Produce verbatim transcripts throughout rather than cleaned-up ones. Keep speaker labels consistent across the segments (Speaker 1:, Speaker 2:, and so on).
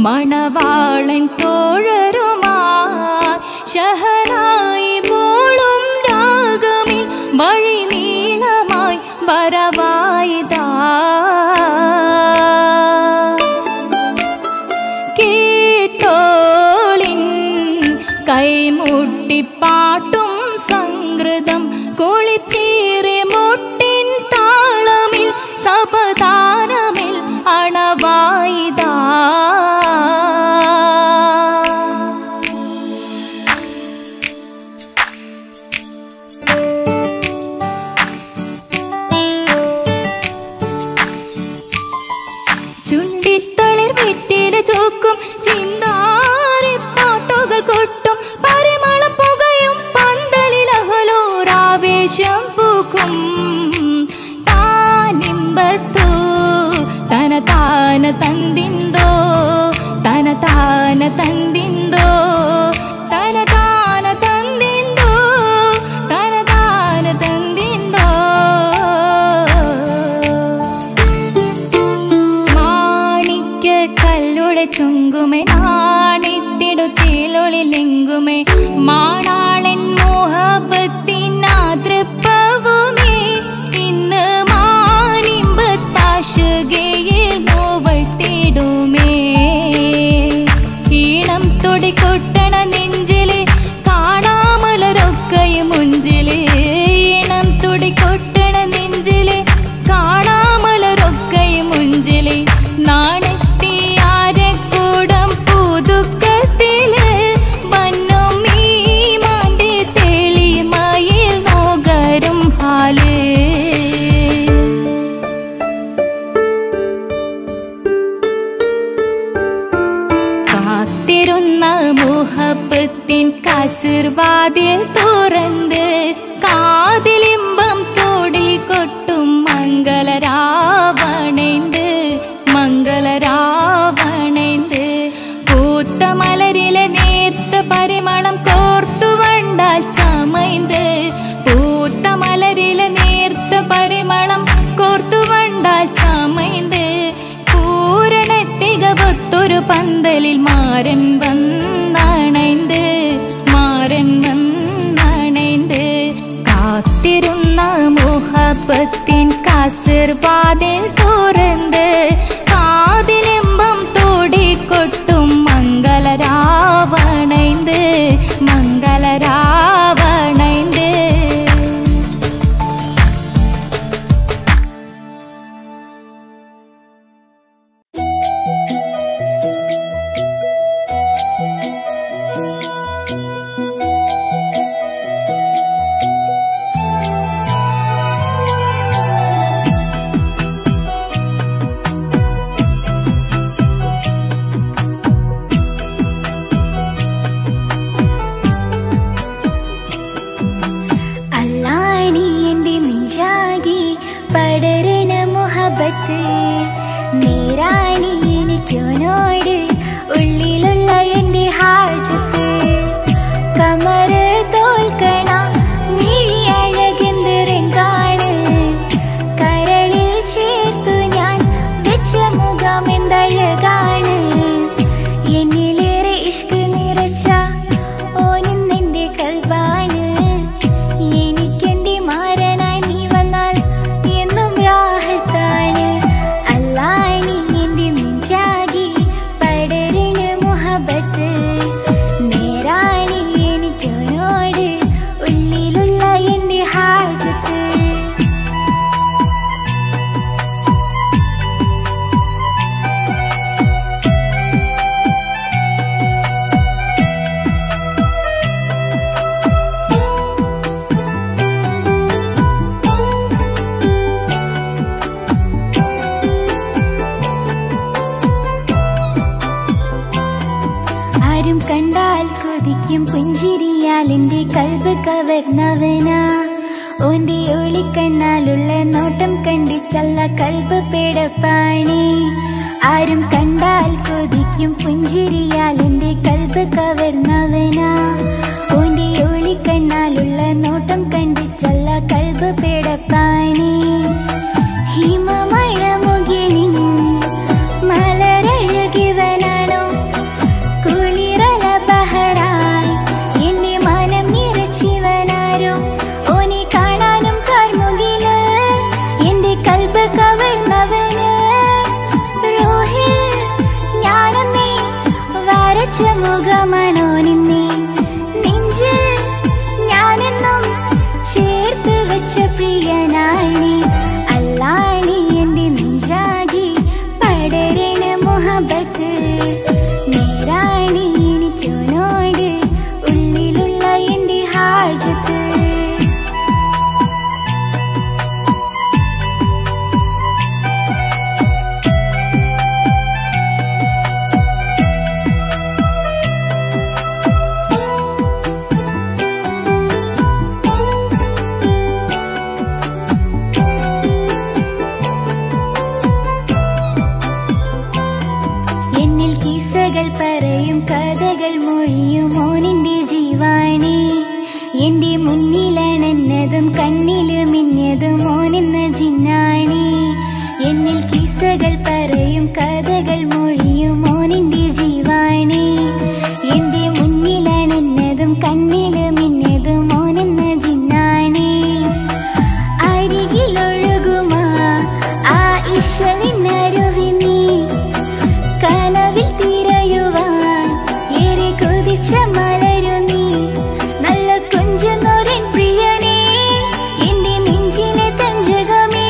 Speaker 1: മണവാളൻ തോഴരുമായി ഷഹനായി പോളും രാഗമിൽ വഴി നീളമായി വരവായിതാ കേട്ടോളിൻ കൈമുട്ടിപ്പാട്ടും സംഗൃതം കുളിച്ചേറി മുട്ടിൻ താളമിൽ സപതാനമിൽ അണവായിതാ ചുണ്ടിത്തളിർ വെറ്റില ചോക്കും ചിന്താരി പാട്ടുകൾ കൊട്ടും പരിമളം പുകയും പന്തലിലഹലോരാവേശം പൂക്കും താനിമ്പത്തു തന താന തന്തിന്തോ തന താന തന്തിന്തോ തന താന തന്തിന്തോ തന താന തന്തിന്തോ മാണിക്ക കല്ലുടെ ചുങ്കുമേ നാണിത്തിടു ചേലൊളിലെങ്കുമേ മാണാളൻ മോഹബത്തിനാതൃപ്പവുമേ ഇന്ന് മാനിമ്പത്താശുകയിൽ നോവട്ടിടുമേ ഈണം തുടികൊട്ടണ നെഞ്ചില് കാണാമലരൊക്കെയും മുഞ്ചില് ഈണം തുടികൊട്ടണ നെഞ്ചില് കാണാമലരൊക്കെയും മുഞ്ചില് നാണത്തിയാരെ കൂടം പുതുക്കത്തില് വന്നും ഈ മാന്റെ തെളിമയിൽ നോകരും ഹാല് കാത്തിരുന്ന മുഹബത്തിൻ കസിർവാതിൽ തുറന്ന് കാതിലിമ്പം തോടി കൊട്ടും മംഗളരാവണേന്ത് മംഗളരാവണേന്ത് പൂത്ത മലരിലെ നേർത്ത പരിമളം കോർത്തു വണ്ടാൽ ചമൈന്ത് പൂത്ത മലരിലെ നേർത്ത പരിമളം കോർത്തു വണ്ടാൽ ചമൈന്ത് പൂരണത്തികവത്തൊരു പന്തലിൽ മാരൻ വന്നണൈന്ത് മാരൻ വന്നണൈന്ത് കാത്തിരുന്ന മുഹബത്തിൻ കസിർവാതിൽ തുറന്ന് കാതിലിമ്പം തോടിക്കൊട്ടും മംഗളരാവണൈന്ത് മംഗളരാവണൈന്ത്
Speaker 2: അല്ലാണി എന്റെ നെഞ്ചാകി പടരണ മുഹബത്ത് നേരാണി എനിക്കോനോട് ഉള്ളിലുള്ള എന്റെ ഹാജത്ത് കമറ് തോൽക്കണ മിഴി അഴകെന്തരൻ കാണ് കരളിൽ ചേർത്തു ഞാൻ വെച്ച മുഖം എന്തഴകാണ് എന്നിലേറെ ഇഷ്ക് നിറച്ച ഓനിന്നെന്റെ കൽബാണ് എനിക്കെന്റെ മാരനായി നീ വന്നാൽ എന്നും രാഹത്താണ് അല്ലാണി എന്റെ നെഞ്ചാകി പടരണ മുഹബത്ത് നേരാണി എനിക്കോനോട് ഉള്ളിലുള്ള എന്റെ ഹാജത്ത് ആരും കണ്ടാൽ കൊതിക്കും പുഞ്ചിരിയാൽ എന്റെ കൽബ് കവർന്നവനാ ഓന്റെ ഒളിക്കണ്ണാലുള്ള നോട്ടം കണ്ടിച്ചല്ല കൽബ് പേടപ്പാണി ആരും കണ്ടാൽ കൊതിക്കും പുഞ്ചിരിയാൽ എന്റെ കൽബ് കവർന്നവനാ ഓന്റെ ഒളിക്കണ്ണാലുള്ള നോട്ടം കണ്ടിച്ചല്ല കൽബ് പേടപ്പാണി ഹിമമഴ മുകിലിൻ മലരഴകിവനാണോ നേരാണി എനിക്കോനോട് ഉള്ളിലുള്ള എൻ്റെ ഹാജത്ത്. എന്നിൽ കിസ്സകൾ പറയും കഥകൾ മൊഴിയും മോനിന്റെ ജീവാണി. എന്റെ മുന്നിലണന്നതും കണ്ണില് മിന്നതും മോനെന്ന ജിന്നാണി. എന്നിൽ കിസ്സകൾ പറയും കഥകൾ മൊഴിയും മോനിന്റെ ജീവാണി. എന്റെ മുന്നിലണന്നതും കണ്ണില് മിന്നതും മോനെന്ന ജിന്നാണി. അരികിലൊഴുകുമാ ആ ഇശലിനരുവി നീ കനവിൽ തിരയുവാൻ ഏറെ കൊതിച്ച മലരു നീ. നല്ല കുഞ്ചനോരൻ പ്രിയനേ എന്റെ നെഞ്ചിലെ തഞ്ചകമേ.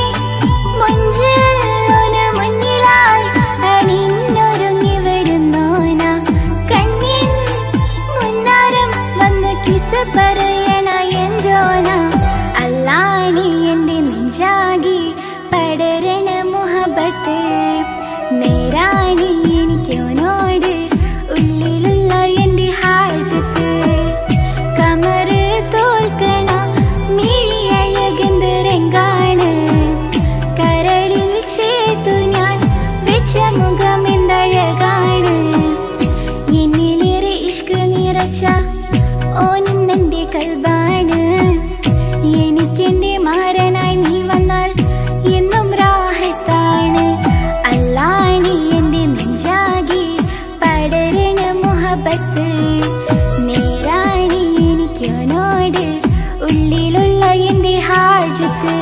Speaker 2: മഞ്ചോന് മുന്നിലായി അണിഞ്ഞൊരുങ്ങി വരുന്നോന. കണ്ണിൻ മുന്നാരം വന്ന് കിസ പറയണ എൻജോന. അല്ലാണി എന്റെ നെഞ്ചാകി പടരണ മുഹബത്ത്. നേരാണി എനിക്കോനോട് ഉള്ളിലുള്ള എൻ്റെ ഹാജത്ത്. കമറ് തോൽക്കണ മിഴിയഴകെന്ത് രംഗാണ്. കരളിൽ ചേർത്തു ഞാൻ വെച്ച മുഖം എന്തഴകാണ്. എന്നിലേറെ ഇഷ്ക് നിറച്ച ഓനിന്നെൻ്റെ കൽബാണ്. എനിക്കെൻ്റെ മാരനായി നീ വന്നാൽ എന്നും റാഹത്താണ്. അല്ലാണി എന്റെ നെഞ്ചാകി പടരണ മുഹബത്ത്. നേരാണി എനിക്കോനോട് ഉള്ളിലുള്ള എൻ്റെ ഹാജത്ത്.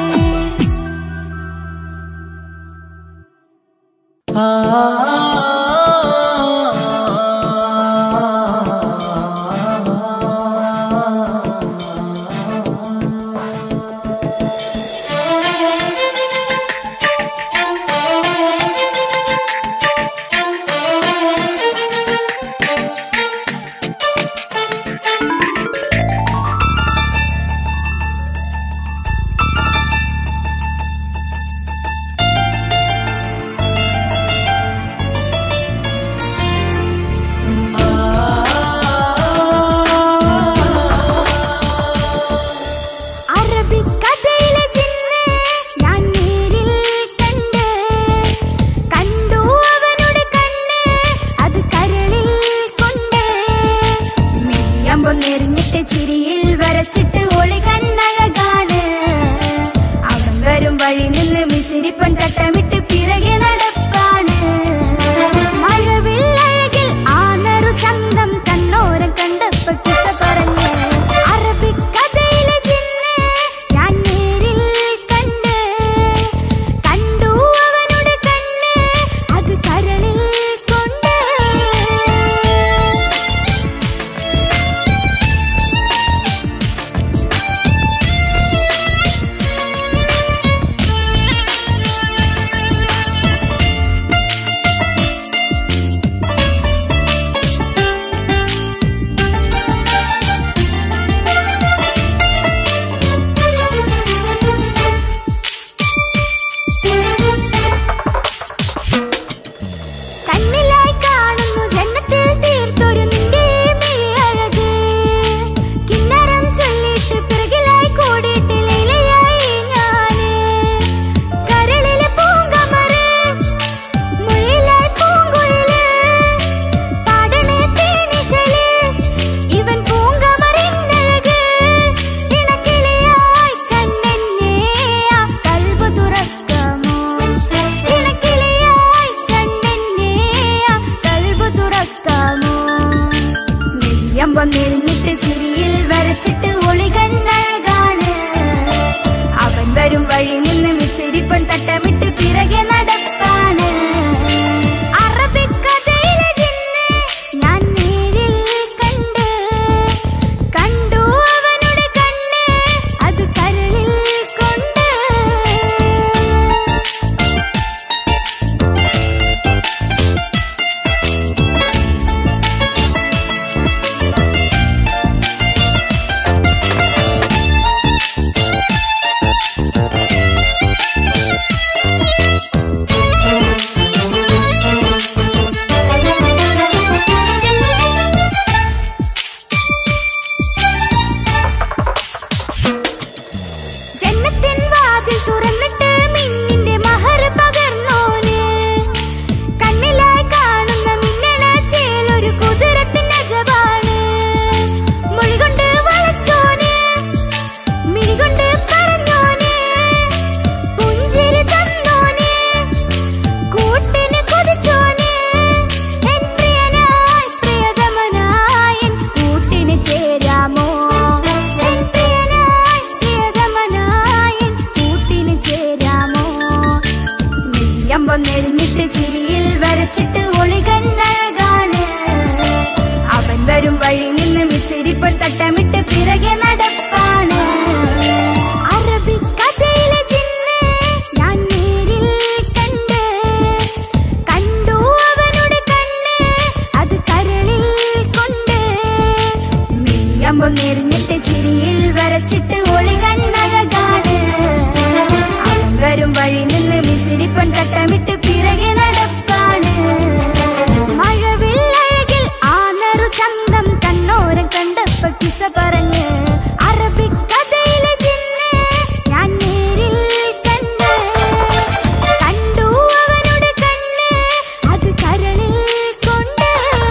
Speaker 2: നേർന്നിട്ട് ചിരിയിൽ വരച്ചിട്ട് ഒളി കണ്ണഴകാണ്. അവൻ വരും വഴി നിന്ന് മിസിരിപ്പ് തട്ടമിട്ട് പിറകെ നടപ്പാണ്. അറബിക്കഥയിലെ ജിന്ന് ഞാൻ നേരിൽ കണ്ട് കണ്ടു അവനുടെ കണ്ണ് അത് കരളിൽ കൊണ്ട്. മിഴിയമ്പം നേർന്നിട്ട് ചിരിയിൽ വരച്ചിട്ട് ഒളി കണ്ണഴകാണ്. അവൻ വരും വഴി നിന്ന് മിസിരിപ്പൻ തട്ടമിട്ട് പിറകെ നടപ്പാണ്. മഴവില്ലഴകിൽ ആ നറു ചന്തം കണ്ണോരം കണ്ടപ്പ കിസ പറഞ്ഞ് അറബിക്കഥയിലെ ജിന്ന് ഞാൻ നേരിൽ കണ്ട് കണ്ടു അവനുടെ കണ്ണ് അത് കരളിൽ കൊണ്ട്.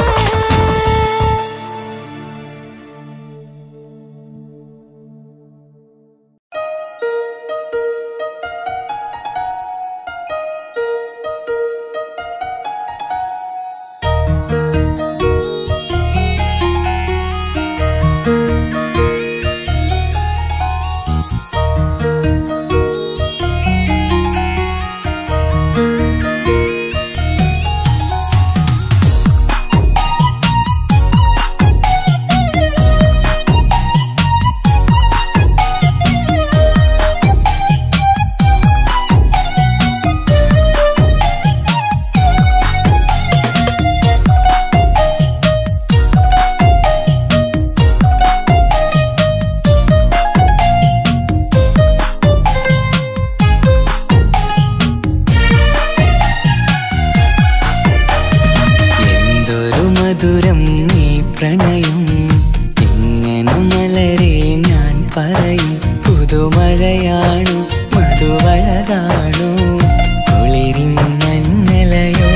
Speaker 3: മധുരം നീ പ്രണയം എങ്ങനെ മലരെ ഞാൻ പറയും. പുതുമഴയാണു മധുവഴകാണു കുളിരിൻ മഞ്ഞലയോ.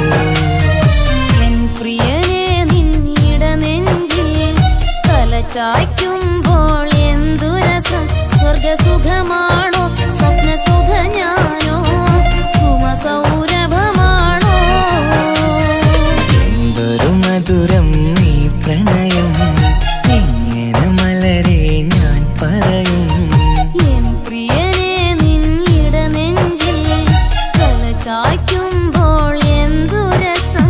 Speaker 1: എൻ പ്രിയനെ നിന്നിട നെഞ്ചിൽ തലചായ്ക്കുമ്പോൾ എന്തു രസം. സ്വർഗസുഖമാണോ സ്വപ്നസുഖ ഞാനോ സുമസൗരഭമാണോ.
Speaker 3: എന്തൊരു മധുരം നീ പ്രണയം എങ്ങനെ മലരെ ഞാൻ പറയും.
Speaker 1: എൻ പ്രിയനെ നിന്നിട നെഞ്ചിൽ തലചായ്ക്കുമ്പോൾ എന്തു രസം.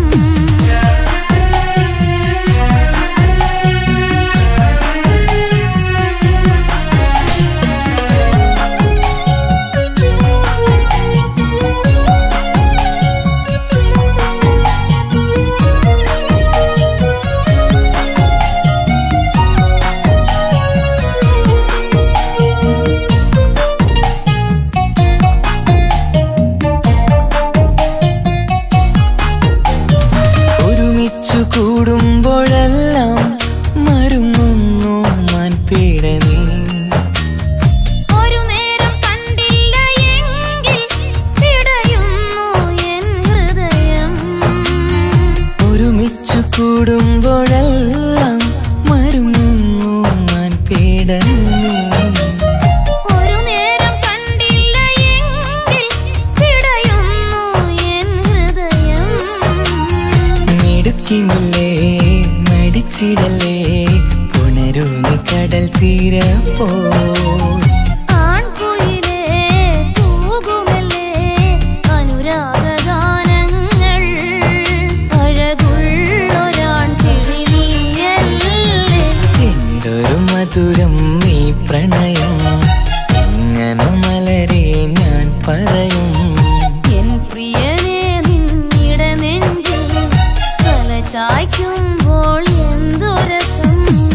Speaker 3: ഒരുമിച്ചു കൂടുമ്പോഴെല്ലാം മരുങ്ങുന്നു മാൻപീടനീ.
Speaker 1: ഒരു നേരം കണ്ടില്ല എങ്കിൽ പിടയുന്നു എൻ ഹൃദയം.
Speaker 3: ഒരുമിച്ചു കൂടുമ്പോഴെല്ലാം മരുങ്ങുന്നു മാൻപീടനീ.
Speaker 1: ഒരു നേരം കണ്ടില്ല എങ്കിൽ പിടയുന്നു എൻ ഹൃദയം.
Speaker 3: മിടുക്കിമില്ലേ നടിച്ചിടലേ പുണരൂ നീ കടൽ തീരപ്പോ.
Speaker 1: ആൺകുയിലേ തൂകുമല്ലേ അനുരാഗഗാനങ്ങൾ. അഴകുള്ളൊരാൺ കിളി നീയല്ലേ.
Speaker 3: എന്തൊരു മധുരം നീ പ്രണയം എങ്ങനെ മലരെ ഞാൻ പറയും.
Speaker 1: എൻ പ്രിയനെ നിന്നിട നെഞ്ചിൽ തലചായ്ക്കുമ്പോൾ എന്തു രസം.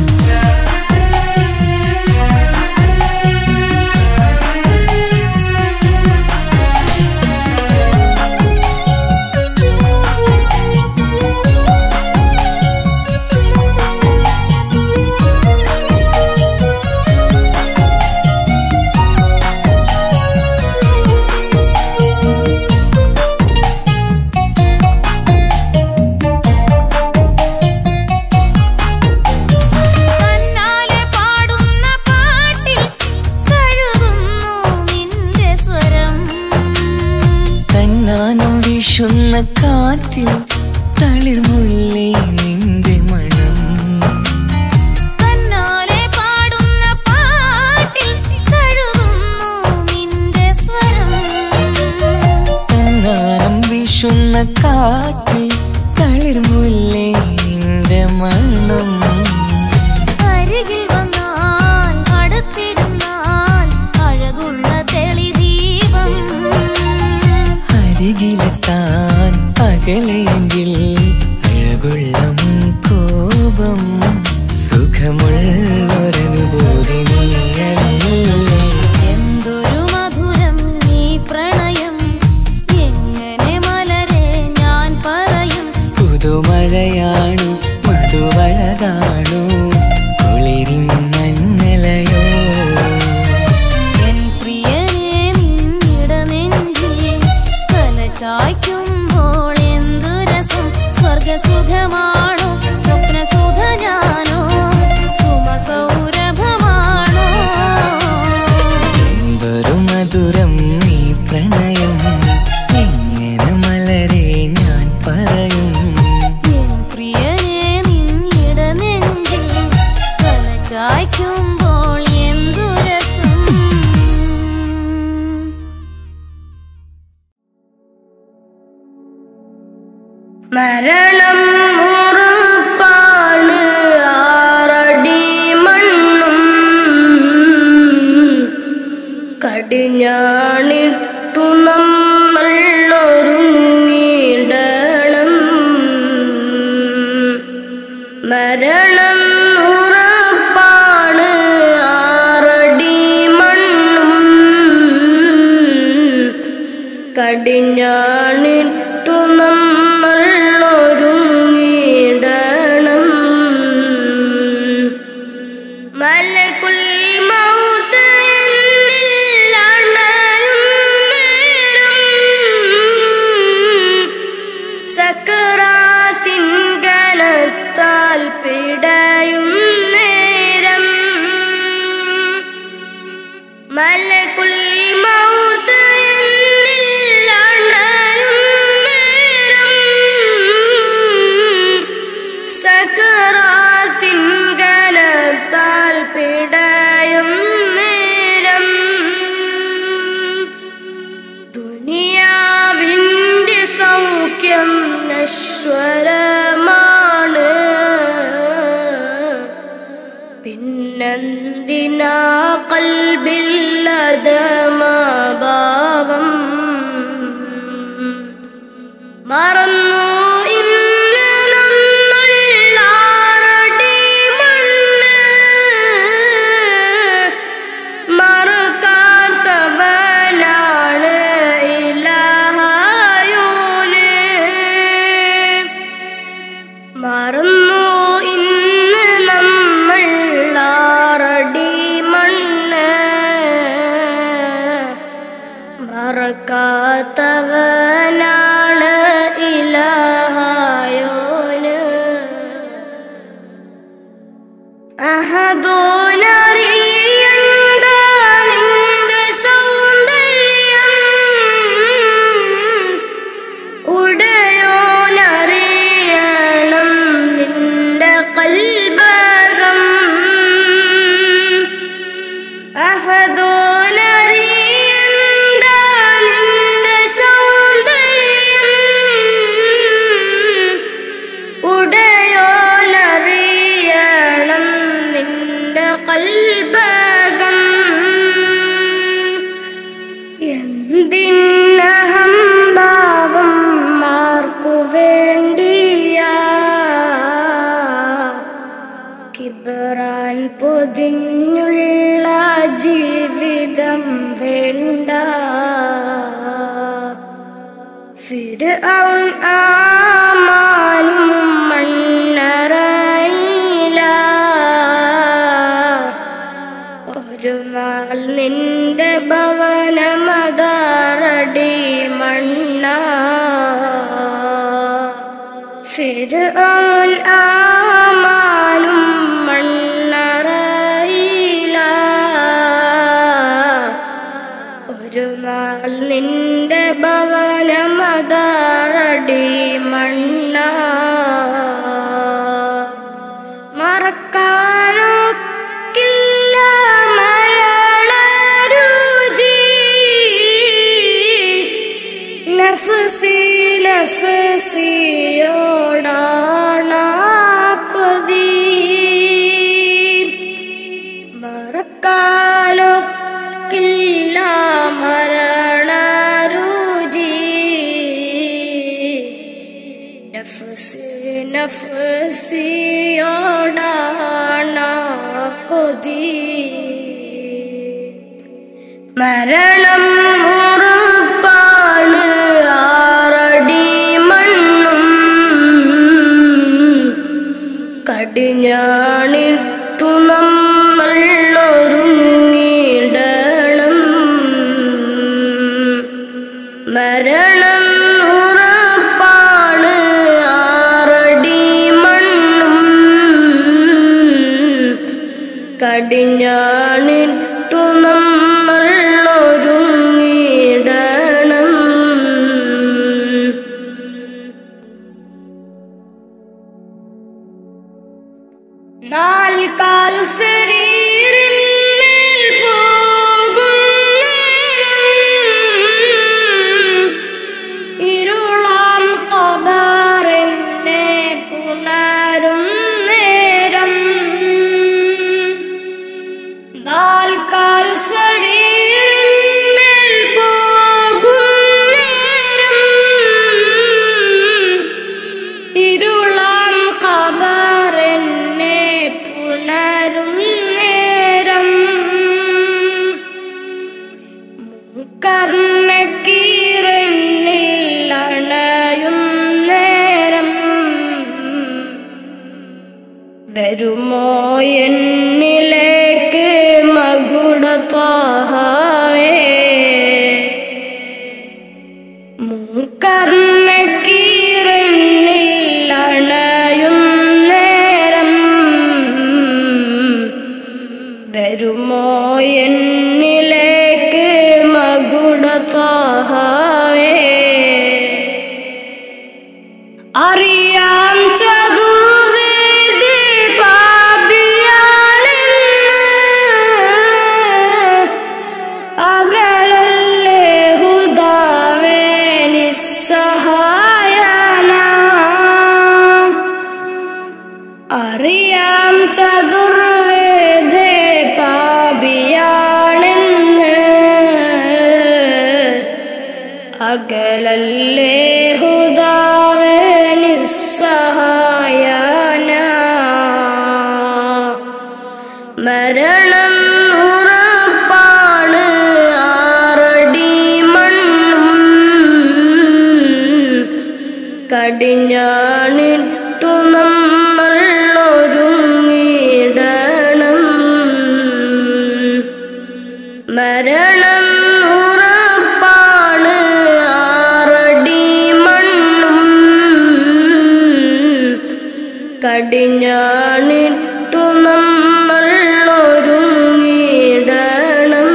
Speaker 1: തന്നാലെ പാടുന്ന പാട്ടിൽ കഴുകുന്നു നിന്റെ സ്വരം.
Speaker 3: തന്നാനം വീശുന്ന കാറ്റിൽ തളിർമുല്ലേ നിന്റെ മണം.
Speaker 1: തന്നാലെ പാടുന്ന പാട്ടിൽ കഴുകുന്നു നിന്റെ സ്വരം.
Speaker 3: തന്നാനം വീശുന്ന വീശുന്ന കാറ്റിൽ തളിർമുല്ലേ നിന്റെ മണം
Speaker 1: അരികിൽ വന്നാൽ അടുത്തിരുന്നാൽ അഴകുള്ള തെളിദീപം
Speaker 3: അരികിലെത്താൻ അകലെയെങ്കിൽ അഴകുള്ള കോപം സുഖമുള്ളൊരനുഭൂതി നീയല്ലേ
Speaker 1: എന്തൊരു മധുരം നീ പ്രണയം എങ്ങനെ മലരെ ഞാൻ പറയും
Speaker 3: പുതുമഴയാണു മധുവഴകാണു കുളിരിൻ മഞ്ഞലയോ
Speaker 1: എൻ പ്രിയനെ നിന്നിട നെഞ്ചിൽ തലചായ്ക്കുമ്പോൾ എന്തു രസം സ്വർഗസുഖമാണോ സ്വപ്നസുധ ഞാനോ സുമസൗരഭമാണോ
Speaker 3: എന്തൊരു മധുരം നീ പ്രണയം എങ്ങനെ മലരെ ഞാൻ പറയും
Speaker 1: എൻ പ്രിയനെ നിന്നിട നെഞ്ചിൽ തലചായ്ക്കുമ്പോൾ എന്തു രസം
Speaker 2: മരണം ഉറപ്പാണ് ആറടി മണ്ണും കടിഞ്ഞാണിട്ടു നമ്മൾ ഒരുങ്ങിടണം മരണം ഉറപ്പാണ് ആറടി മണ്ണും കടിഞ്ഞാണിട്ടു നമ്മൾ ഒരുങ്ങിടണം മലകുൽ മൗത്ത് എന്നിൽ അണയും നേരം സക്കറാത്തിൻ കനത്താൽ പിടയും നേരം മലകുൽ മൗത്ത് എന്നിൽ അണയും നേരം സക്കറാത്തിൻ കനത്താൽ പിടയും നേരം ദുനിയാവിൻ്റെ സൗഖ്യം നശ്വരമാണ് പിന്നെന്തിനാ കൽബില്ലതമാഭാവം മറന്നു ഇന്ന് നമ്മൾ ആറടി മണ്ണ് മറക്കാത്തവനാണ് ഇലാഹായോന് മറന്നു ഇന്ന് നമ്മൾ ആറടി മണ്ണ് മറക്കാത്തവനാണ് ഇലാഹായോന് അഹദോനറിയണ്ട നിന്റെ സൗന്ദര്യം ഉടയോനറിയണം നിന്റെ കൽബകം അഹദോനറിയണ്ട നിന്റെ സൗന്ദര്യം ഉടയോനറിയണം നിന്റെ കൽബകം എന്തിനഹംഭാവം ആർക്കു വേണ്ടിയാ കിബറാൻ പൊതിഞ്ഞുള്ള ജീവിതം വേണ്ട ഫിർഔൻ ആമാനും മണ്ണറയില ഒരു നാൾ നിന്റെ ഭവനമതാറടി മണ്ണ ഫിർഔൻ ആമാനും മണ്ണറയില ഒരു നാൾ നിന്റെ ഭവനമതാറടി മണ്ണ മറക്കാനൊക്കില്ല മരണരുചി നഫ്സി നഫ്സി നഫ്സിയോടാണ് കൊതി മറക്കാനൊക്കില്ല മരണരുചി നഫ്സി നഫ്സിയോടാണ് കൊതി മരണം ഉറപ്പാണ് ആറടി മണ്ണും കടിഞ്ഞാണിട്ടു നമ്മൾ ഒരുങ്ങിടണം മരണം ഉറപ്പാണ് ആറടി മണ്ണും കടിഞ്ഞാണിട്ടു നമ്മൾ ഒരുങ്ങിടണം നാൽക്കാൽ ശരീരമേൽ പോകുന്നേരം ഇരുളാം ഖബറിനെ പുണരും നേരം നാൽക്കാൽ ശരീരമേൽ പോകുന്നേരം ഇരുളാം ഖബറിനെ പുണരും നേരം കർണക്കീരനിൽ അണയും നേരം വരുമോ എന്നിലേക്ക് മകുടത്വാഹവേ കർണക്കീരനിൽ അണയും നേരം വരുമോ എന്നിലേക്ക് മകുടത്വാഹവേ അറിയാം ചതുർവേദി പാപിയാണെന്ന് അകലല്ലേ ഹുദാവേ നിസ്സഹായന അറിയാം ചതുർവേദി പാപിയാണെന്ന് അകലല്ലേ ഹുദാവേ നിസ്സഹായന മരണം ഉറപ്പാണ് ആറടി മണ്ണും കടിഞ്ഞാണിട്ടു നമ്മൾ ഒരുങ്ങിടണം മരണം ഉറപ്പാണ് ആറടി മണ്ണും കടിഞ്ഞാണിട്ടു നമ്മൾ ഒരുങ്ങിടണം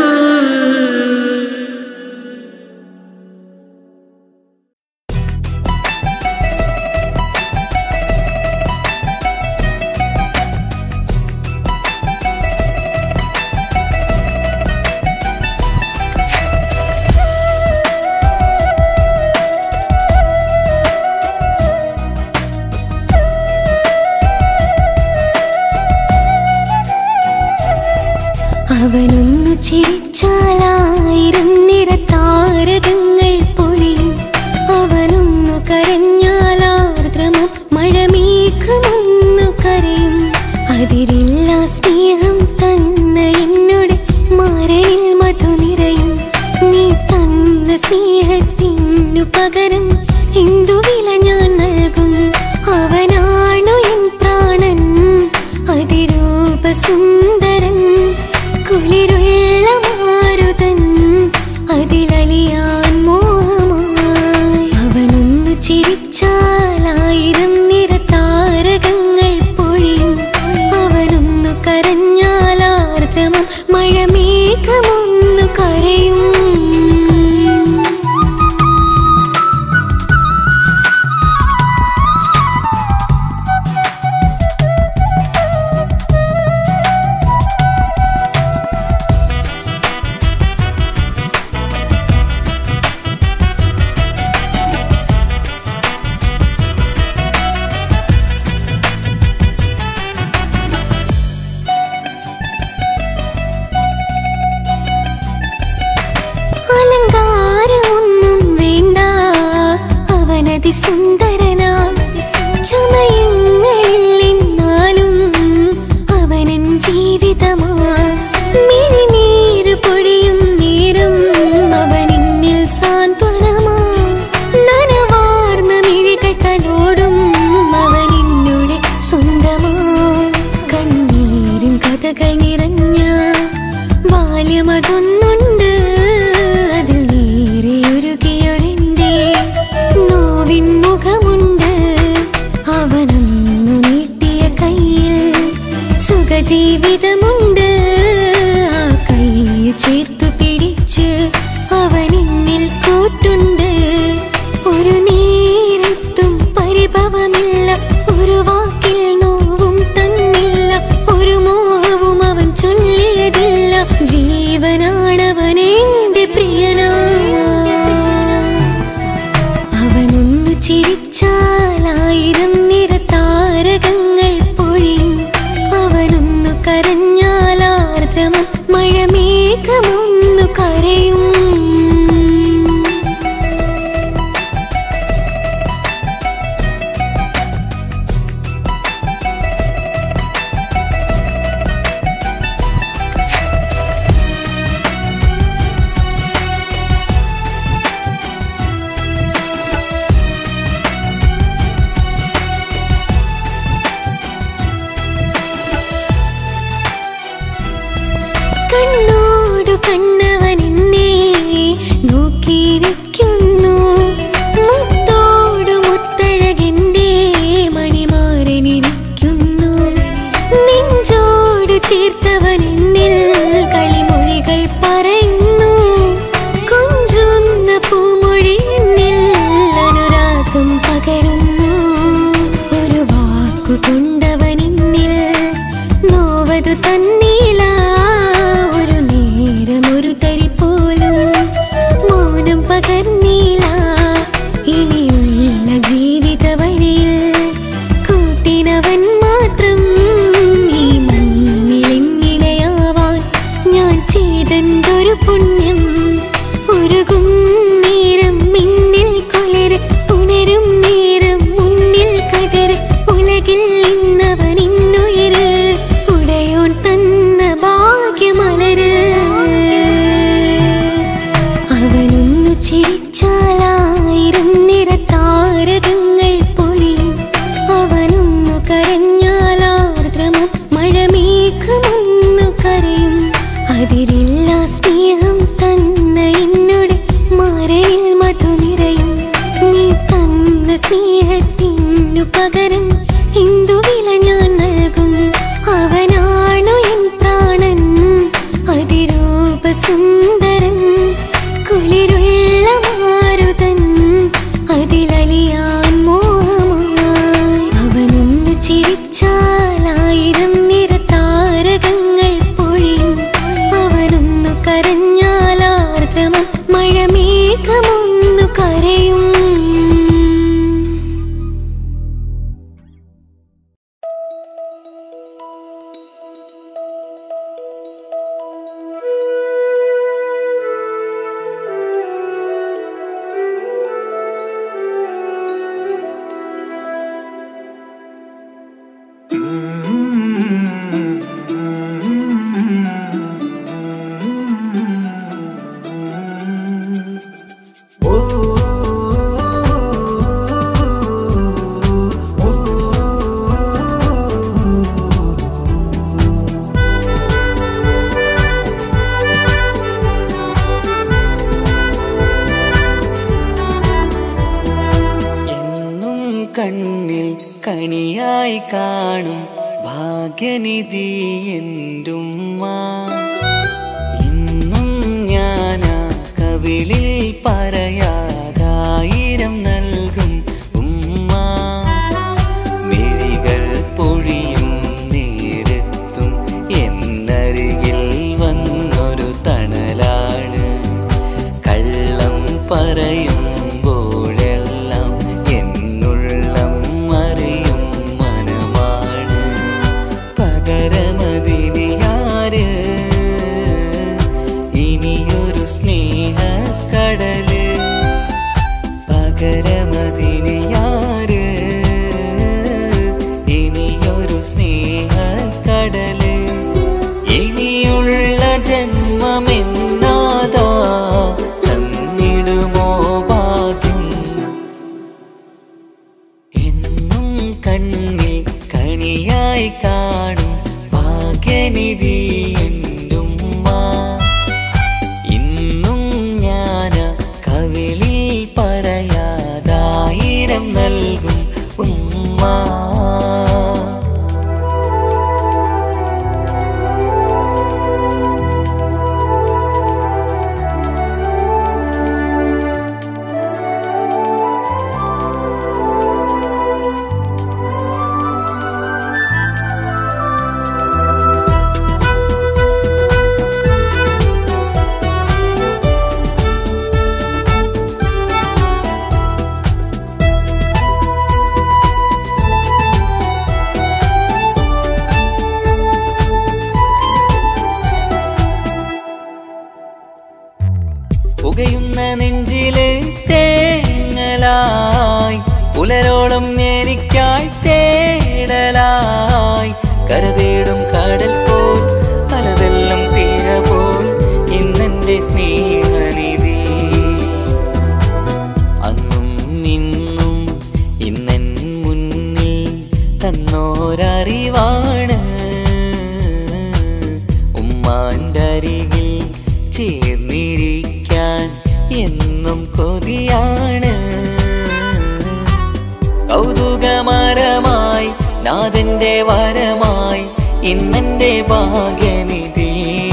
Speaker 1: അവനൊന്നു ചിരിച്ചാലായിരം നിറതാരകങ്ങൾ പൊഴിയും അവനൊന്നു കരഞ്ഞാലാർദ്രമം മഴമേഘമൊന്നു കരയും അതിരില്ല സ്നേഹം തന്ന എന്നോട് മാരനിൽ മധു നിറയും നീ തന്ന സ്നേഹത്തിനു പകരം എന്തു വില ഞാൻ നൽകും അവനാണു എൻ പ്രാണൻ അതിരൂപസുന്ദരൻ കുളിരുള്ള മാരുതൻ അതിലലിയാൻ മോഹമായി അവനൊന്നു ചിരിച്ചാലായിരം നിറതാരകങ്ങൾ പൊഴിയും അവനൊന്നു കരഞ്ഞാലാർദ്രമം മഴമേഘമൊന്നു കരയും അതിസുന്ദരനാ ചമയങ്ങളിൽ എന്നാലും അവനൻ ജീവിതമാ മിഴിനീര് പൊഴിയും നേരം അവനിന്നിൽ സാന്ത്വനമാ നനവാർന്ന മിഴികൾ തലോടും അവനിന്നുടെ സ്വന്തമാ കണ്ണീരിൻ കഥകൾ നിറഞ്ഞ ബാല്യമതൊന്നുണ്ട് അതിൽ നീരെയൊരുകിയൊരെന്റെ നോവിൻ മുഖമുണ്ട് അവനൊന്നു നീട്ടിയ കയ്യിൽ സുഖജീവിതമുണ്ട് ആ കൈ ചേർത്തു പിടിച്ച് അവനിന്നിൽ കൂട്ടുണ്ട് ഒരു നേരത്തും പരിഭവമില്ല ഒരു വാക്കിൽ നോവും തന്നില്ല ഒരു മോഹവും അവൻ ചൊല്ലിയതില്ല ജീവനാണവൻ എന്റെ പ്രിയനാ അവനൊന്നു ചിരിച്ചാലായിരം നിറതാരകങ്ങൾ പൊഴിയും അവനൊന്നു കരഞ്ഞാലാർദ്രമം മഴമേഘമൊന്നു കരയും കണ്ണോടു കണ്ണവനെന്നെ നോക്കിയിരിക്കുന്നു മുത്തോടു മുത്തഴകെന്റെ മണിമാരനിരിക്കുന്നു നെഞ്ചോടു ചേർത്തവനെന്നിൽ കളിമൊഴികൾ പറയുന്നു കൊഞ്ചുന്ന പൂമൊഴി എന്നിൽ അനുരാഗം പകരുന്നു ഒരു വാക്കു കൊണ്ടവനെന്നിൽ നോവതു തന്നില്ല ഒരു നേരം ഒരു തരി പോലും മൗനം പകർന്നില്ല ഇനിയുള്ള ജീവിത വഴിയിൽ കൂട്ടിനവൻ മാത്രം ഈ മണ്ണിലെങ്ങിനെയാവാൻ ഞാൻ ചെയ്തെന്തൊരു പുണ്യം ഉരുകും നേരം മിന്നിൽ കുളിര് ഉണരും നേരം മുന്നിൽ കതിര് ഉലകിൽ ഇന്നവൻ ഇന്നുയിര് ഉടയോൻ തന്ന ഭാഗ്യമലര് അവനൊന്നു ചിരിച്ചാലായിരം നിറതാരകങ്ങൾ പൊഴിയും അവനൊന്നു കരഞ്ഞാലാർദ്രമം മഴമേഘമൊന്നു കരയും അതിരില്ല സ്നേഹം തന്ന എന്നോട് മരണിൽ മധു നിറയും നീ തന്ന സ്നേഹത്തിനു പകരം എന്തു വില ഞാൻ നൽകും അവനാണു എൻ പ്രാണൻ അതിരൂപ സുന്ദരൻ കുളിരുള്ള മാരുതൻ അതിലലിയാൻ മോഹമായി അവനൊന്നു ചിരിച്ചാലായിരം നിറതാരകങ്ങൾ പൊഴിയും അവനൊന്നു കരഞ്ഞാലാർദ്രമം മഴമേഘമൊന്നു കരയും
Speaker 3: കണ്ണിൽ കണിയായി കാണും ഭാഗ്യനിധി എന്റുമ്മ ഇന്നും ഞാനാ കവിളിൽ പറയാതായിരം നൽകും ഉമ്മ മിഴികൾ പൊഴിയും നേരത്തും എന്നരികിൽ വന്നൊരു തണലാണ് കള്ളം പറയും ഇനിയൊരു സ്നേഹക്കടല് കണ്ണിൽ കണിയായി കാണും ഭാഗ്യനിധി എന്റുമ്മ. ഇന്നും ഞാൻ കവിളിൽ പറയാതായിരം നൽകും ഉമ്മ. പുകയുന്ന നെഞ്ചില് തേങ്ങലായി പുലരോളം എനിക്കായി തേടലായി കരതേടും കടൽ പോൽ പലതെല്ലാം തീര പോൽ ഇന്നെന്റെ സ്നേഹനിധി. അന്നും ഇന്നും ഇന്നൻ മുന്നിൽ തന്നോരറിവാണ് ഉമ്മാൻ്റെ അരികിൽ ചേർന്നിരിക്കാൻ എന്നും കൊതിയാണ്. കൗതുകമരമായി നാഥന്റെ വരമായി ഇന്നെന്റെ ഭാഗ്യനിധി.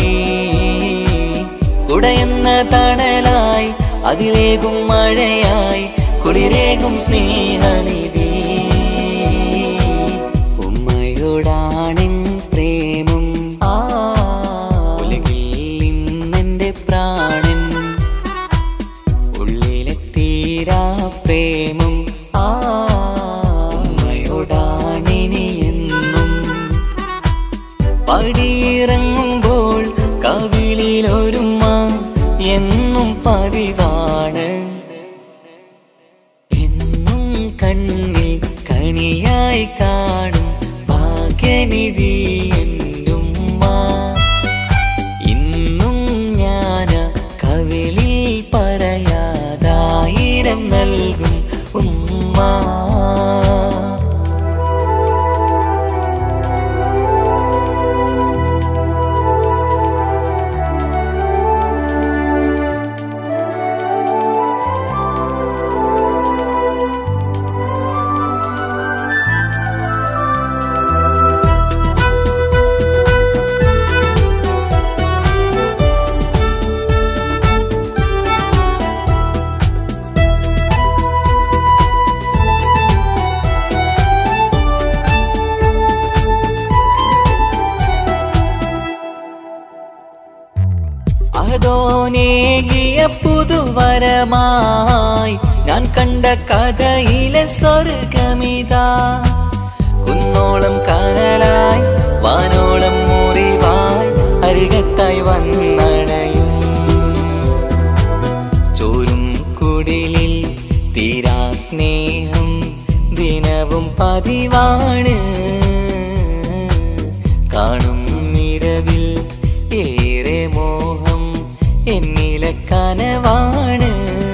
Speaker 3: കുടയെന്ന തണലായി അതിലേകും മഴയായി കുളിരേകും സ്നേഹനിധി. ഉമ്മയോടാണിൻ പ്രേമം ആ ഉലകിൽ ഇന്നെന്റെ പ്രാണൻ. ഉള്ളിലെ തീരാ പ്രേമം ആ ഉമ്മയോടാണിനി എന്നും. പടിയിറങ്ങുമ്പോൾ കവിളിലൊരുമ്മ എന്നും പതിവാണ്. എന്നും കണ്ണിൽ കണിയായി കാണും ഭാഗ്യനിധി എന്റുമ്മ. ഇന്നും ഞാൻ കവിളിൽ പറയാതായിരം നൽകും ഉമ്മ. അഹദോനേകിയ പുതുവരമായി ഞാൻ കണ്ട കഥയിലെ സ്വർഗമിതാ. കുന്നോളം കനലായി വാനോളം മുറിവായി അരികത്തായി വന്നണയും. ചോരും കുടിലിൽ തീരാ സ്നേഹം ദിനവും പതിവാണ്. കാണും നിരവിൽ ഏറെ മോഹം എന്നിലെ കനവാണ്.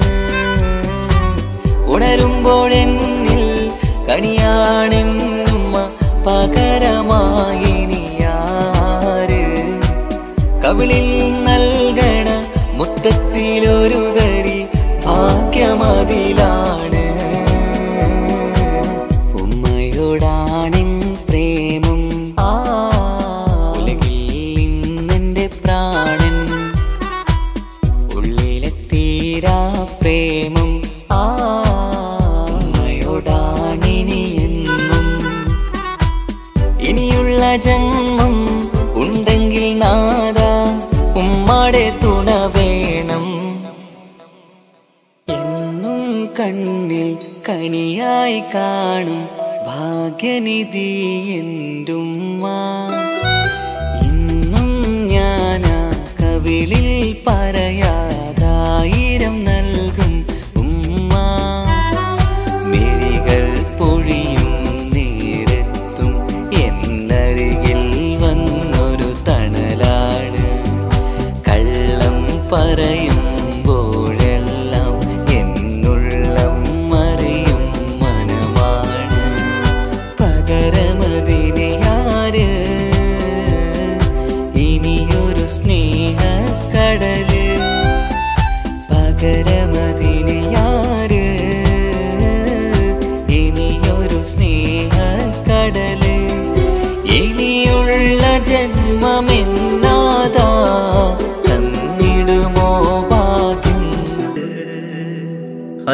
Speaker 3: ഉണരുമ്പോഴെന്നിൽ കണിയാണെന്നുമ്മ പകരമായിനിയാര്. കവിളിൽ നൽകണ മുത്തത്തിലൊരു തരി ഭാഗ്യമതിലാണ്. ഉമ്മയോടാണിൻ പ്രേമം ആ ഉലകിൽ ഇന്നെന്റെ പ്രാണൻ. ഉള്ളിലെ തീരാ പ്രേമം ആ ഉമ്മയോടാണിനി എന്നും. ഇനിയുള്ള ജന്മം ഉണ്ടെങ്കിൽ നാദ ഉമ്മാടെ തുണ വേണം. എന്നും കണ്ണിൽ കണിയായി കാണും ഭാഗ്യനിധി എന്റുമ്മ. ഇന്നും ഞാൻ കവിളിൽ പറയാതായിരം നൽകും ഉമ്മ. മിഴികൾ പൊഴിയും നേരത്തും എന്നരികിൽ വന്നൊരു തണലാണ്. കള്ളം പറയുമ്പോഴെല്ലാം എന്നുള്ളം മറിയും മനമാണ്.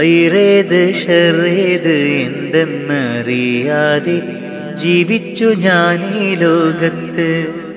Speaker 4: ഹൈറേത് ഷറേത് എന്തെന്നറിയാതെ ജീവിച്ചു ഞാൻ ഈ ലോകത്ത്.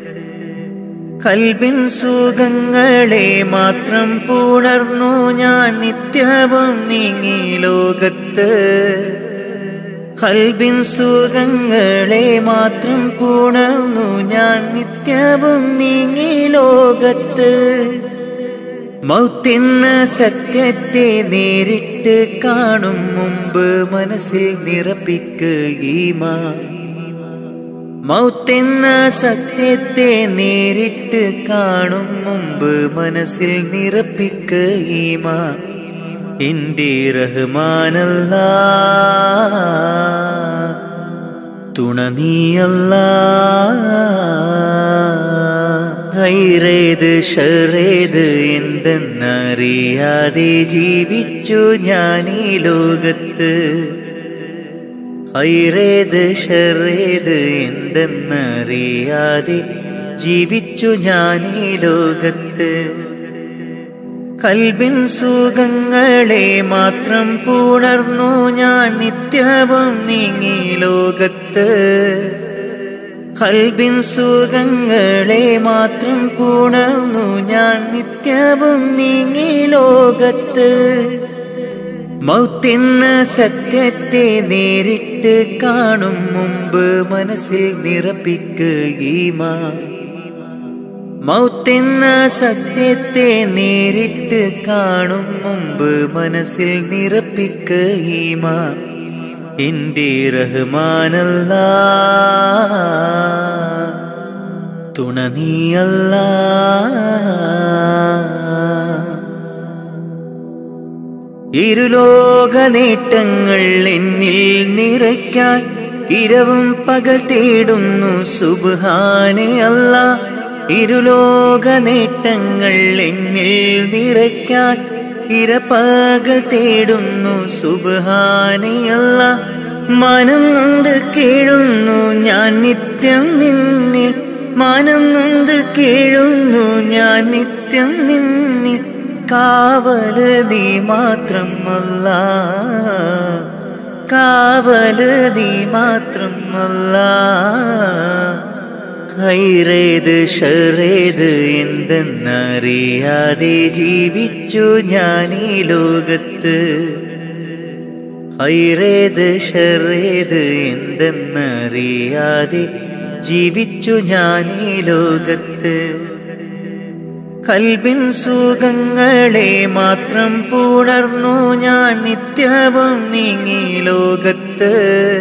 Speaker 4: കൽബിൻ സുഖങ്ങളെ മാത്രം പുണർന്നു ഞാൻ നിത്യവും നീങ്ങി ലോകത്ത്. കൽബിൻ സുഖങ്ങളെ മാത്രം പുണർന്നു ഞാൻ നിത്യവും നീങ്ങി ലോകത്ത്. മൗത്തെന്ന സത്യത്തെ നേരിട്ട് കാണും മുമ്പ് മനസ്സിൽ നിറപ്പിക്കുകീമാൻ. മൗത്തെന്ന സത്യത്തെ നേരിട്ട് കാണും മുമ്പ് മനസ്സിൽ നിറപ്പിക്കുകീമാൻ. എന്റെ റഹ്മാനല്ലാ തുണ നീയല്ലാ. ഹൈറേത് ഷറേത് എന്തെന്നറിയാതെ ജീവിച്ചു ഞാൻ ഈ ലോകത്ത്. ഹൈറേത് ഷറേത് എന്തെന്നറിയാതെ ജീവിച്ചു ഞാൻ ഈ ലോകത്ത്. കൽബിൻ സുഖങ്ങളെ മാത്രം പുണർന്നു ഞാൻ നിത്യവും നീങ്ങി ലോകത്ത്. കൽബിൻ സുഖങ്ങളെ മാത്രം പുണർന്നു ഞാൻ നിത്യവും നീങ്ങി ലോകത്ത്. മൗത്തെന്ന സത്യത്തെ നേരിട്ട് കാണും മുമ്പ് മനസ്സിൽ നിറപ്പിക്കുകീമാൻ. മൗത്തെന്ന സത്യത്തെ നേരിട്ട് കാണും മുമ്പ് മനസ്സിൽ നിറപ്പിക്കുകീമാൻ. എന്റെ റഹ്മാനല്ലാ തുണ നീയല്ലാ. ഇരുലോക നേട്ടങ്ങൾ എന്നിൽ നിറയ്ക്കാൻ ഇരവും പകൽ തേടുന്നു സുബ്ഹാനെ അല്ലാ. ഇരുലോക നേട്ടങ്ങൾ എന്നിൽ നിറയ്ക്കാൻ ഇരപകൽ തേടുന്നു സുബ്ഹാനെ അല്ലാ. മാനം നൊന്ത് കേഴുന്നു ഞാൻ നിത്യം നിന്നിൽ. മാനം നൊന്ത് കേഴുന്നു ഞാൻ നിത്യം നിന്നിൽ. കാവല് നീ മാത്രം അല്ലാ. കാവല് നീ മാത്രം അല്ലാ. ഹൈറേത് ഷറേത് എന്തെന്നറിയാതെ ജീവിച്ചു ഞാൻ ഈ ലോകത്ത്. ഹൈറേത് ഷറേത് എന്തെന്നറിയാതെ ജീവിച്ചു ഞാൻ ഈ ലോകത്ത്. കൽബിൻ സുഖങ്ങളെ മാത്രം പുണർന്നു ഞാൻ നിത്യവും നീങ്ങി ലോകത്ത്.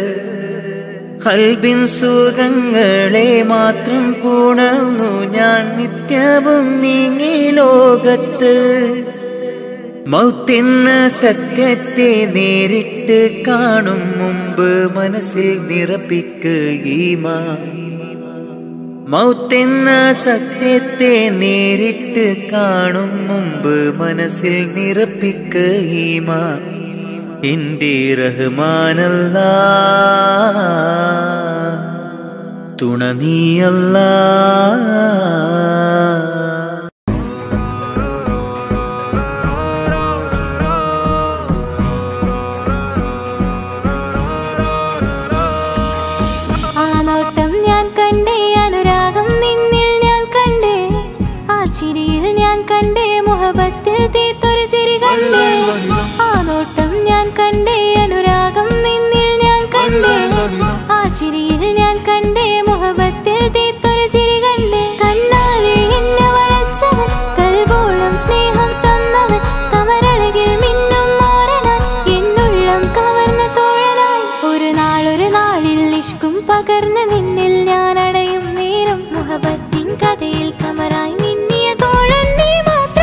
Speaker 4: കൽബിൻ സുഖങ്ങളെ മാത്രം പുണർന്നു ഞാൻ നിത്യവും നീങ്ങി ലോകത്ത്. മൗത്തെന്ന സത്യത്തെ നേരിട്ട് കാണും മുമ്പ് മനസ്സിൽ നിറപ്പിക്കുകീമാൻ. മൗത്തെന്ന സത്യത്തെ നേരിട്ട് കാണും മുമ്പ് മനസ്സിൽ നിറപ്പിക്കുകീമാൻ. എന്റെ റഹ്മാനല്ലാ തുണ നീയല്ലാ.
Speaker 1: മുഹബത്തിൽ തീർത്തൊരു ചിരി കണ്ടേ. ആ നോട്ടം ഞാൻ കണ്ടേ, അനുരാഗം നിന്നിൽ ഞാൻ കണ്ടേ. ആ ചിരിയിൽ ഞാൻ കണ്ടേ, മുഹബത്തിൽ തീർത്തൊരു ചിരി കണ്ടേ. കണ്ണാലെ എന്നെ വളച്ചവൻ, കൽബോളം സ്നേഹം തന്നവൻ, കമരഴകിൽ മിന്നും മാറനാൻ എന്നുള്ളം കവർന്ന തോഴനായി. ഒരു നാളൊരു നാളിൽ ഇഷ്കും പകർന്ന് നിന്നിൽ ഞാൻ അടയും നേരം മുഹബത്തിൻ കഥയിൽ കമറായി മിന്നിയ തോഴൻ നീ മാത്രം.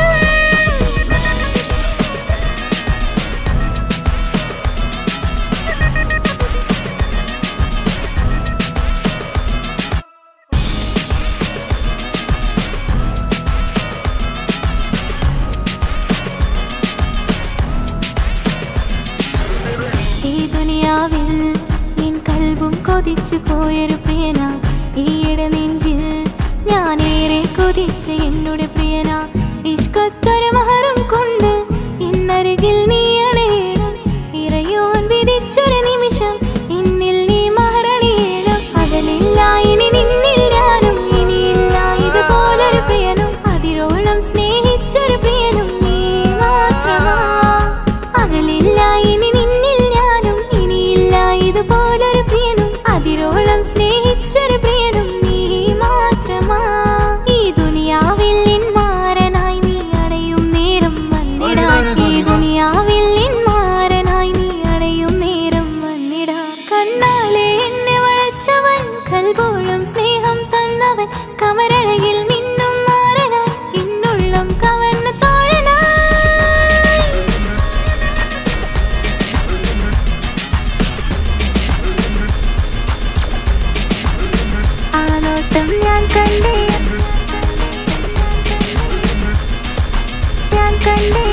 Speaker 1: കൊതിച്ചു പോയൊരു പ്രിയന, ഈയിടെ നെഞ്ചിൽ ഞാനേറെ കൊതിച്ച എന്നോട് പ്രിയന. ഇഷ്കത്തൊരു മഹറും കൊണ്ട് ഇന്നരികിൽ നീ അണയണം. കൽബോളം സ്നേഹം തന്നവൻ കമരഴകിൽ മിന്നും മാറനായി ഇന്നുള്ളം കവർന്ന തോഴനായി ആ നോട്ടം ഞാൻ കണ്ടേ ഞാൻ കണ്ടേ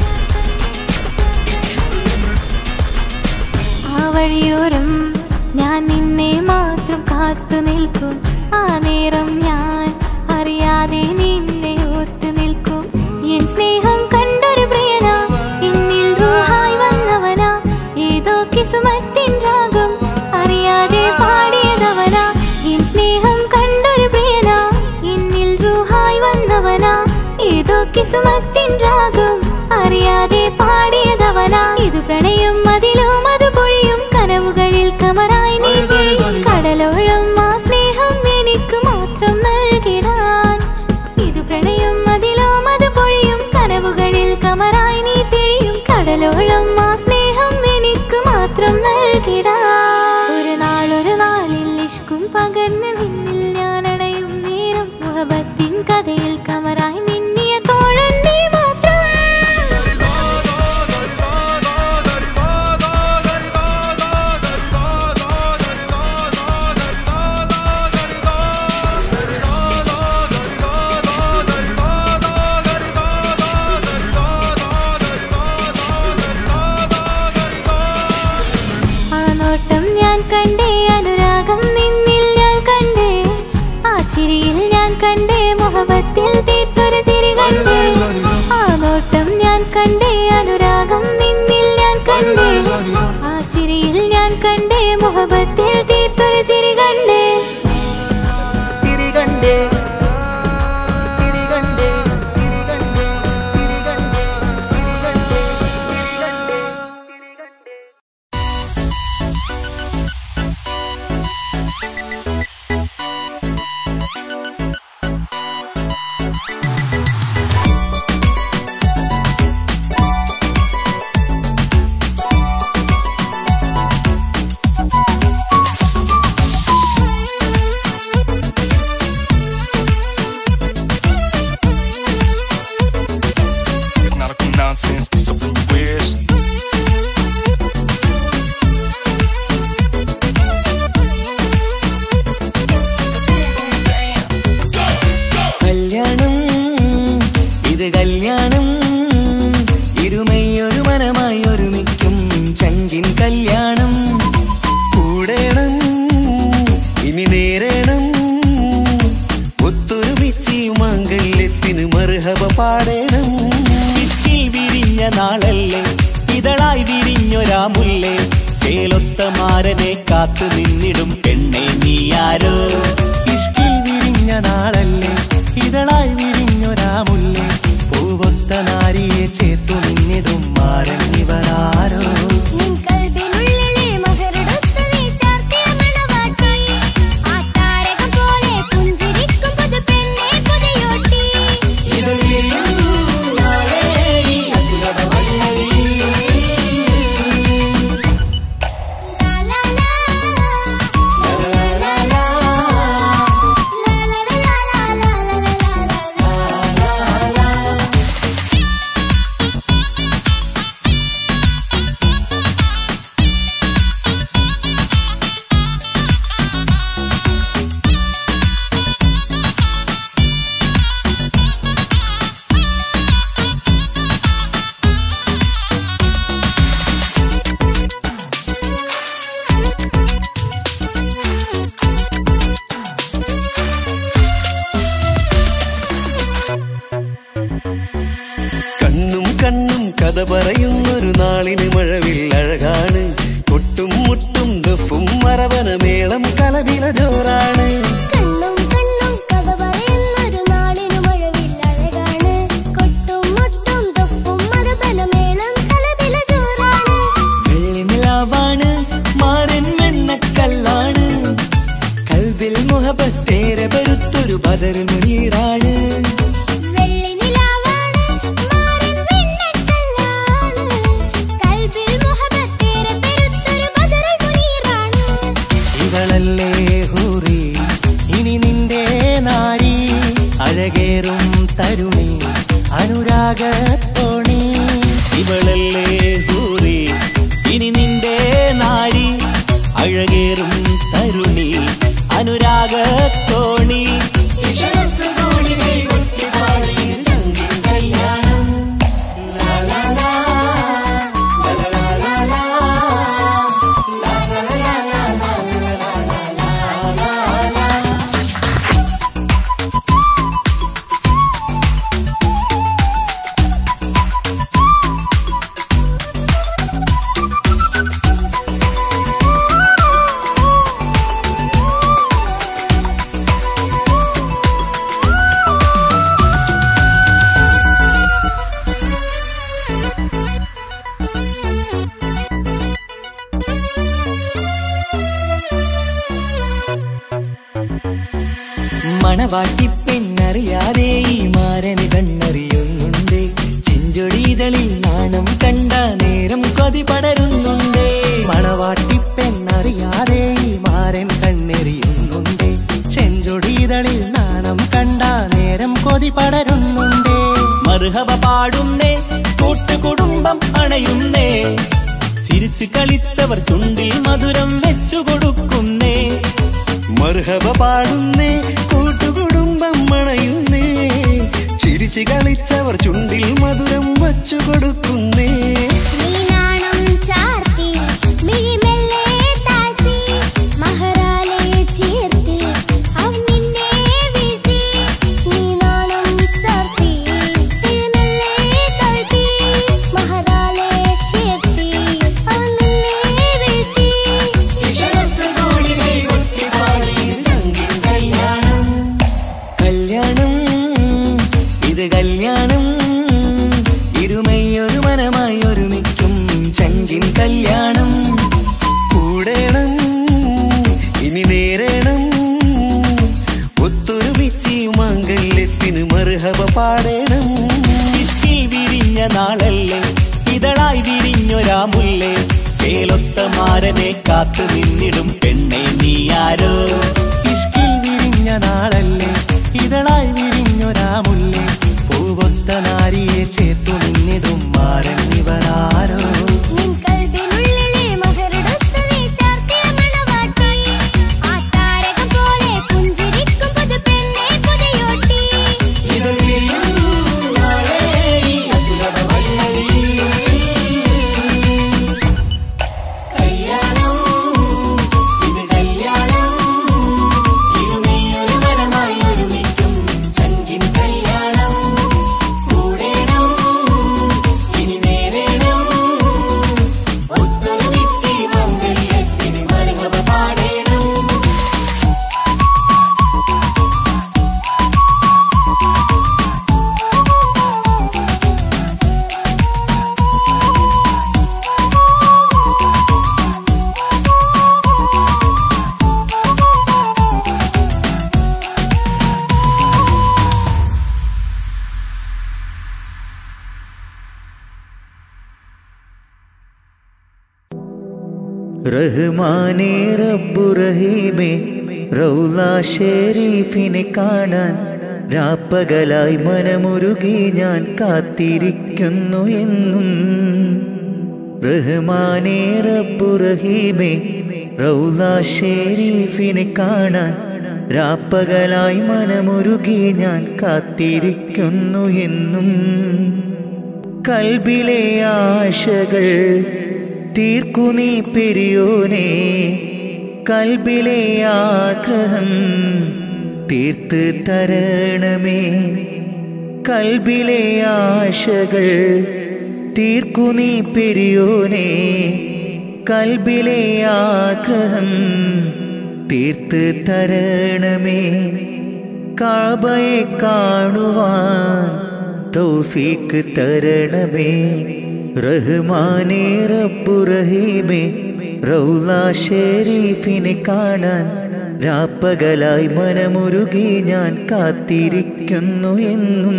Speaker 1: ആ വഴിയോരം ഞാൻ നിന്നെ മാത്രം കാത്തു നിൽക്കും ആ നേരം ഞാൻ അറിയാതെ നിന്നെ ഓർത്തു നിൽക്കും എൻ സ്നേഹം കണ്ടൊരു പ്രിയനാ എന്നിൽ റൂഹായി വന്നവനാ ഏതോ കിസുമത്തിൻ രാഗം അറിയാതെ പാടിയതവനാ എൻ സ്നേഹം കണ്ടൊരു പ്രിയനാ എന്നിൽ റൂഹായി വന്നവനാ ഏതോ കിസുമത്തിൻ രാഗം അറിയാതെ പാടിയതവനാ ഇത് പ്രണയം അതിലും അത് പൊഴിയും കനവുകളിൽ കമറായി നീ കടലോളം ആ സ്നേഹം എനിക്ക് മാത്രം നൽകിടാൻ ഇത് പ്രണയം അതിലും അത് പൊഴിയും കനവുകളിൽ കമറായി നീ തെളിയും കടലോളം ആ സ്നേഹം എനിക്ക് മാത്രം നൽകിടാൻ ഒരു നാളൊരു നാളിൽ ഇഷ്കും പകർന്ന് നിന്നിൽ ഞാൻ അടയും നേരം മുഹബത്തിൻ കഥയിൽ കമറായി മിന്നിയ തോഴൻ നീ മാത്രം കണ്ടേ അനുരാഗം നിന്നിൽ ഞാൻ കണ്ടേ ആ ചിരിയിൽ ഞാൻ കണ്ടേ മുഹബത്തിൽ തീർത്തൊരു ചിരി കണ്ടേ ആ നോട്ടം ഞാൻ കണ്ടേ അനുരാഗം നിന്നിൽ ഞാൻ കണ്ടേ ആ ചിരിയിൽ ഞാൻ കണ്ടേ മുഹബത്തിൽ തീർത്തൊരു ചിരി കണ്ടേ
Speaker 4: തിരി കണ്ടേ
Speaker 5: കാത്തു നിന്നിടും പെണ്ണെ നീയാരോ ഇഷ്കിൽ വിരിഞ്ഞ നാളല്ലേ ഇതളായി വിരിഞ്ഞൊരാ മുല്ലേ പൂവൊത്ത നാരിയെ ചേർത്തു നിന്നിടും മാരൻ ഇവരാരോ കഥ പറയുന്നൊരു നാളിന് മഴവിൽ അഴകാണ് കൊട്ടും മുട്ടും ദഫും മരവന മേളം കലവില ജോറാണ് വെള്ളിനിലാവാണ് മാരൻ വെണ്ണക്കല്ലാണ് കൽബിൽ മുഹബത്തേറെ പെരുത്തൊരു ബദർ മുനീറാണ് ഇവളല്ലേ ഹൂറി അനുരാഗത്തോണി. ഇവളല്ലേ ഹൂറി ഇനി നിന്റെ നാരി, അഴകേറും തരുണി അനുരാഗത്തോണി. മണവാട്ടി പെണ്ണറിയാതെ ഈ മാരന് കണ്ണറിയുന്നുണ്ട്. ചെഞ്ചൊടിതളിൽ നാണം കണ്ട നേരം കൊതി പടരുന്നുണ്ട്. മണവാട്ടി പെണ്ണറിയാതെ ഈ മാരൻ കണ്ണെറിയുന്നുണ്ട്. ചെഞ്ചൊടിതളിൽ നാണം കണ്ട നേരം കൊതി പടരുന്നുണ്ട്. മർഹബ പാടുന്നേ കൂട്ടുകുടുംബം അണയുന്നേ, ചിരിച്ചു കളിച്ചവർ ചുണ്ടിൽ മധുരം വെച്ചു കൊടുക്കുന്നേ. മർഹബ പാടുന്നേ കൂട്ടുകുടുംബം അണയുന്നേ, ചിരിച്ചു കളിച്ചവർ ചുണ്ടിൽ മധുരം വച്ചു കൊടുക്കുന്നേ. നാളല്ലേ ഇതളായി വിരിഞ്ഞൊരാ മുല്ലേ, ചേലൊത്ത മാരനെ കാത്തു നിന്നിടും പെണ്ണെ നീയാരോ. ഇഷ്കിൽ വിരിഞ്ഞ നാളല്ലേ ഇതളായി വിരിഞ്ഞൊരാ മുല്ലേ, പൂവൊത്ത നാരിയെ ചേർത്തു നിന്നിടും മാരൻ ഇവരാരോ.
Speaker 4: റഹ്മാനേ റബ്ബു റഹീമേ റൗള ഷരീഫിനെ കാണാൻ രാപ്പകലായി മനമുരുകി ഞാൻ കാത്തിരിക്കുന്നു എന്നും. റഹ്മാനേ റബ്ബു റഹീമേ റൗള ഷരീഫിനെ കാണാൻ രാപ്പകലായി മനമുരുകി ഞാൻ കാത്തിരിക്കുന്നു എന്നും. കൽബിലെ ആശകൾ തീർക്കു നീ പെരിയോനെ, കൽബിലെ ആഗ്രഹം തീർത്ത് തരണമേ. കൽബിലെ ആശകൾ തീർക്കു നീ പെരിയോനെ, കൽബിലെ ആഗ്രഹം തീർത്ത് തരണമേ. കഅബയെ കാണുവാൻ തൗഫീഖ് തരണമേ. റഹ്മാനേ റബ്ബു റഹീമേ റൗള ഷരീഫിനെ കാണാൻ രാപ്പകലായി മനമുരുകി ഞാൻ കാത്തിരിക്കുന്നു എന്നും.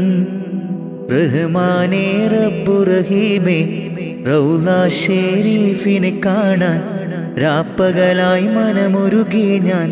Speaker 4: റഹ്മാനേ റബ്ബു റഹീമേ റൗള ഷരീഫിനെ കാണാൻ രാപ്പകലായി മനമുരുകി ഞാൻ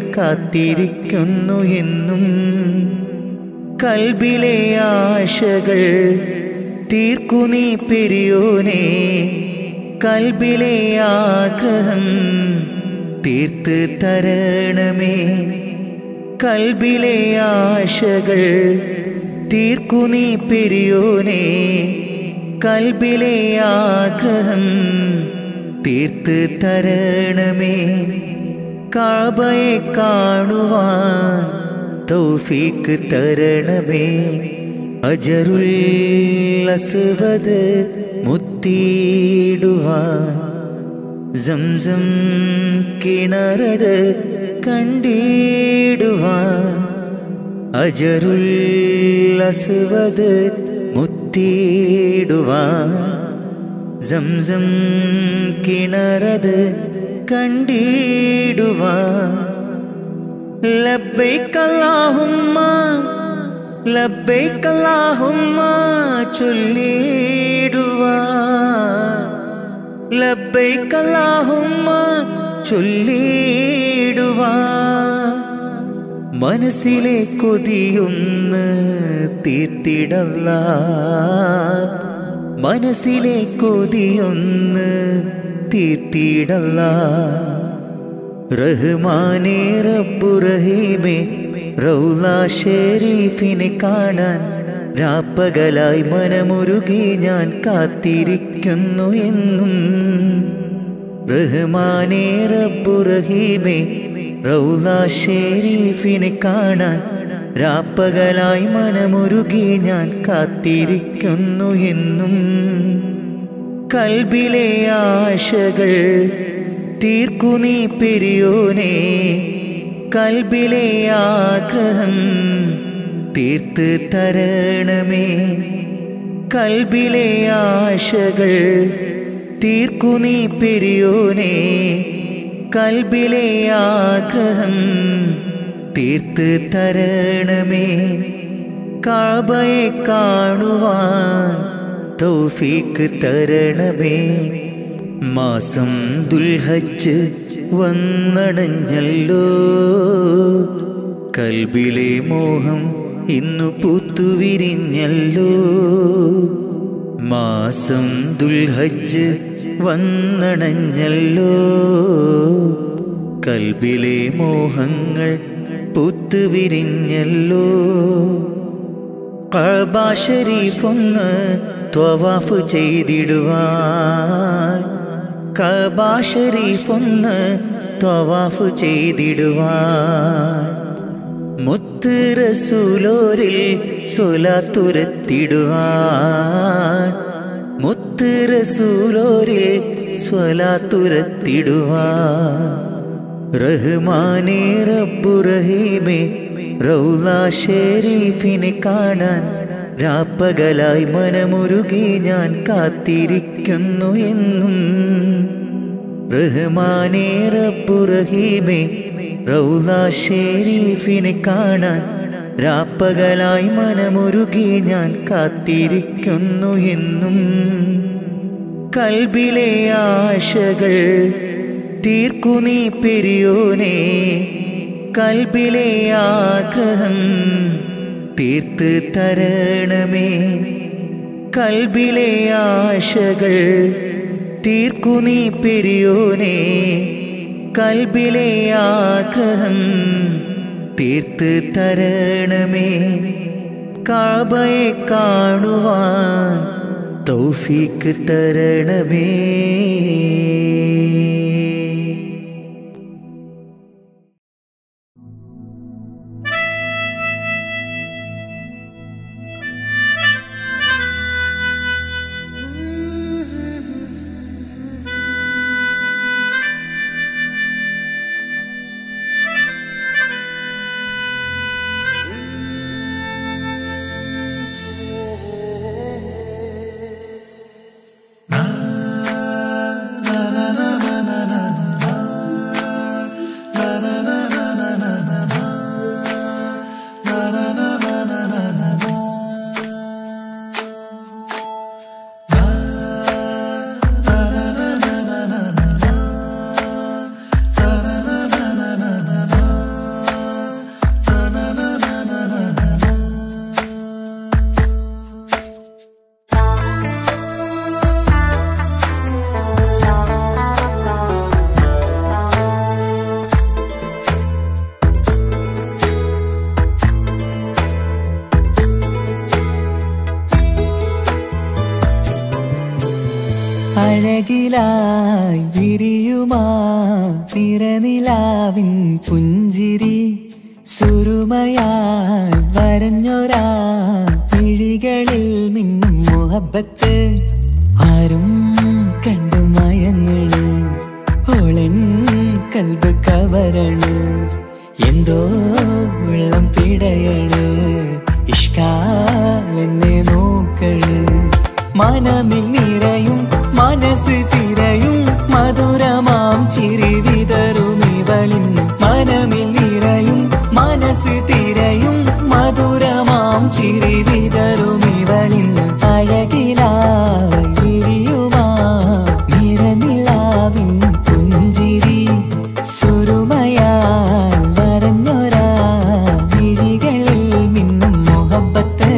Speaker 4: കാത്തിരിക്കുന്നു എന്നും. കൽബിലെ ആശകൾ തീർക്കു നീ പെരിയോനെ കൽബിലെ ആഗ്രഹം തീർത്ത് തരണമേ. കൽബിലെ ആശകൾ തീർക്കു നീ പെരിയോനെ കൽബിലെ ആഗ്രഹം തീർത്ത് തരണമേ. കഅബയെ കാണുവാൻ തൗഫീക്ക് തരണമേ. അജറുൽ അസ്വദ് മുത്തിയിടുവാൻ സംസം കിണറത് കണ്ടിടുവാൻ. അജറുൽ അസ്വദ് മുത്തിയിടുവാൻ സംസം കിണറത് കണ്ടിടുവാൻ. ലബ്ബൈക അല്ലാഹുമ്മ ലബ്ബൈക അല്ലാഹുമ്മ ചൊല്ലിടുവാൻ. ലബ്ബൈക അല്ലാഹുമ്മ ചൊല്ലിടുവാൻ. മനസ്സിലെ കൊതിയൊന്ന് തീർത്തിടല്ലാ. മനസ്സിലെ കൊതിയൊന്ന് തീർത്തിടല്ലാ. റഹ്മാനേ റബ്ബു റഹീമേ റൗള ഷരീഫിനെ കാണാൻ രാപ്പകലായി മനമുരുകി ഞാൻ കാത്തിരിക്കുന്നു എന്നും. റഹ്മാനേ റബ്ബു റഹീമേ റൗള ഷരീഫിനെ കാണാൻ രാപ്പകലായി മനമുരുകി ഞാൻ കാത്തിരിക്കുന്നു എന്നും. കൽബിലെ ആശകൾ തീർക്കു നീ പെരിയോനെ കൽബിലെ ആഗ്രഹം തീർത്ത് തരണമേ. കൽബിലെ ആശകൾ തീർക്കു നീ പെരിയോനെ കൽബിലെ ആഗ്രഹം തീർത്ത് തരണമേ. കഅബയെ കാണുവാൻ തൗഫീക്ക് തരണമേ. മാസം ദുൽഹജ്ജ് വന്നടഞ്ഞല്ലോ. കൽബിലെ മോഹം ഇന്നു പൂത്തുവിരിഞ്ഞല്ലോ. മാസം ദുൽഹജ്ജ് വന്നടഞ്ഞല്ലോ. കൽബിലെ മോഹങ്ങൾ പൂത്തുവിരിഞ്ഞല്ലോ. കഅബ ശരീഫൊന്ന് ത്വവാഫ് ചെയ്തിടുവാൻ. കഅബ ശരീഫൊന്ന് ത്വവാഫ് ചെയ്തിടുവാൻ. മുത്ത് റസൂലോരിൽ സ്വലാത്തുരത്തിടുവാൻ. മുത്ത് റസൂലോരിൽ സ്വലാത്തുരത്തിടുവാൻ. റഹ്മാനേ റബ്ബു റഹീമേ റൗള ഷരീഫിനെ കാണാൻ രാപ്പകലായി മനമുരുകി ഞാൻ കാത്തിരിക്കുന്നു എന്നും. റഹ്മാനേ റബ്ബു റഹീമേ റൗള ഷരീഫിനെ കാണാൻ രാപ്പകലായി മനമുരുകി ഞാൻ കാത്തിരിക്കുന്നു എന്നും. കൽബിലെ ആശകൾ തീർക്കു നീ പെരിയോനെ കൽബിലെ ആഗ്രഹം തീർത്ത് തരണമേ. കൽബിലെ ആശകൾ തീർക്കു നീ പെരിയോനെ കൽബിലെ ആഗ്രഹം തീർത്ത് തരണമേ. കഅബയെ കാണുവാൻ തൗഫീക്ക് തരണമേ.
Speaker 6: ah
Speaker 4: അഴകിലായി വിരിയുമാ തിരനിലാവിൻ പുഞ്ചിരി സുരുമയാൽ വരഞ്ഞൊരാ വിഴികളിൽ മിന്നും മുഹബത്ത് ആരും കണ്ടു മയങ്ങള് ഓളൻ കൽബ് കവരണ് എന്തോ വെള്ളം പിടയണ് ഇഷ്കാലെന്നെ നോക്കള് മനമിൽ നിറയും മനസ്സ് തിരയും മധുരമാം ചിരി വിതറും ഇവളിന്ന് മനമിൽ നിറയും മനസ്സ് തിരയും മധുരമാം ചിരി വിതറും ഇവളിന്ന് അഴകിലായി വിരിയുമാ നിറനിലാവിൻ പുഞ്ചിരി സുരുമയാൽ വരഞ്ഞൊരാ വിഴികളിൽ മിന്നും മുഹബത്ത്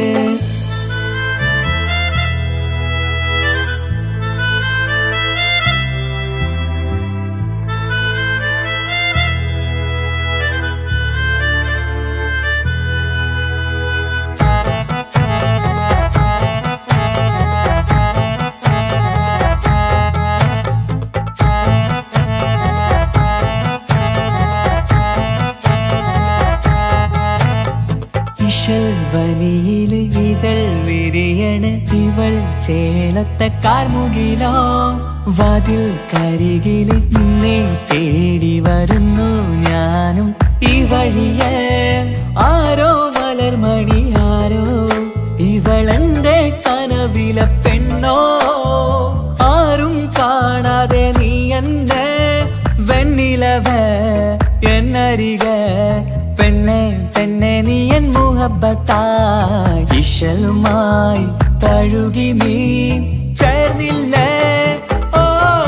Speaker 4: വനിയില് ഇതൾ വിരിയണ് ഇവൾ ചേലത്ത കാർമുകിലോ വാതിൽ കരികില് നിന്നെ തേടി വരുന്നു ഞാനും ഈ വഴിയെ ആരോ മലർമണി ആരോ ഇവളെന്റെ കനവിലെ പെണ്ണോ ആരും കാണാതെ നീ എന്നെ വെണ്ണിലവ എന്നരികെ പെണ്ണെ പെണ്ണെ നീ എൻ മുഹബത്തായി ഇശലുമായി തഴുകി നീ ചേർന്നില്ലേ ഓ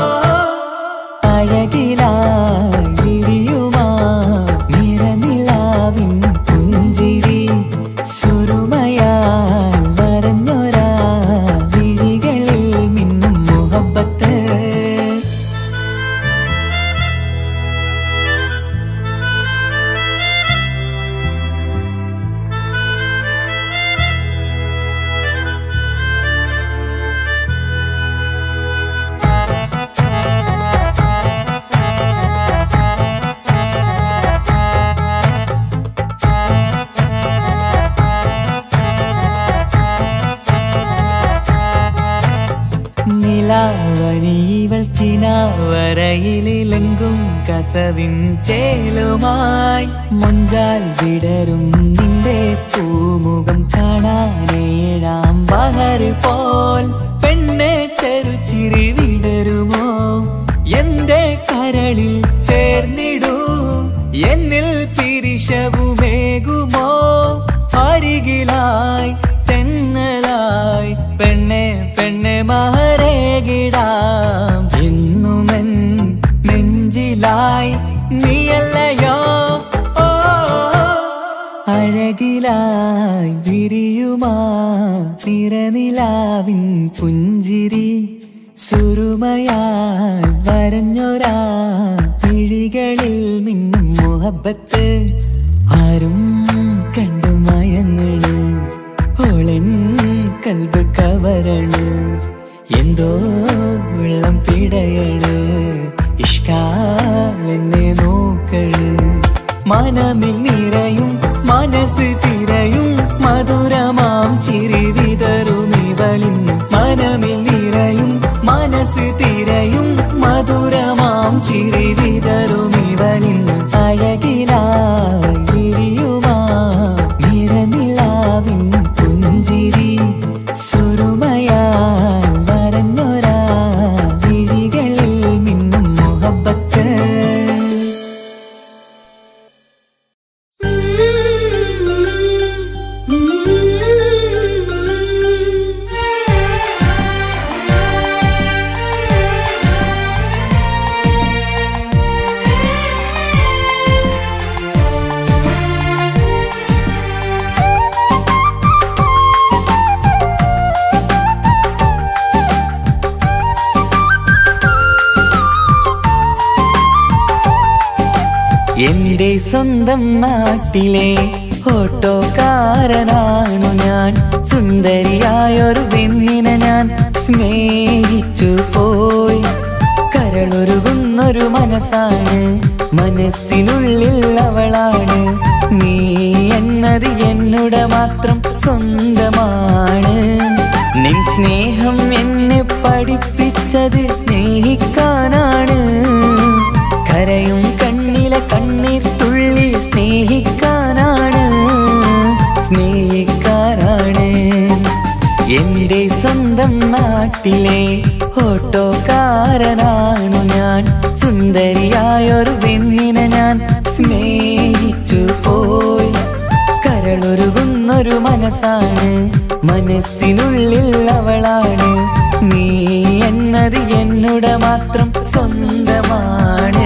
Speaker 4: അഴകിലായി വിരിയുമാ നിറനിലാവിൻ പുഞ്ചിരി സുരുമയാൽ വരഞ്ഞൊരാ വിഴികളിൽ മിന്നും മുഹബത്ത് നിലാവനിവൾ കിനാവരയിലെങ്കും കസവിൻ ചേലുമായി മുഞ്ചാൽ വിടരും നിന്റെ പൂമുഖം കാണാനേഴാം ബഹർ പോൽ പെണ്ണെ ചെറുചിരി വിടരുമോ എന്റെ കരളിൽ ചേർന്നിടൂ എന്നിൽ പിരിശവുമേകുമോ അരികിലായി തെന്നലായി പെണ്ണെ പെണ്ണെ മഹരേകിടാം എന്നുമെൻ നെഞ്ചിലായി നീയല്ലയോ ഓ അഴകിലായി വിരിയുമാ തിരനിലാവിൻ പുഞ്ചിരി സുരുമയാൽ വരഞ്ഞൊരാ വിഴികളിൽ മിന്നും മുഹബത്ത് ആരും കണ്ടു മയങ്ങള് ഓളൻ കൽബ് കവരണ് എന്തോ വെള്ളം പിടയണ് ഇഷ്കാലെന്നെ നോക്കള് മനമിൽ നിറയും മനസ്സ് തിരയും മധുരമാം ചിരി വിതറും ഇവളിന്ന് മനമിൽ നിറയും മനസ്സ് തിരയും മധുരമാം ചിരി വിതറും ഇവളിന്ന് അഴകിലായി വിരിയുമാ നിറനിലാവിൻ പുഞ്ചിരി സുരുമയാൽ വരഞ്ഞൊരാ വിഴികളിൽ മിന്നും മുഹബത്ത് എന്റെ സ്വന്തം നാട്ടിലെ ഓട്ടോക്കാരനാണു ഞാൻ സുന്ദരിയായൊരു പെണ്ണിനെ ഞാൻ സ്നേഹിച്ചു പോയി. കരളൊരുകുന്നൊരു മനസ്സാണ്, മനസ്സിനുള്ളിൽ അവളാണ്. നീ എന്നത് എന്നുടെ മാത്രം സ്വന്തമാണ്. നിൻ സ്നേഹം എന്നെ പഠിപ്പിച്ചത് സ്നേഹിക്കാനാണ്. കരയും കണ്ണിലെ കണ്ണീർ തുള്ളി സ്നേഹിക്കാനാണ്, സ്നേഹിക്കാനാണ്. എന്റെ സ്വന്തം നാട്ടിലെ ഓട്ടോക്കാരനാണു ഞാൻ. സുന്ദരിയായൊരു പെണ്ണിനെ ഞാൻ സ്നേഹിച്ചു പോയി. കരളൊരുകുന്നൊരു മനസ്സാണ്, മനസ്സിനുള്ളിൽ അവളാണ്. നീ എന്നത് എന്നുടെ മാത്രം സ്വന്തമാണ്.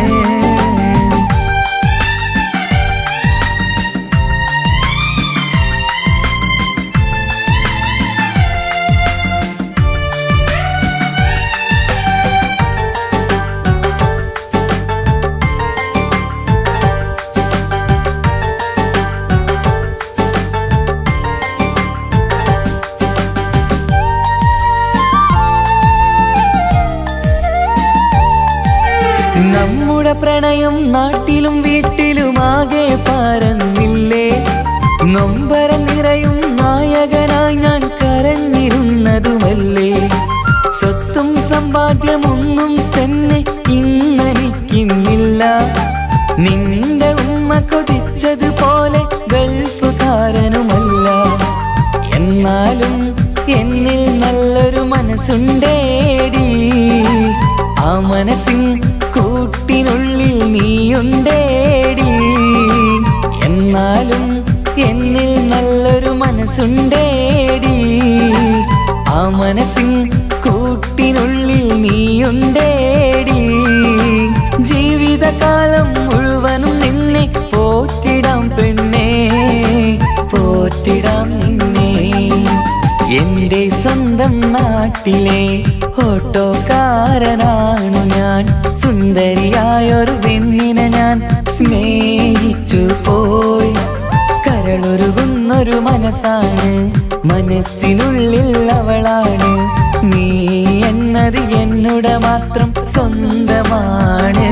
Speaker 4: നമ്മുടെ പ്രണയം നാട്ടിലും വീട്ടിലുമാകെ പരന്നില്ലേ. നൊമ്പരം നിറയും നായകനായി ഞാൻ കരഞ്ഞിരുന്നതുമല്ലേ. സ്വത്തും സമ്പാദ്യമൊന്നും തന്നെ ഇന്നെനിക്കിന്നില്ല. നിന്റെ ഉമ്മ കൊതിച്ചതുപോലെ ഗൾഫുകാരനുമല്ല. എന്നാലും എന്നിൽ നല്ലൊരു മനസ്സുണ്ടേടി. ആ മനസ്സിൻ കൂട്ടിനുള്ളിൽ നീയുണ്ടേടി. എന്നാലും എന്നിൽ നല്ലൊരു മനസ്സുണ്ടേടി. ആ മനസ്സിൻ കൂട്ടിനുള്ളിൽ നീയുണ്ടേടി. ജീവിതകാലം മുഴുവനും നിന്നെ പോറ്റിടാം പെണ്ണേ, പോറ്റിടാം നിന്നെ. എന്റെ സ്വന്തം നാട്ടിലെ ഓട്ടോക്കാരനാണു ഞാൻ. സുന്ദരിയായൊരു പെണ്ണിനെ ഞാൻ സ്നേഹിച്ചു പോയി. കരളൊരുകുന്നൊരു മനസ്സാണ്, മനസ്സിനുള്ളിൽ അവളാണ്. നീ എന്നത് എന്നുടെ മാത്രം സ്വന്തമാണ്.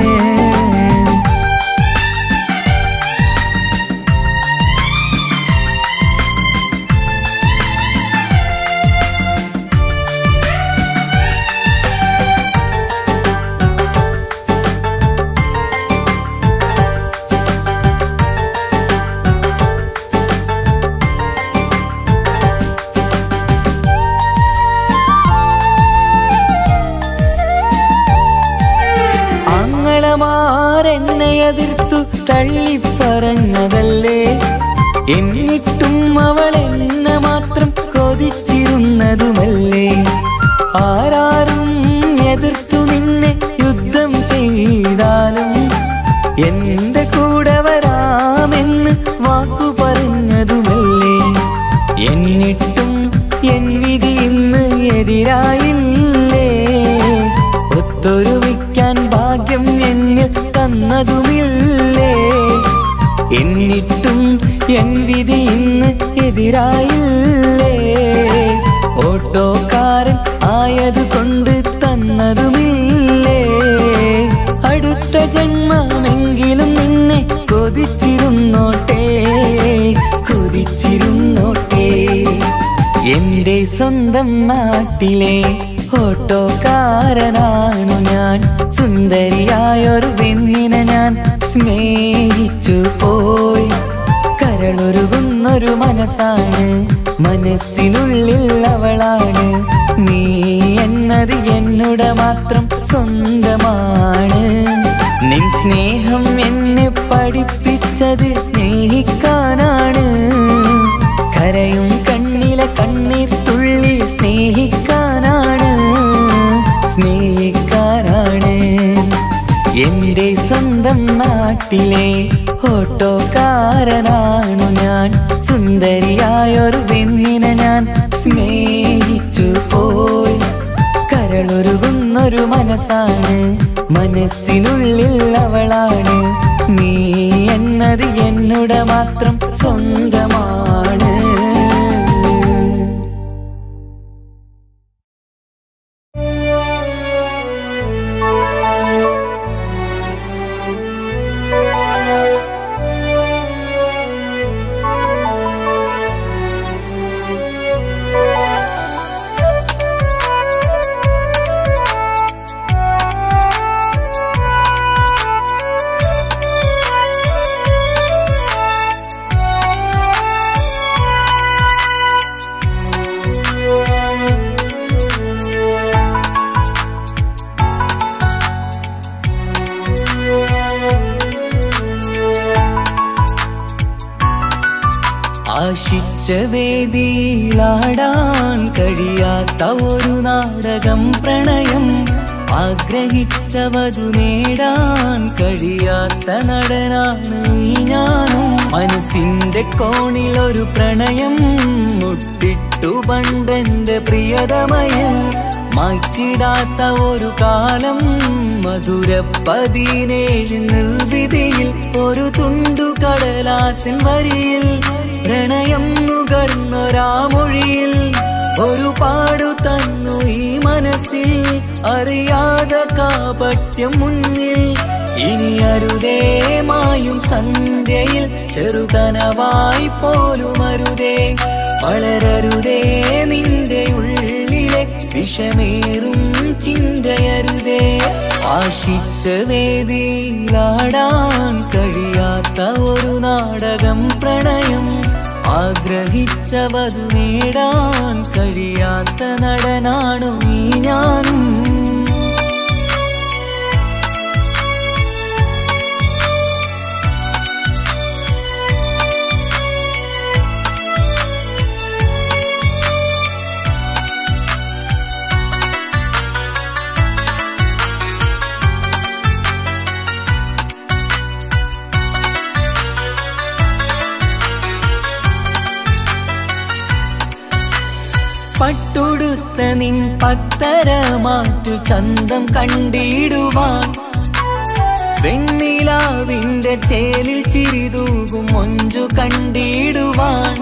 Speaker 4: എന്നെ എതിർത്തു തള്ളിപ്പറഞ്ഞതല്ലേ. എന്നിട്ടും അവൾ എന്നെ മാത്രം കൊതിച്ചിരുന്നതുമല്ലേ. ആരാരും എതിർത്തു നിന്നെ യുദ്ധം ചെയ്താലും എന്റെ കൂടെ വരാമെന്ന് വാക്കു പറഞ്ഞതുമല്ലേ. എന്നിട്ടും എൻ വിധി ഇന്ന് എതിരായില്ലേ. ഒത്തൊരുമിക്കാൻ ഭാഗ്യം എന്നിൽ തന്നതുമില്ലേ. എന്നിട്ടും എൻ വിധി ഇന്ന് എതിരായില്ലേ. ഓട്ടോക്കാരൻ ആയതുകൊണ്ട് തന്നതുമില്ലേ. അടുത്ത ജന്മമെങ്കിലും നിന്നെ കൊതിച്ചിരുന്നോട്ടെ, കൊതിച്ചിരുന്നോട്ടെ. എന്റെ സ്വന്തം നാട്ടിലെ ഓട്ടോക്കാരനാണു ഞാൻ. സുന്ദരിയായൊരു പെണ്ണിനെ ഞാൻ സ്നേഹിച്ചു പോയി. കരളൊരുകുന്നൊരു മനസ്സാണ്, മനസ്സിനുള്ളിൽ അവളാണ്. നീ എന്നത് എന്നുടെ മാത്രം സ്വന്തമാണ്. നിൻ സ്നേഹം എന്നെ പഠിപ്പിച്ചത് സ്നേഹിക്കാനാണ്. കരയും കണ്ണിലെ കണ്ണീർ തുള്ളി സ്നേഹിക്കാനാണ്, സ്നേഹിക്കാനാണ്. എന്റെ സ്വന്തം നാട്ടിലെ ഓട്ടോക്കാരനാണു ഞാൻ. സുന്ദരിയായൊരു പെണ്ണിനെ ഞാൻ സ്നേഹിച്ചു പോയി. കരളൊരുകുന്നൊരു മനസ്സാണ്, മനസ്സിനുള്ളിൽ അവളാണ്. നീ എന്നത് എന്നുടെ മാത്രം സ്വന്തമാണ്. ആശിച്ച വേദിയിലാടാൻ കഴിയാത്ത ഒരു നാടകം പ്രണയം ആഗ്രഹിച്ച വധു നേടാൻ കഴിയാത്ത നടനാണ് ഈ ഞാനും മനസ്സിന്റെ കോണിൽ ഒരു പ്രണയം മുട്ടിട്ടു പണ്ടെന്റെ പ്രിയതമയിൽ മായ്ച്ചിടാത്ത ഒരു കാലം മധുര പതിനേഴ് നിർവിധിയിൽ ഒരു തുണ്ടു കടലാസിൻ വരിയിൽ പ്രണയം നുകർന്നൊരാമൊഴിയിൽ ഒരു പാടു തന്നു ഈ മനസ്സിൽ അറിയാതെ കാപട്യം മുന്നിൽ ഇനി അരുതേ മായും സന്ധ്യയിൽ ചെറുകനവായി പോലും അരുതേ വളരരുതേ നിന്റെ ഉള്ളിലെ വിഷമേറും ചിന്തയരുതേ ആശിച്ച വേദിയിലാടാൻ കഴിയാത്ത ഒരു നാടകം പ്രണയം ആഗ്രഹിച്ച വധു നേടാൻ കഴിയാത്ത നടനാണു ഈ ഞാനും പട്ടുടുത്ത നിൻ പത്തര മാറ്റു ചന്തം കണ്ടിടുവാൻ വെണ്ണിലാവിന്റെ ചേലിൽ ചിരിതൂകും മൊഞ്ചു കണ്ടിടുവാൻ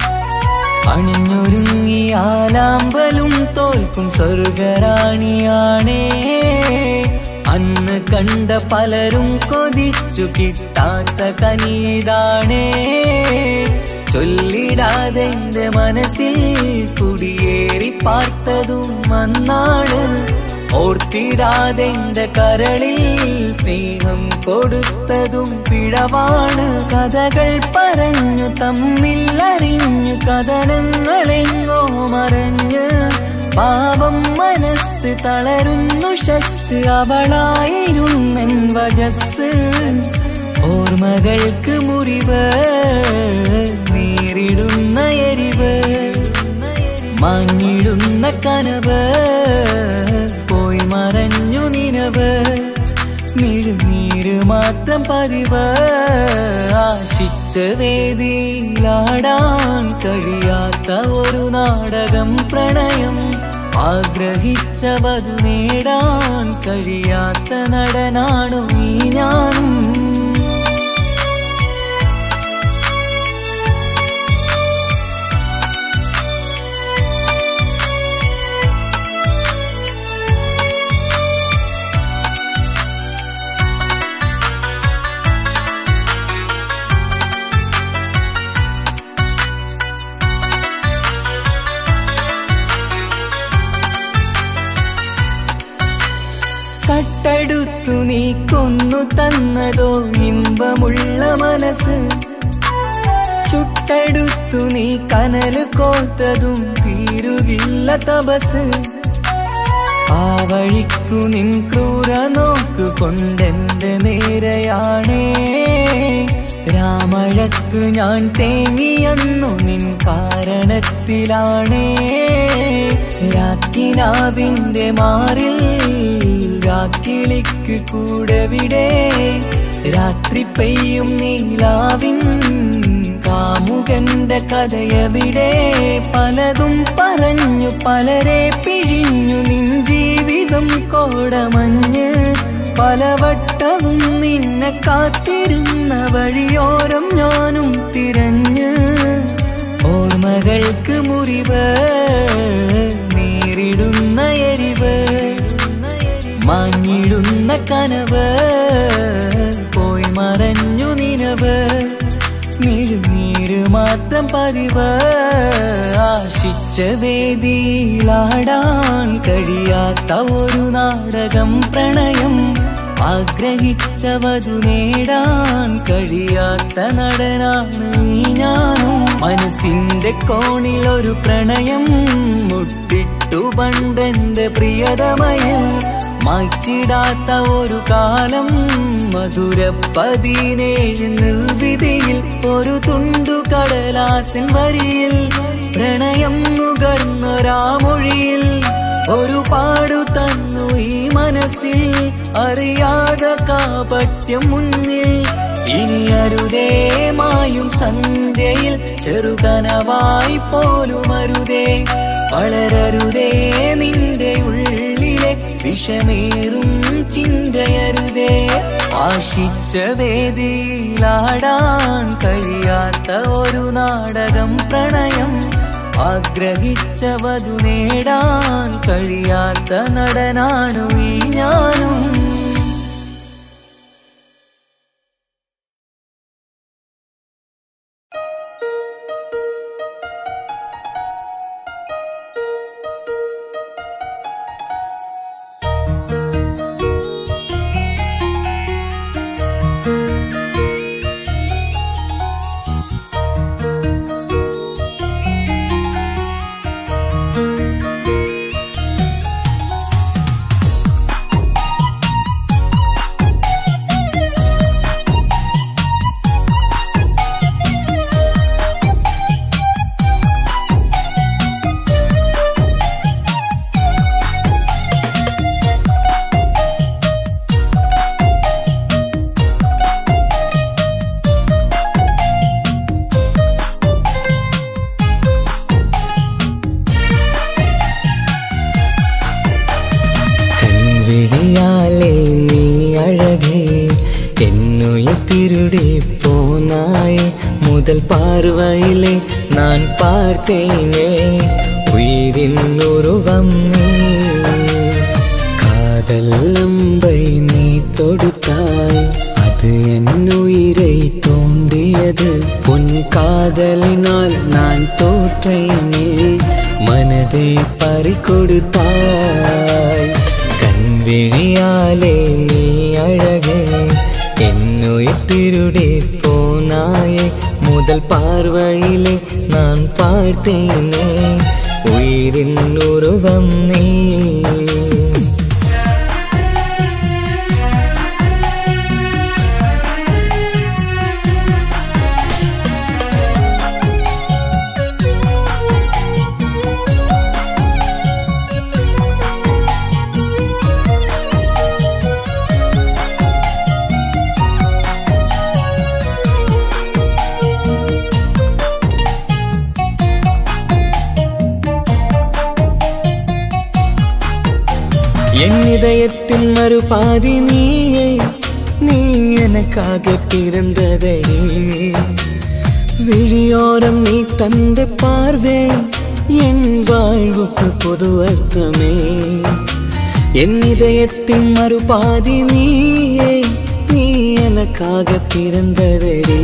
Speaker 4: അണിഞ്ഞൊരുങ്ങിയാലാമ്പലും തോൽക്കും സ്വർഗറാണിയാണേ അന്ന് കണ്ട പലരും കൊതിച്ചു കിട്ടാത്ത കനിതാണേ ചൊല്ലിടാതെ എന്റെ മനസ്സിൽ കുടിയേറി പാർത്തതും അന്നാണ് ഓർത്തിടാതെ എന്റെ കരളിൽ സ്നേഹം കൊടുത്തതും പിഴവാണ് കഥകൾ പറഞ്ഞു തമ്മിൽ അറിഞ്ഞു കഥനങ്ങളെങ്ങോ മറഞ്ഞ് പാപം മനസ്സ് തളരുന്നു ഷസ് അവളായിരുന്നെൻ വജസ് ഓർമ്മകൾക്ക് മുറിവ് നേരിടുന്ന എരിവ് മാഞ്ഞിടുന്ന കനവ് പോയി മറഞ്ഞു നിനവ് മിഴുനീര് മാത്രം പതിവ് ആശിച്ച വേദിയിലാടാൻ കഴിയാത്ത ഒരു നാടകം പ്രണയം ആഗ്രഹിച്ച വധു നേടാൻ കഴിയാത്ത നടനാണു ഈ ഞാനും കട്ടെടുത്തു നീ കൊന്നു തന്നതോ ഇമ്പമുള്ള മനസ്സ് ചുട്ടെടുത്തു നീ കനല് കോത്തതും തീരുകില്ല തപസ് ആ വഴിക്കു നിൻ ക്രൂര നോക്കു കൊണ്ടെന്റെ നേരെയാണേ രാമഴക്ക് ഞാൻ തേങ്ങിയെന്നു നിൻ കാരണത്തിലാണേ രാക്കിനാവിന്റെ മാറിൽ രാക്കിളിക്ക് കൂടെവിടെ രാത്രി പെയ്യും നീലാവിൻ കാമുകന്റെ കഥയവിടെ പലതും പറഞ്ഞു പലരെ പിഴിഞ്ഞു നിൻ ജീവിതം കോടമഞ്ഞ് പലവട്ടവും നിന്നെ കാത്തിരുന്ന വഴിയോരം ഞാനും തിരഞ്ഞ് ഓർമ്മകൾക്ക് മുറിവ് നേരിടുന്ന എരിവ് മാഞ്ഞിടുന്ന കനവ് പോയി മറഞ്ഞു നിനവ് മിഴുനീര് മാത്രം പതിവ് ആശിച്ച വേദിയിലാടാൻ കഴിയാത്ത ഒരു നാടകം പ്രണയം ആഗ്രഹിച്ച വധു നേടാൻ കഴിയാത്ത നടനാണ് ഈ ഞാനും മനസ്സിന്റെ കോണിൽ ഒരു പ്രണയം മുട്ടിട്ടു പണ്ടെന്റെ പ്രിയതമയിൽ മായ്ച്ചിടാത്ത ഒരു കാലം മധുര പതിനേഴ് നിർവിധിയിൽ ഒരു തുണ്ടു കടലാസിൻ വരിയിൽ പ്രണയം നുകർന്നൊരാമൊഴിയിൽ ഒരു പാടു തന്നു ഈ മനസ്സിൽ അറിയാതെ കാപട്യം മുന്നിൽ ഇനി അരുതേ മായും സന്ധ്യയിൽ ചെറുകനവായി പോലും അരുതേ വളരരുതേ നിന്റെ ഉള്ളിലെ വിഷമേറും ചിന്തയരുതേ ആശിച്ച വേദിയിലാടാൻ കഴിയാത്ത ഒരു നാടകം പ്രണയം ആഗ്രഹിച്ച വധു നേടാൻ കഴിയാത്ത നടനാണു ഈ ഞാനും முதல் பார்வையிலே நான் பார்த்தேனே உயிரின் உருவம் நீ காதல் அம்பை நீ தொடுத்தாய் அது என் உயிரை தோண்டியது உன் காதலினால் நான் தோற்றேனே மனதை பறிகொடுத்தாய் கண்விழியாலே நீ அழகே என்னுயிர் திருடி போனாயே முதல் பார்வையிலே நான் பார்த்தேனே உயிரின் உருவம் நீ என் இதயத்தின் மறுபாதி நீயே நீ எனக்காக பிறந்ததடி விழியோரம் நீ தந்த பார்வை என் வாழ்வுக்கு புது அர்த்தமே என் இதயத்தின் மறுபாதி நீயே நீ எனக்காக பிறந்ததடி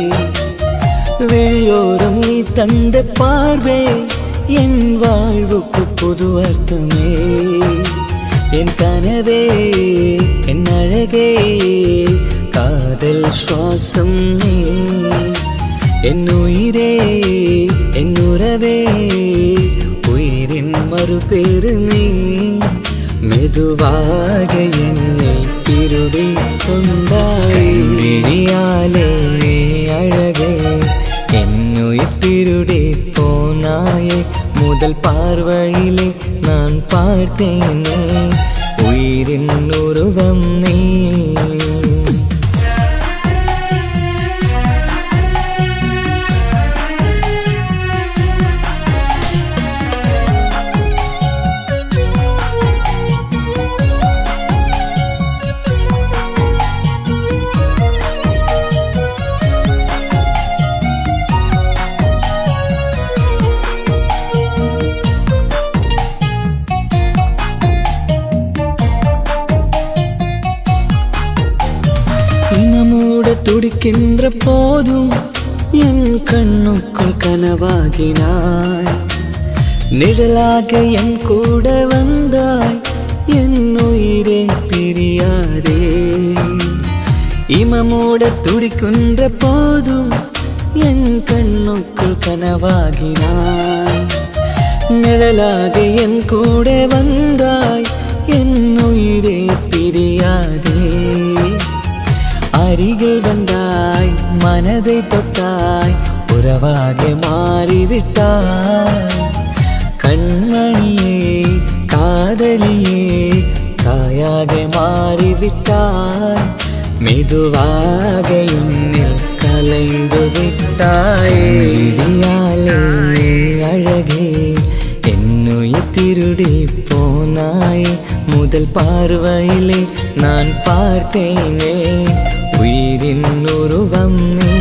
Speaker 4: விழியோரம் நீ தந்த பார்வை என் வாழ்வுக்கு புது அர்த்தமே என் கனவே என் அழகே காதல் சுவாசம் நீ என் உயிரே என் உறவே உயிரின் மறுபேறு நீ மெதுவாக என்னை திருடி கொண்டாய் விழியாலே நீ அழகே என் உயிர் திருடி போனாயே முதல் பார்வையிலே நான் பார்த்தேனே உயிரின் உருவம் நீ துடிக்கின்ற போதும் என் கண்ணுக்குள் கனவாகினாய் நிழலாக என் கூட வந்தாய் என் உயிரே பிரியாதே இமமூட துடிக்கின்ற போதும் என் கண்ணுக்குள் கனவாகினாய் நிழலாக என் கூட வந்தாய் എന്നുയിരേ പിരിയാതെ അരികിൽ വந்தாய் മനதை தொட்டாய் உறவாக மாறிவிட்டாய் கண்மணியே காதலியே தாயாக மாறிவிட்டாய் மெதுவாக என்னில் கலைந்து விட்டாய் விழியாலே நீ அழகே என்னுயிர் திருடி போனாய் முதல் பார்வையிலே நான் பார்த்தேனே உயிரின் உருவம் நீ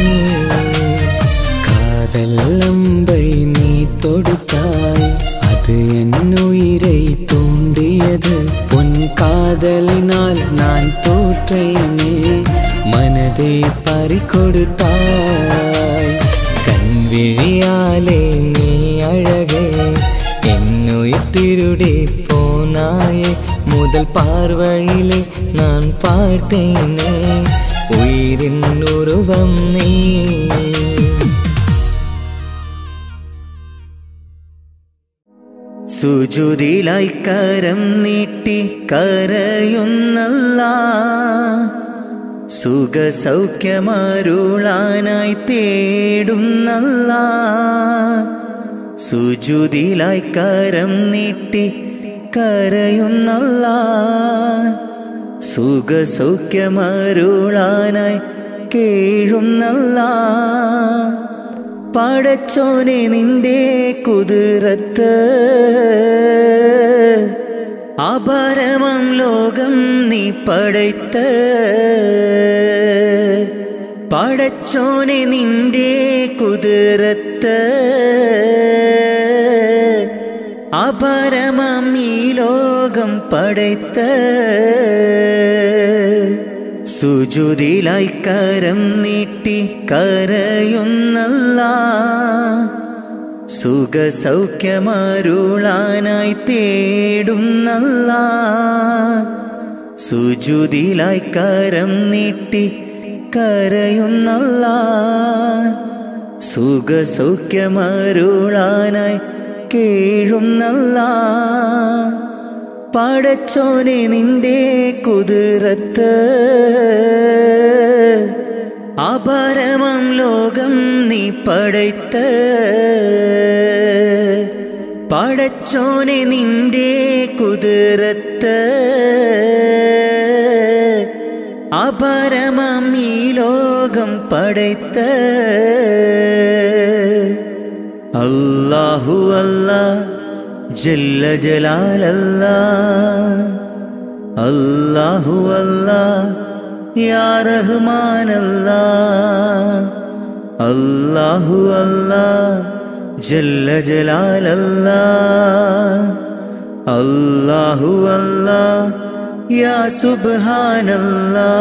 Speaker 4: காதல் அம்பை நீ தொடுத்தாய் அது என் உயிரை தூண்டியது உன் காதலினால் நான் தோற்றேனே மனதை பறிகொடுத்தாய் கண் விழியாலே நீ அழகே என்னுயிர் திருடி போனாயே முதல் பார்வையிலே நான் பார்த்தேனே உயிரின் உருவம் நீ സുജൂദിലായി കരം നീട്ടി കരയുന്നല്ലാ സുഖ സൗഖ്യമരുളാനായി തേടുന്നല്ലാ സുജൂദിലായി കരം നീട്ടി കരയുന്നല്ലാ സുഖ സൗഖ്യമരുളാനായി കേഴുന്നല്ലാ പടച്ചോനെ നിന്റെ കുതിരത്ത് അപരമം ലോകം നീ പടയ്ത്ത പടച്ചോനെ നിന്റെ കുതിരത്ത് അപരമം ഈ ലോകം പടയ്ത്ത സുജൂദിലായി കരം നീട്ടി കരയുന്നല്ലാ സുഖ സൗഖ്യമരുളാനായി തേടുന്നല്ലാ സുജൂദിലായി കരം നീട്ടി കരയുന്നല്ലാ സുഖ സൗഖ്യമരുളാനായി കേഴുന്നല്ലാ പടച്ചോനെ നിന്റെ കുതിരത്ത് അപരമം ലോകം നീ പടയ്ത്ത പടച്ചോനെ നിന്റെ കുതിരത്ത് അപരമം ഈ ലോകം പടയ്ത്ത അല്ലാഹു അല്ലാഹ് ജല്ല ജലാലല്ലാ അല്ലാഹു അല്ലാഹ് യാ റഹ്മാനല്ലാ അല്ലാഹു അല്ലാഹ് ജല്ല ജലാലല്ലാ അല്ലാഹു അല്ലാഹ് യാ സുബ്ഹാനല്ലാ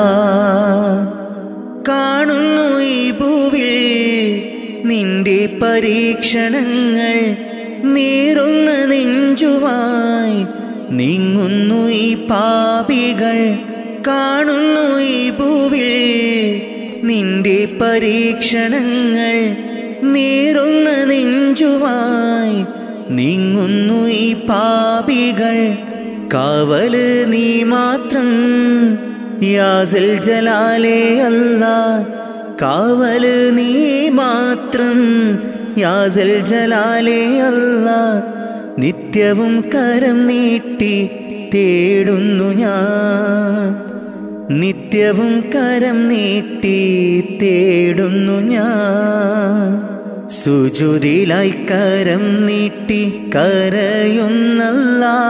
Speaker 4: കാണുന്നു ഈ ഭൂവിൽ നിന്റെ പരീക്ഷണങ്ങൾ നീറുന്ന നെഞ്ചുമായി നീങ്ങുന്നു ഈ പാപികൾ കാണുന്നു ഈ ഭൂവിൽ നിന്റെ പരീക്ഷണങ്ങൾ നീറുന്ന നെഞ്ചുമായി നീങ്ങുന്നു ഈ പാപികൾ കാവല് നീ മാത്രം യാസൽ ജലാലേ അല്ലാ കാവല് നീ മാത്രം യാസൽ ജലാലേ അല്ലാ നിത്യവും കരം നീട്ടി തേടുന്നു ഞാൻ നിത്യവും കരം നീട്ടി തേടുന്നു ഞാൻ സുജൂദിലായി കരം നീട്ടി കരയുന്നല്ലാ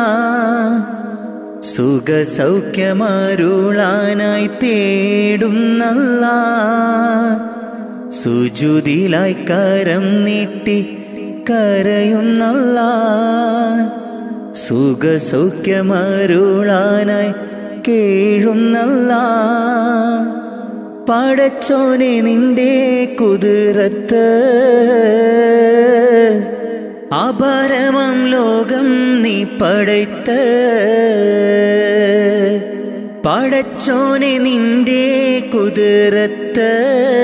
Speaker 4: സുഖ സൗഖ്യമരുളാനായി തേടുന്നല്ലാ സുജൂദിലായി കരം നീട്ടി കരയുന്നല്ലാ സുഖ സൗഖ്യമരുളാനായി കേഴുന്നല്ലാ പടച്ചോനെ നിന്റെ കുതിരത്ത് അപരമം ലോകം നീ പടയ്ത്ത പടച്ചോനെ നിന്റെ കുതിരത്ത്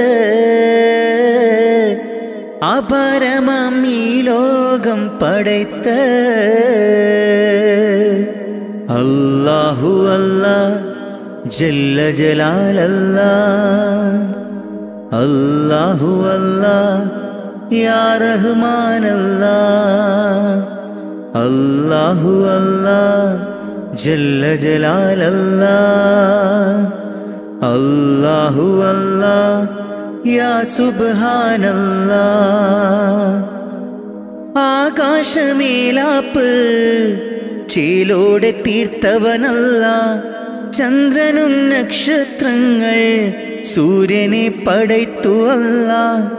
Speaker 4: അപരമം ഈ ലോകം പടയ്ത്ത അല്ലാഹു ജല്ല ജലാലല്ലാ. അല്ലാഹു അല്ലാ യാ റഹ്മാനല്ലാ. അല്ലാഹു അല്ലാ ജല്ല ജലാലല്ലാ. അല്ലാഹു അല്ലാ യാ സുബ്ഹാനല്ലാ. ആകാശമേലാപ്പ് ചേലോടെ തീർത്തവനല്ല. ചന്ദ്രനും നക്ഷത്രങ്ങൾ സൂര്യനെ പടയ്ത്തു അല്ല.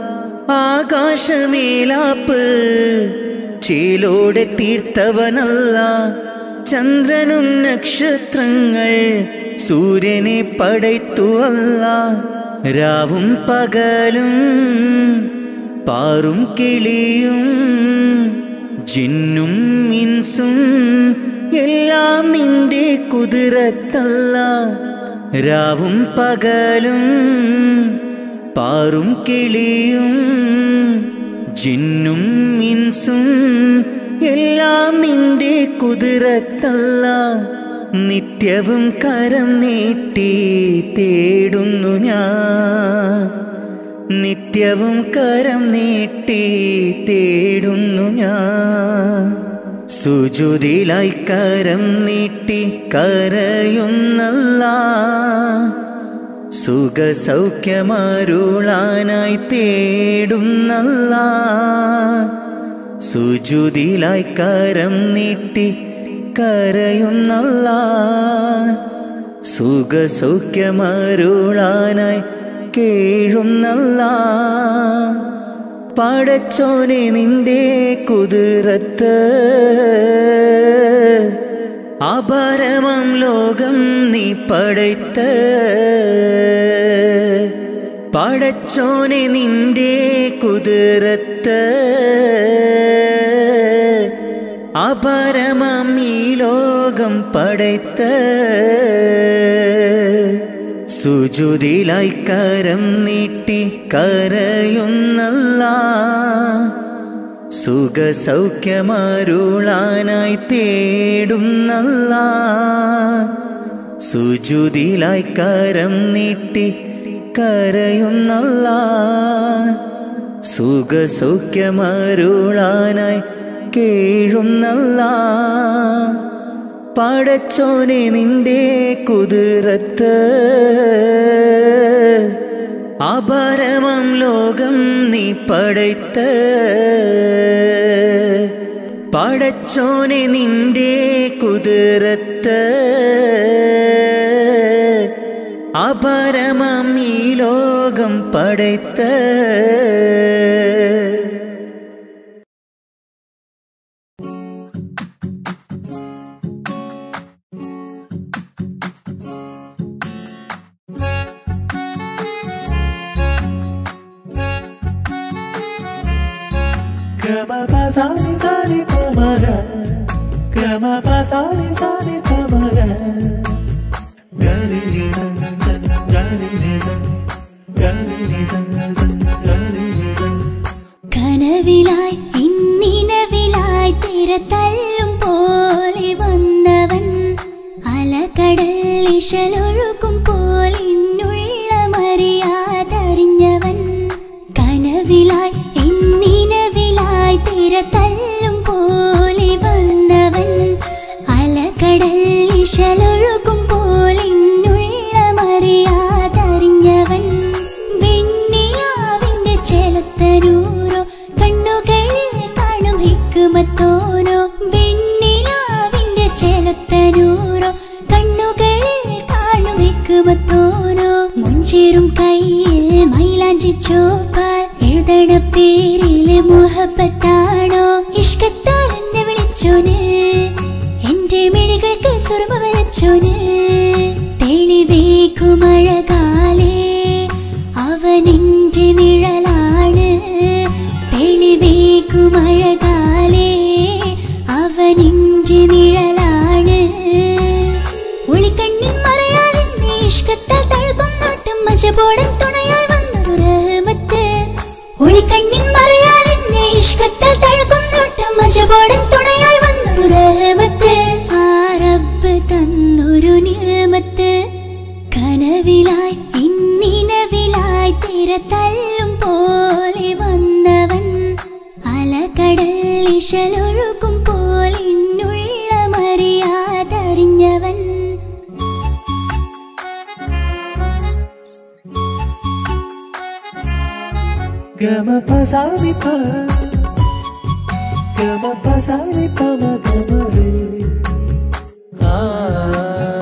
Speaker 4: ആകാശമേലാപ്പ് ചേലോടെ തീർത്തവനല്ല. ചന്ദ്രനും നക്ഷത്രങ്ങൾ സൂര്യനെ പടയ്ത്തു അല്ല. രാവും പകലും പാറും കിളിയും ജിന്നും ഇൻസും എല്ലാം നിന്റെ കുതിരത്തല്ല. രാവും പകലും പാറും കിളിയും ജിന്നും ഇൻസും എല്ലാം നിന്റെ കുതിരത്തല്ല. നിത്യവും കരം നീട്ടി തേടുന്നു ഞാൻ. നിത്യവും കരം നീട്ടി തേടുന്നു ഞാൻ. സുജൂദിലായി കരം നീട്ടി കരയുന്നല്ലാ. സുഖസൗഖ്യമരുളാനായി തേടുന്നല്ലാ. സുജൂദിലായി കരം നീട്ടി കരയുന്നല്ലാ. സുഖസൗഖ്യമരുളാനായി കേഴുന്നല്ലാ. പടച്ചോനെ നിന്റെ കുതിരത്ത് അപരമം ലോകം നീ പടയ്ത്ത്. പടച്ചോനെ നിന്റെ കുതിരത്ത് അപരമം ഈ ലോകം പടയ്ത്ത്. സുജൂദിലായി കരം നീട്ടി കരയുന്നല്ലാ. സുഖസൗഖ്യമരുളാനായി തേടുന്നല്ലാ. സുജൂദിലായി കരം നീട്ടി കരയുന്നല്ലാ. സുഖസൗഖ്യമരുളാനായി കേഴുന്നല്ലാ. പടച്ചോനെ നിന്റെ കുതിരത്ത് അപരമം ലോകം നീ പടയ്ത്ത്. പടച്ചോനെ നിന്റെ കുതിരത്ത് അപരമം ഈ ലോകം പടയ്ത്ത്.
Speaker 6: Gama pa sa ni sa ni pa ma ga. Gama pa sa ni sa ni pa ma ga. Ga ni ni sa sa ga ni ni sa ga ni ni sa sa ga ni ni sa.
Speaker 1: കനവിലായി ഇന്നിനവിലായി തിരതല്ലും പോലെ വന്നവൻ. അലകടൽ ഇശലൊഴുക്കും പോലിന്നുള്ളമറിയാതറിഞ്ഞവൻ. കനവിലായി ഇന്നിനവിലായി തിരതല്ലും പോലെ വന്നവൻ. അലകടൽ ഇശലൊഴുക്കും പോലിന്നുള്ളമറിയാതറിഞ്ഞവൻ. വെണ്ണിലാവിന്റെ ചെലത്തനൂരോ കണ്ണുകളിൽ കാണും ഹിക്മത്തോനോ. വെണ്ണിലാവിന്റെ ചെലത്തനൂരോ കണ്ണുകളിൽ കാണും ഹിക്മത്തോനോ. മുഞ്ചേറും കയ്യിൽ മൈലാഞ്ചി ചോപ്പാൽ എഴുതണ പേരില് മുഹബത്താണോ. ഇഷ്കത്താൽ എന്നെ വിളിച്ചോന് എന്റെ മിഴികൾക്ക് സുറുമ വരച്ചോന്. തെളിവേക്കുമഴകാലേ അവനെന്റെ നിഴലാണ്. തെളിവേക്കുമഴകാലേ അവനെന്റെ നിഴലാണ്. ഒളിക്കണ്ണിൻ മറയാൽ എന്നെ ഇഷ്കത്താൽ തഴുകും നോട്ടും മജബോടൻ തുണയായി വന്നൊരു റഹ്മത്ത്. ഒളിക്കണ്ണിൻ മറയാൽ എന്നെ ഇഷ്കത്താൽ തഴുകും നോട്ടും മജബോടൻ തുണയായി വന്നൊരു റഹ്മത്ത്. ആ റബ്ബ് തന്നൊരു നിഅമത്ത്. തിരതല്ലും പോലെ വന്നവൻ അലകടൽ ഇശലൊഴുകും പോലിന്നുള്ള മറിയാതറിഞ്ഞവൻ
Speaker 6: Gama pasani pa, gama pasani pa ma gama re. Ah,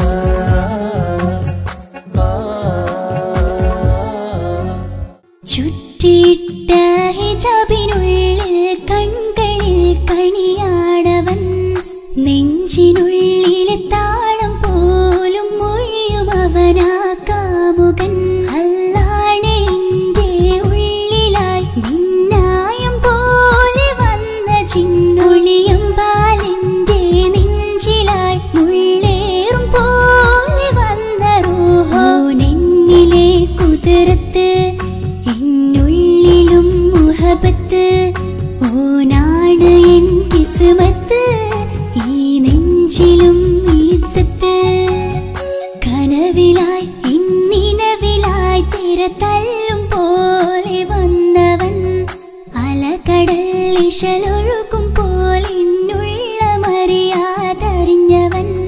Speaker 6: ah.
Speaker 1: ചുറ്റിയിട്ട ഹിജാബിനുള്ളിൽ കൺകളിൽ കണിയാടവൻ നെഞ്ചിനുള്ളിലെ താളം പോലും മൊഴിയും അവനാ കാമുകൻ അല്ലാണെ എൻ്റെ ഉള്ളിലായി മിന്നായം പോലെ വന്ന ചിന്നൊളിയും പാലിൻ്റെ നെഞ്ചിലായി മുള്ളേറും പോലെ വന്ന റൂഹോ നെഞ്ഞിലെ കുതിരത്ത് എന്നുള്ളിലും മുഹബത്ത് ഓനാണ് എൻ കിസ്മത്ത് ഈ നെഞ്ചിലും ഈസത്ത് കനവിലായി ഇന്നിനവിലായി തിരതല്ലും പോലെ വന്നവൻ അലകടൽ ഇശലൊഴുകും പോലിന്നുള്ള മറിയാതറിഞ്ഞവൻ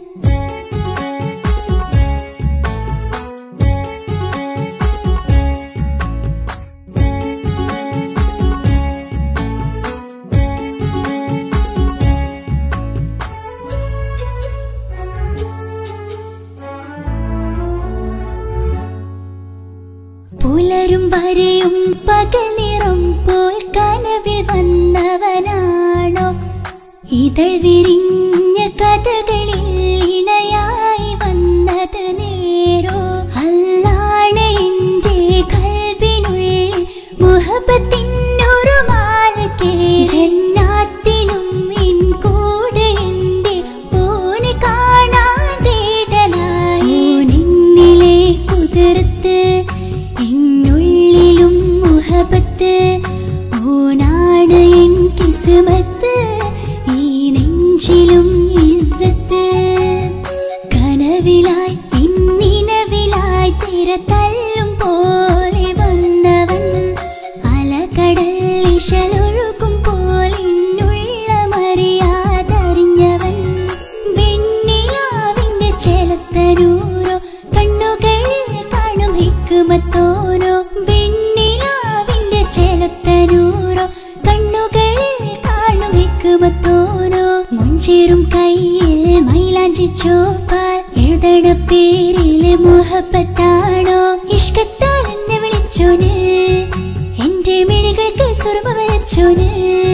Speaker 1: പുലരും വരെയും പകൽ നിറം പോൽ കനവിൽ വന്നവനാണോ ഇതൾ വിരിഞ്ഞ കഥകളിൽ ഇണയായി വന്നത് നേരോ അല്ലാണെ എൻ്റെ കൽബിനുള്ളിൽ മുഹബത്തിനൊരു മാലക്കേ ജന്നാത്തിലും എൻ കൂടെ എൻ്റെ ഓനെ കാണാൻ തേടലായി നിന്നിലെ കുതിർത്ത് എന്നുള്ളിലും മുഹബത്ത് ഓനാണ് എൻ കിസ്മത്ത് ഈ നെഞ്ചിലും ഇസ്സത്ത് കനവിലായി ഇന്നിനവിലായി തിരതല്ലും പോലെ വന്നവൻ അലകടൽ ഇശലൊഴുകും പോലിന്നുള്ള മറിയാതറിഞ്ഞവൻ വെണ്ണിലാവിന്റെ ചെലത്തനൂരോ കണ്ണുകളിൽ കാണും ഹിക്മത്തോരോ വെണ്ണിലാവിന്റെ ചെലത്തനൂരോ കണ്ണുകളിൽ കാണും ഹിക്മത്തോരോ മുഞ്ചേറും കയ്യിൽ മൈലാഞ്ചി ചോപ്പാൽ എഴുതണ പേരില് മുഹബത്താണോ ഇഷ്കത്താൽ എന്നെ വിളിച്ചോന് എന്റെ മിഴികൾക്ക് സുറുമ വരച്ചോന്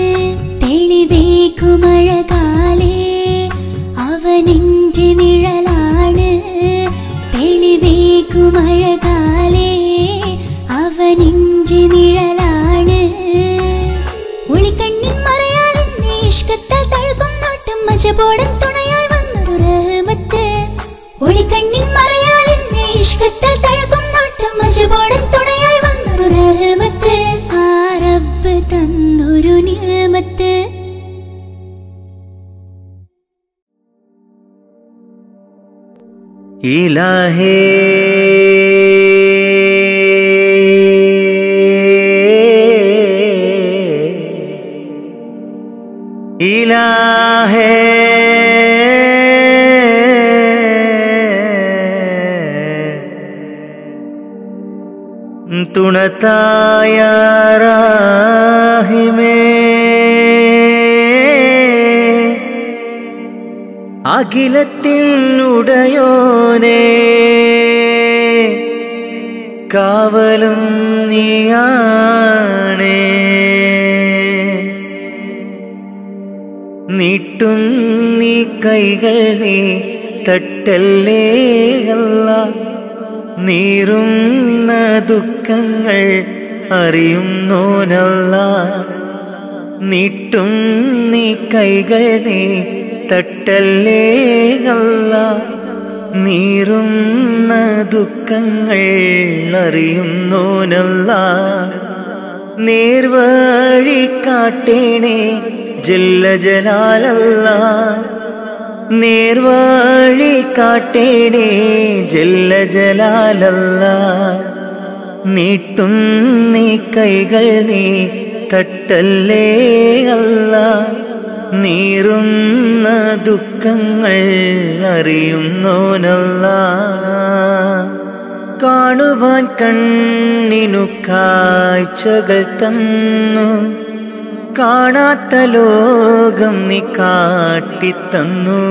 Speaker 1: തെളിവേക്കുമഴകാലേ അവനെന്റെ നിഴലാണ് തെളിവേക്കുമഴകാലേ അവനെന്റെ നിഴലാണ് ഒളിക്കണ്ണിൻ മറയാൽ എന്നെ ഇഷ്കത്താൽ തഴുകും നോട്ടം മജബോടൻ തുണയായി വന്നൊരു റഹ്മത്ത് ഒളിക്കണ്ണിൻ മറയാൽ എന്നെ ഇഷ്കത്താൽ തഴുകും നോട്ടം മജബോടൻ തുണയായി വന്നൊരു റഹ്മത്ത് ആ റബ്ബ് തന്നൊരു നിഅമത്ത്
Speaker 4: ഇലാഹേ ഇലാഹേ തുണത്തായ റാഹിമേ അഖിലത്തിനുടയോനേ കാവലും നീയാണേ നീട്ടും നീ കൈകൾ നീ തട്ടല്ലേ അല്ലാ നീറുന്ന ദുഃഖങ്ങൾ അറിയുന്നോനല്ലാ നീട്ടും നീ കൈകൾ നീ തട്ടല്ലേ അല്ലാ നീറുന്ന ദുഃഖങ്ങൾ അറിയുന്നോനല്ലാ നേർവഴി കാട്ടേണേ ജല്ല ജലാലല്ലാ നേർവഴി കാട്ടേണേ ജല്ല ജലാലല്ലാ നീട്ടും നീ കൈകൾ നീ തട്ടല്ലേ അല്ലാ. നീറുന്ന ദുഃഖങ്ങൾ അറിയുന്നോനല്ലാ. കാണുവാൻ കണ്ണിനു കാഴ്ചകൾ തന്നു, കാണാത്ത ലോകം നീ കാട്ടിത്തന്നു.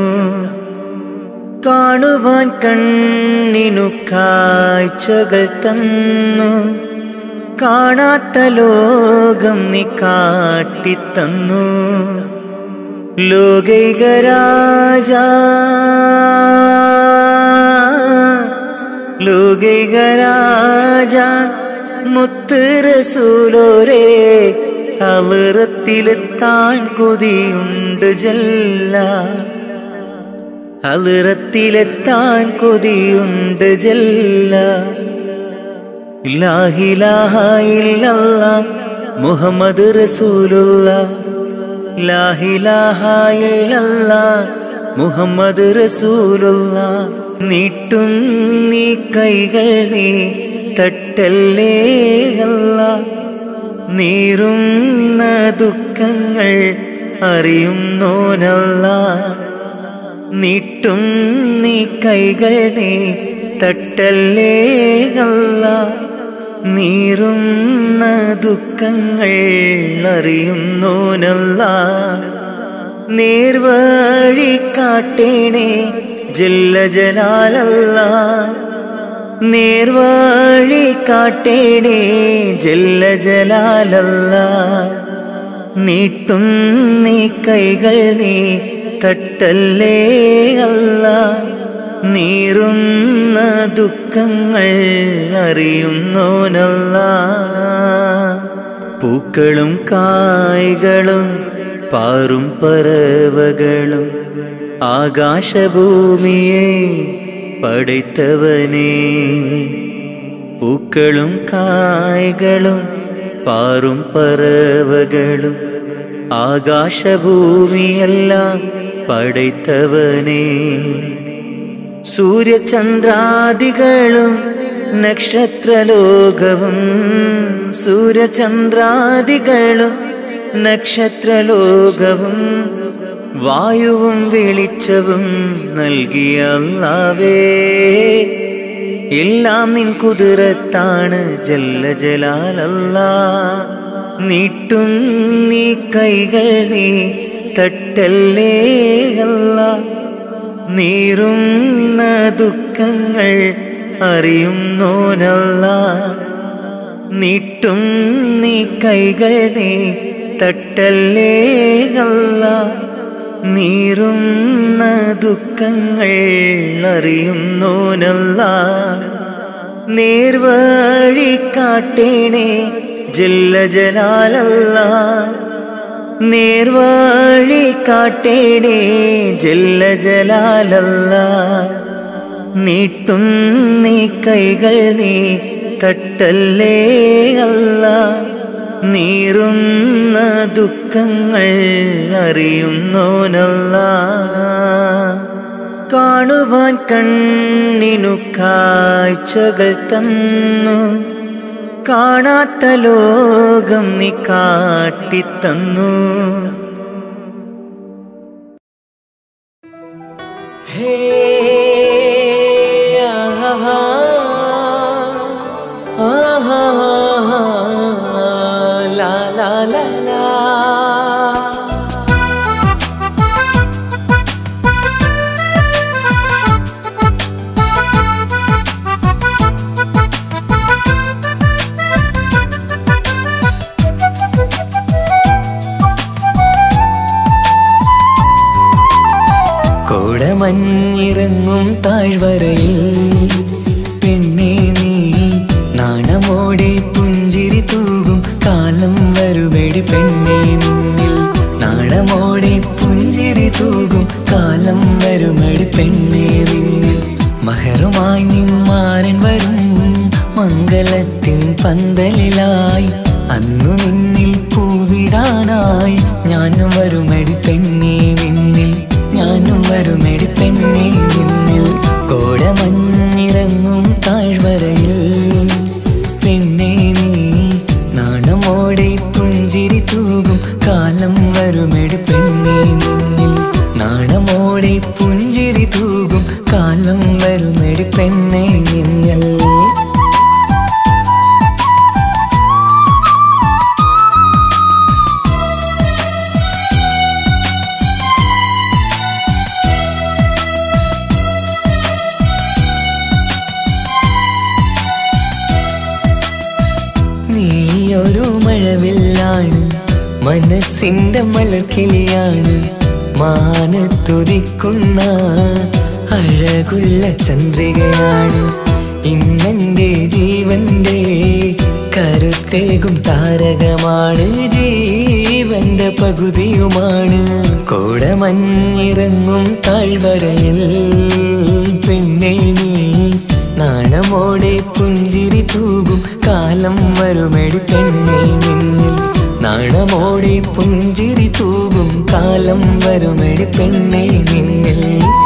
Speaker 4: കാണുവാൻ കണ്ണിനു കാഴ്ചകൾ തന്നു, കാണാത്ത ലോകം നീ കാട്ടിത്തന്നു. ലോകൈക രാജ ലോകൈക രാജ മുത്ത് റസൂലോരേ, ഹളറത്തിലെത്താൻ കൊതിയുണ്ട് ജല്ല. ഹളറത്തിലെത്താൻ കൊതിയുണ്ട് ജല്ല. ലാ ഇലാഹ ഇല്ലല്ലാഹ് മുഹമ്മദ് റസൂലുള്ളാഹ്. ലാ ഇലാഹ ഇല്ലല്ലാഹ് മുഹമ്മദ് റസൂലുള്ളാഹ്. നീട്ടും നീ കൈകൾ നീ തട്ടല്ലേ അല്ലാ. നീറുന്ന ദുഃഖങ്ങൾ അറിയുന്നോനല്ലാ. നീട്ടും നീ കൈകൾ നീ തട്ടല്ലേ അല്ലാ. നീറുന്ന ദുഃഖങ്ങൾ അറിയുന്നോനല്ലാ. നേർവഴി കാട്ടേണേ ജല്ല ജലാലല്ലാ. നേർവഴി കാട്ടേണേ ജല്ല ജലാലല്ലാ. നീട്ടും നീ കൈകൾ നീ തട്ടല്ലേ അല്ലാ. നീറുന്ന ദുഃഖങ്ങൾ അറിയുന്നോനല്ലാ. പൂക്കളും കായ്കളും പാറും പറവകളും ആകാശഭൂമിയെ പടൈത്തവനേ. പൂക്കളും കായ്കളും പാറും പറവകളും ആകാശഭൂമിയെല്ലാം പടൈത്തവനേ. സൂര്യചന്ദ്രാദികളും നക്ഷത്രലോകവും സൂര്യചന്ദ്രാദികളും നക്ഷത്രലോകവും വായുവും വെളിച്ചവും നൽകിയ അല്ലാഹുവേ. എല്ലാം നിൻ കുതിരത്താണ് ജല്ല ജലാലല്ലാ. നീട്ടും നീ കൈകൾ നീ തട്ടല്ലേ അല്ലാ. നീറുന്ന ദുഃഖങ്ങൾ അറിയുന്നോനല്ലാ. നീട്ടും നീ കൈകൾ നീ തട്ടല്ലേ അല്ലാ. നീറുന്ന ദുഃഖങ്ങൾ അറിയുന്നോനല്ലാ. നേർവഴി കാട്ടേണേ ജല്ല ജലാലല്ലാ. നേർവഴി കാട്ടേണേ ജല്ല ജലാലല്ലാ. നീട്ടും നീ കൈകൾ നീ തട്ടല്ലേ അല്ലാ. നീറുന്ന ദുഃഖങ്ങൾ അറിയുന്നോനല്ലാ. കാണുവാൻ കണ്ണിനു കാഴ്ചകൾ തന്നു, കാണാത്ത ലോകം നീ കാട്ടിത്തന്നു. ഹേ ആഹാ ആഹാ ലാ ലാ ലാ ലാ. കോടമഞ്ഞിറങ്ങും താഴ്വരയിൽ പെണ്ണേ നീ നാണമോടെ പുഞ്ചിരി തൂകും കാലം വരുമെടി പെണ്ണേ നിന്നിൽ. നാണമോടെ പുഞ്ചിരി തൂകും കാലം വരുമെടി പെണ്ണേ നിന്നിൽ. മഹറുമായി നിന്മാരൻ വരും മംഗലത്തിൻ പന്തലിലായി. അന്നു നിന്നിൽ പൂവിടാനായി ഞാനും വരുമെടി പെണ്ണേ നിന്നിൽ. ഞാനും വരുമെടി പെണ്ണേ നിന്നിൽ. കോടമഞ്ഞിറങ്ങും താഴ്വരയിൽ പെണ്ണേ
Speaker 7: നീയൊരു മഴവില്ലാണ്, മനസ്സിന്റെ മലർക്കിളിയാണ്, മാനത്തുദിക്കുന്ന അഴകുള്ള ചന്ദ്രികയാണ്. ഇന്നെന്റെ ജീവന്റെ കരുത്തേകും താരകമാണ്, ജീവന്റെ പകുതിയുമാണ്. കോടമഞ്ഞിറങ്ങും താഴ്വരയിൽ പെണ്ണേ നീ നാണമോടെ പുഞ്ചിരി തൂകും കാലം വരുമെടി പെണ്ണേ നിന്നിൽ. നാണമോടെ പുഞ്ചിരി തൂകും കാലം വരുമെടി പെണ്ണേ നിന്നിൽ.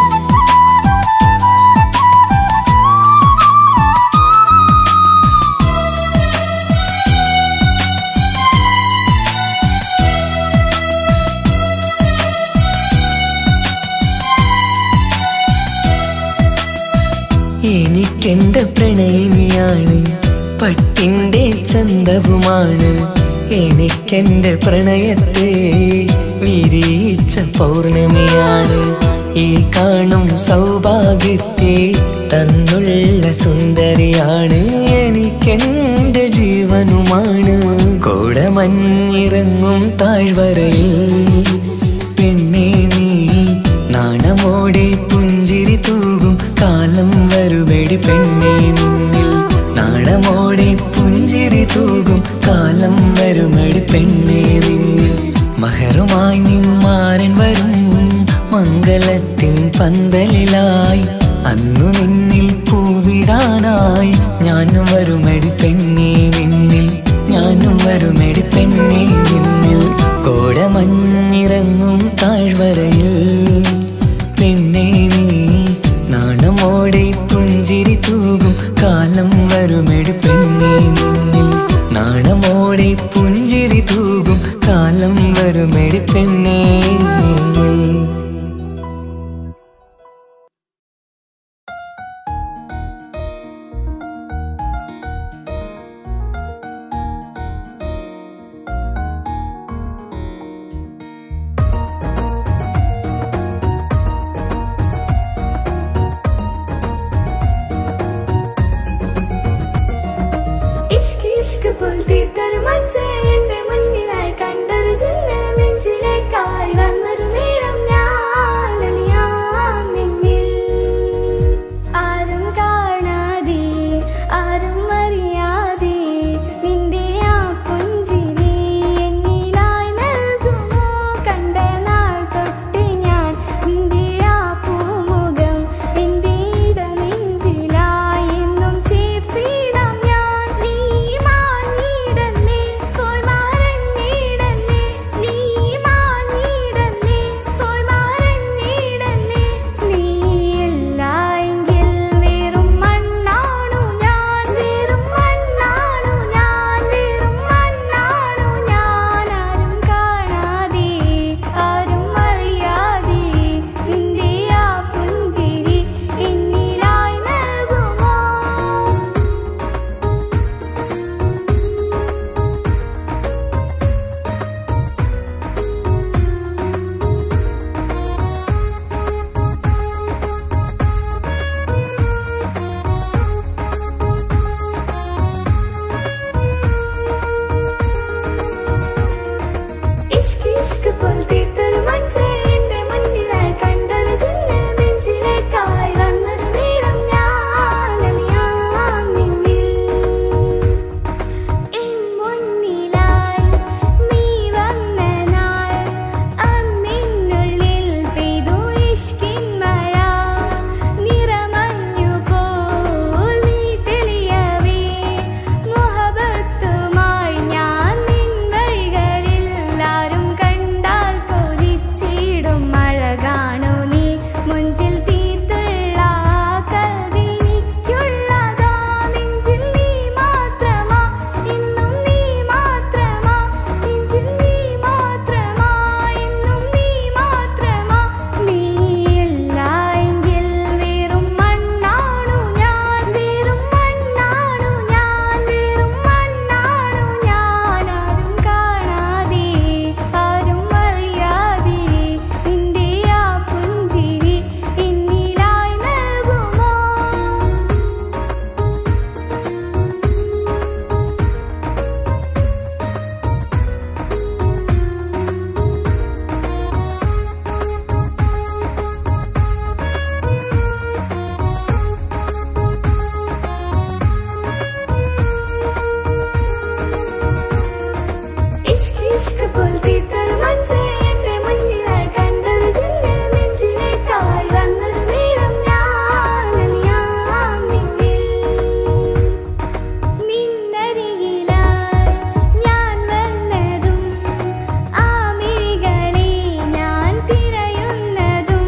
Speaker 7: എനിക്കെന്റെ പ്രണയിനിയാണ്, പട്ടിന്റെ ചന്തവുമാണ്. എനിക്കെന്റെ പ്രണയത്തെ വിരിയിച്ച പൗർണമിയാണ്. ഈ കാണും സൗഭാഗ്യത്തെ തന്നുള്ള സുന്ദരിയാണ്. എനിക്കെന്റെ ജീവനുമാണ്. കോടമഞ്ഞിറങ്ങും താഴ്വരയിൽ പെണ്ണേ നീ നാണമോടെ പുഞ്ചിരി തൂകും കാലം വരുമെടി പെണ്ണേ നിന്നിൽ. നാണമോടെ പുഞ്ചിരി തൂകും കാലം വരുമെടി പെണ്ണേ നിന്നിൽ. മഹറുമായി നിന്മാരൻ വരും മംഗളത്തിൻ പന്തലിലായി, അന്നു നിന്നിൽ പൂവിടാനായി ഞാനും വരുമെടി പെണ്ണേ നിന്നിൽ. ഞാനും വരുമെടി പെണ്ണേ നിന്നിൽ. കോടമഞ്ഞിറങ്ങും താഴ്വരയിൽ പെണ്ണേ നീ നാണമോടെ പുഞ്ചിരി തൂകും കാലം വരുമെടി പെണ്ണേ നിന്നിൽ. നാണമോടെ പുഞ്ചിരി തൂകും കാലം വരുമെടി പെണ്ണേ നിന്നിൽ.
Speaker 1: ഇഷ്ക് പോൽ തീർത്തൊരു മച്ച എന്റെ മുന്നിലായി കണ്ടൊരു ജന്മ നെഞ്ചിലേക്കായി വന്നൊരു നേരം ഞാൻ അണിയാൻ നിന്നിൽ. ആരും കാണാതെ ആരും അറിയാതെ നിന്റെ ആ പുഞ്ചിരി എന്നിലായി നൽകുമോ? കണ്ട നാൾ തൊട്ട് ഞാൻ നിന്റെ ആ പൂമുഖം എന്റെ ഇട നെഞ്ചിലായി എന്നും ചേർത്തിടാം ഞാൻ. നീ മാഞ്ഞിടന്നേ പോയി മറഞ്ഞിടന്നേ, നീ മാഞ്ഞിടന്നേ പോയി മറഞ്ഞിടന്നേ. നീ ഇല്ലായെങ്കിൽ വെറും മണ്ണാണു ഞാൻ, വെറും മണ്ണാണു ഞാൻ, വെറും മണ്ണാണു ഞാൻ. ആരും കാണാതെ ആരും അറിയാതെ നിന്റെ ആ പുഞ്ചിരി എന്നിലായി നൽകുമോ? ഇഷ്ക് ഇഷ്ക് പോൽ തീർത്തൊരു മച്ച എന്റെ മുന്നിലായി കണ്ടൊരു ജന്മ നെഞ്ചിലേക്കായി വന്നൊരു നേരം ഞാൻ അണിയാൻ നിന്നിൽ. എൻ മുന്നിലായി നീ വന്ന നാൾ അന്നിനുള്ളിൽ പെയ്തു ഇഷ്കിൻ മഴ. നിറമഞ്ഞു പോൽ നീ തെളിയവേ മുഹബത്തുമായി ഞാൻ നിൻ വഴികളിൽ. ആരും കണ്ടാൽ ഇഷ്ക് ഇഷ്ക് പോൽ തീർത്തൊരു മഞ്ച് എന്റെ മുന്നിലായി കണ്ടൊരു ജില്ല് നെഞ്ചിലേക്കായി വന്നൊരു നേരം ഞാൻ അലിയാം നിന്നിൽ നിന്നരികിലായി ഞാൻ വന്നതും ആ മിഴികളെ ഞാൻ തിരയുന്നതും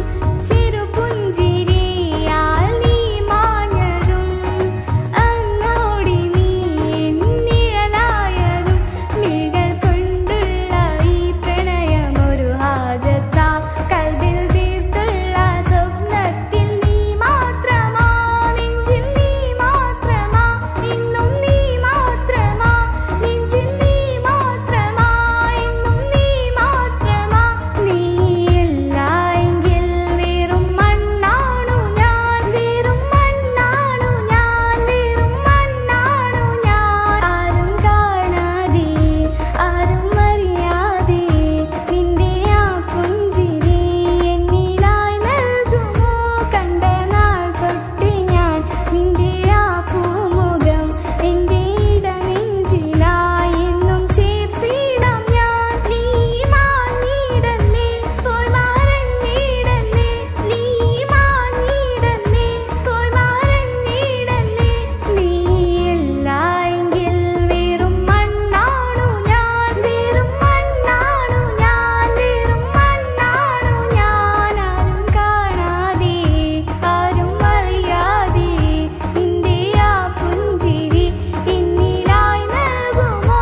Speaker 1: ചെറുപുഞ്ചിരിയാൽ നീ മാഞ്ഞതും അങ്ങോടി നീ നിഴലായതും മിഴികൾ കൊണ്ടുള്ള ഈ പ്രണയം ഒരു ഹാജത്താ കൽബിൽ തീർത്തുള്ള സ്വപ്നത്തിൽ നീ മാത്രമാ നെഞ്ചിൽ നീ മാത്രമാ ഇന്നും നീ മാത്രമാ നെഞ്ചിൽ നീ മാത്രമാ ഇന്നും നീ മാത്രമാ നീയില്ല എങ്കിൽ വെറും മണ്ണാണു ഞാൻ വെറും മണ്ണാണു ഞാൻ വെറും മണ്ണാണു ഞാൻ ആരും കാണാതെ ആരും അറിയാതെ നിന്റെ ആ പുഞ്ചിരി എന്നിലായി നൽകുമോ കണ്ട നാൾ തൊട്ട് ഞാൻ നിന്റെ ആ പൂമുഖം എന്റെ ഇടനെഞ്ചിലായി എന്നും ചേർത്തിടാം ഞാൻ നീ മാഞ്ഞിടന്നേ പോയി മറഞ്ഞിടന്നേ നീ മാഞ്ഞിടന്നേ പോയി മറഞ്ഞിടന്നേ നീയില്ല എങ്കിൽ വെറും മണ്ണാണു ഞാൻ വെറും മണ്ണാണു ഞാൻ വെറും മണ്ണാണു ഞാൻ ആരും കാണാതെ ആരും അറിയാതെ നിന്റെ ആ പുഞ്ചിരി എന്നിലായി നൽകുമോ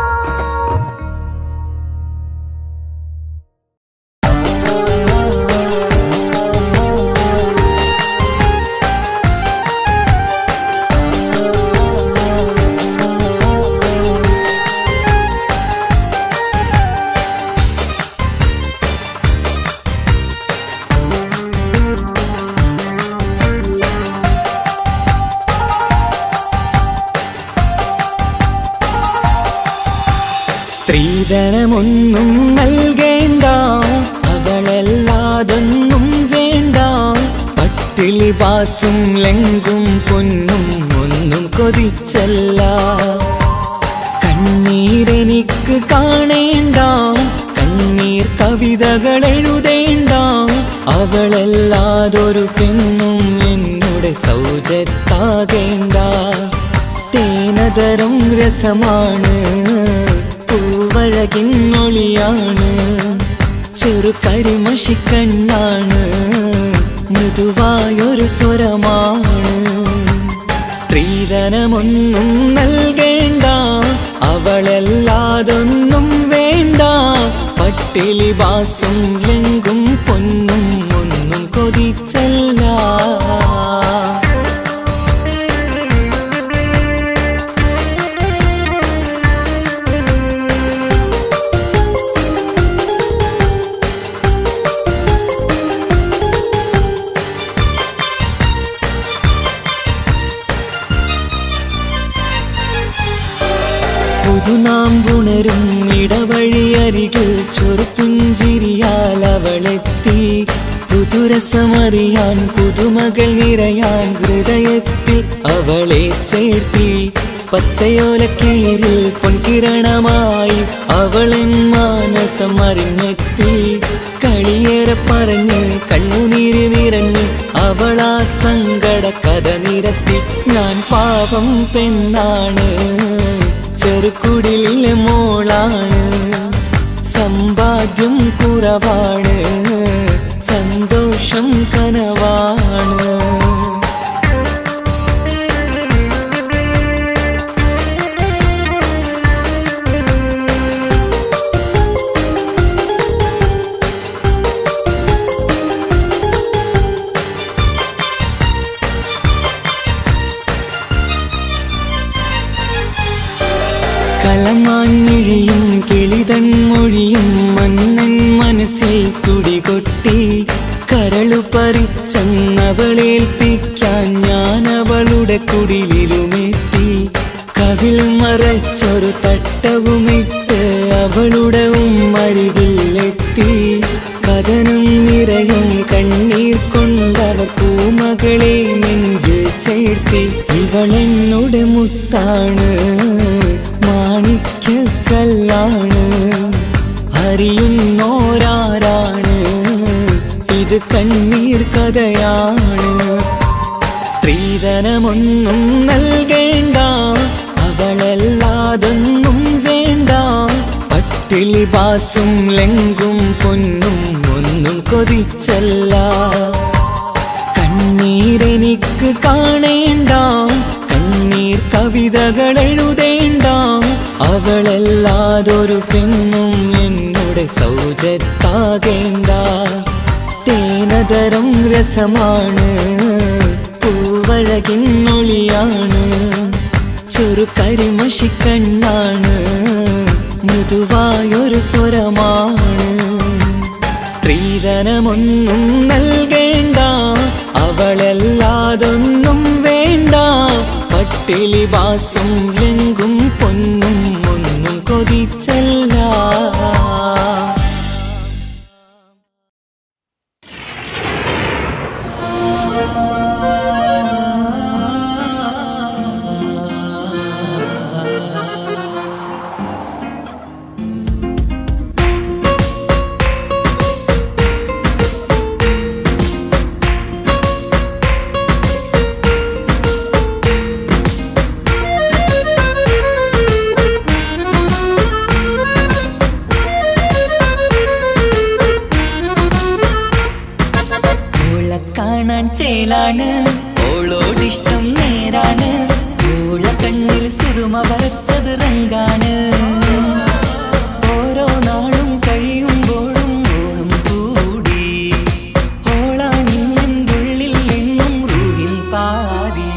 Speaker 7: സ്ത്രീധനമൊന്നും നൽകേണ്ട അവളല്ലാതൊന്നും വേണ്ട പട്ടിലി പാസും ലെങ്കും പൊന്നും ഒന്നും കൊതിച്ചല്ല കണ്ണീരെനിക്ക് കാണേണ്ട കണ്ണീർ കവിതകൾ എഴുതേണ്ട അവളല്ലാതൊരു പെണ്ണും എന്നോട് സൗജത്താകേണ്ട തേനതരം രസമാണ് പൂവഴകിന്നൊളിയാണ് ചെറു കരിമഷിക്കണ്ണാണ് മൃദുവായൊരു സ്വരമാണ് സ്ത്രീധനമൊന്നും നൽകേണ്ട അവളല്ലാതൊന്നും വേണ്ട പട്ടിലി ബാസും ലെങ്കും പൊന്നും ഒന്നും കൊതിച്ചല്ല പുതുനാമ്പുണരും ഇടവഴിയരികിൽ ചൊറുപുഞ്ചിരിയാൽ അവളെത്തി പുതുരസമറിയാൻ പുതുമകൾ നിറയാൻ ഹൃദയത്തിൽ അവളെ ചേർത്തി പച്ചയോലക്കീരിൽ പൊൻകിരണമായി അവളെൻ മാനസം അറിഞ്ഞെത്തി കളിയേറെ പറഞ്ഞ് കണ്ണുനീര് നിറഞ്ഞ് അവളാ സങ്കട കഥ നിരത്തി ഞാൻ പാവം പെണ്ണാണ് ചെറുക്കുടിലെ മോളാണ് സമ്പാദ്യം കുറവാണ് സന്തോഷം കനവാണ് കളമാഞ്ഞിഴിയും കിളിതൻ മൊഴിയും മന്നൻ മനസ്സിൽ തുടികൊട്ടി കരളു പറിച്ചെന്നവളേൽപ്പിക്കാൻ ഞാൻ അവളുടെ കുടിലിലുമെത്തി കവിൾ മറച്ചൊരു തട്ടവുമിട്ട് അവളുടെ ഉമ്മരികിലെത്തി കഥനം നിറയും കണ്ണീർ കൊണ്ടവ പൂമകളെ നെഞ്ചിൽ ചേർത്തി ഇവളെന്നോട് മുത്താണ് മാണിക്യ കല്ലാണ് അറിയുന്നോരാരാണ് ഇത് കണ്ണീർ കഥയാണ്. സ്ത്രീധനമൊന്നും നൽകേണ്ട അവളല്ലാതൊന്നും വേണ്ട പട്ടിലി ബാസും ലെങ്കും പൊന്നും ഒന്നും കൊതിച്ചല്ല. കണ്ണീരെനിക്ക് കാണേണ്ട കണ്ണീർ കവിതകൾ എഴുതേണ്ട അവളല്ലാതൊരു പെണ്ണും എന്നോട് സൗജത്താകേണ്ട. തേനതരം രസമാണ് പൂവഴകിന്നൊളിയാണ് ചെറു കരിമഷിക്കണ്ണാണ് മൃദുവായൊരു സ്വരമാണ്. സ്ത്രീധനമൊന്നും നൽകേണ്ട അവളല്ലാതൊന്നും വേണ്ട പട്ടിലി ബാസും ലെങ്കും പൊന്നും ഒന്നും കൊതിച്ചല്ല. ചേലാണ് ഓളോടിഷ്ടം നേരാണ് ഓള കണ്ണിൽ സുറുമ വരച്ചത് റങ്കാണ്. ഓരോ നാളും കഴിയുമ്പോഴും മോഹം കൂടി ഓളാണിന്നുള്ളിൽ എന്നും റൂഹിൻ പാതി.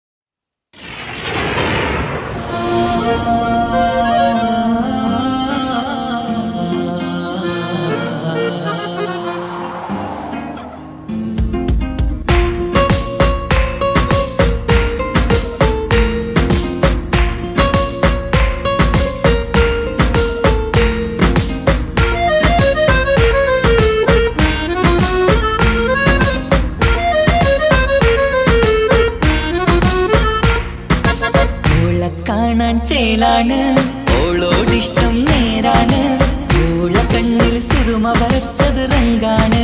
Speaker 7: ചേലാണ് ഓളോടിഷ്ടം നേരാണ് ഓള കണ്ണിൽ സുറുമ വരച്ചത് റങ്കാണ്.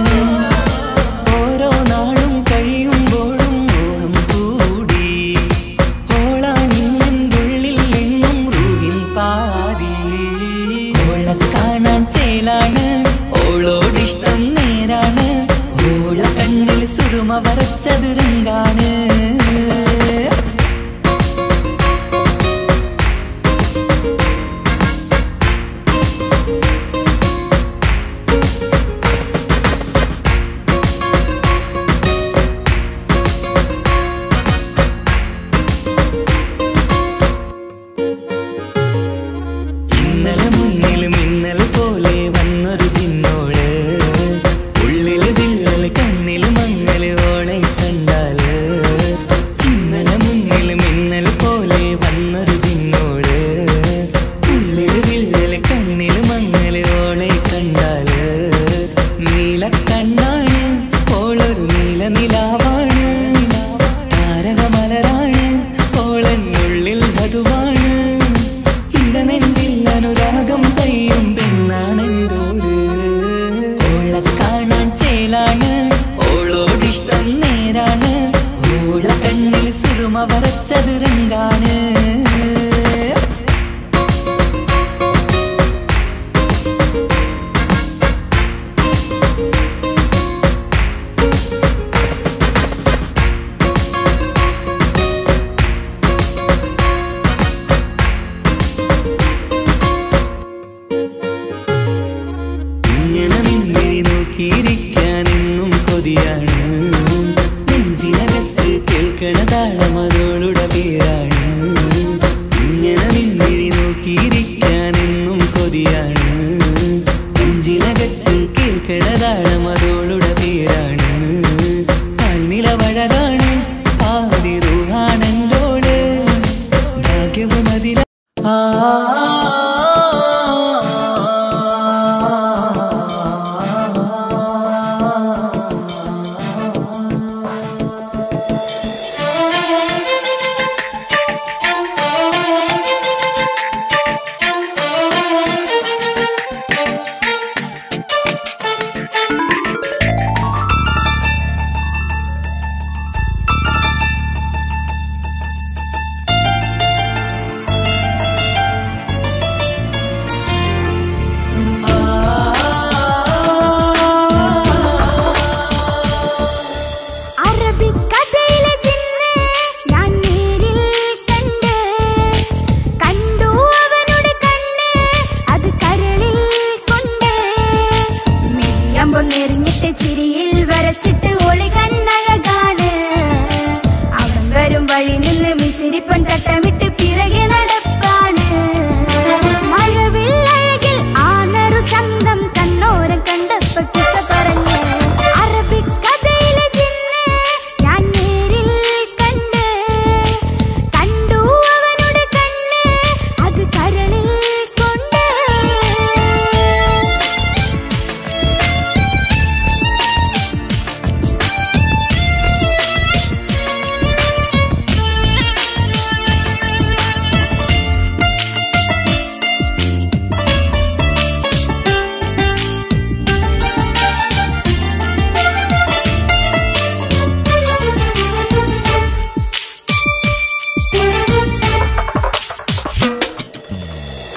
Speaker 7: ഓരോ നാളും കഴിയുമ്പോഴും മോഹം കൂടി ഓളാണിന്നുള്ളിൽ എന്നും റൂഹിൻ പാതി. ഓള കാണാൻ ചേലാണ് ഓളോടിഷ്ടം നേരാണ് ഓള കണ്ണിൽ സുറുമ വരച്ചത് റങ്കാണ്.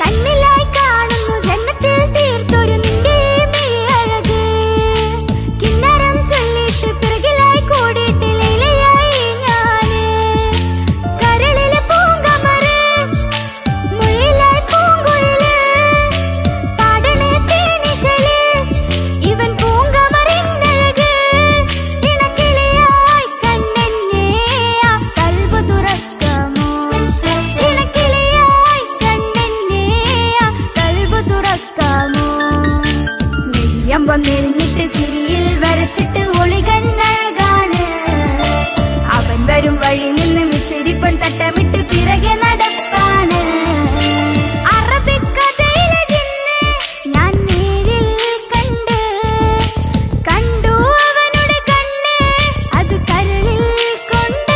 Speaker 1: കണ്ണിലായി കാണുന്നു ജന്മത്തിൽ തീർത്തൊരു നിന്റെ മിഴിയഴക്. കിന്നരം ചൊല്ലിട്ട് പിറകിലായി കൂടിയിട്ട് ലൈലയായി ഞാന്. കരളിലെ പൂങ്കമറ് മുഴിലായി പൂങ്കുഴല് പാടണേ തേനിശല് ഇവൻ പൂങ്കമറിന്നഴക്. ഇണക്കിളിയായി കണ്ണെന്നെ ആ കൽബ് തുറക്കാമോ? ഇണക്കിളിയായി കണ്ണെന്നെ ആ കൽബ് തുറക്കാമോ? നെയ്യമ്പം നെരിഞ്ഞിട്ട് ചിരിയിൽ വരച്ചിട്ട് ഒളികണ്ണഴകാണ്. അവൻ വരും വഴി നിന്ന് മിസിരിപ്പൻ തട്ടമിട്ട് പിറകെ നടപ്പാണ്. അറബിക്കഥയിലെ ജിന്ന് ഞാൻ നേരിൽ കണ്ട്. കണ്ടു അവനുടെ കണ്ണ് അത് കരളിൽ കൊണ്ട്.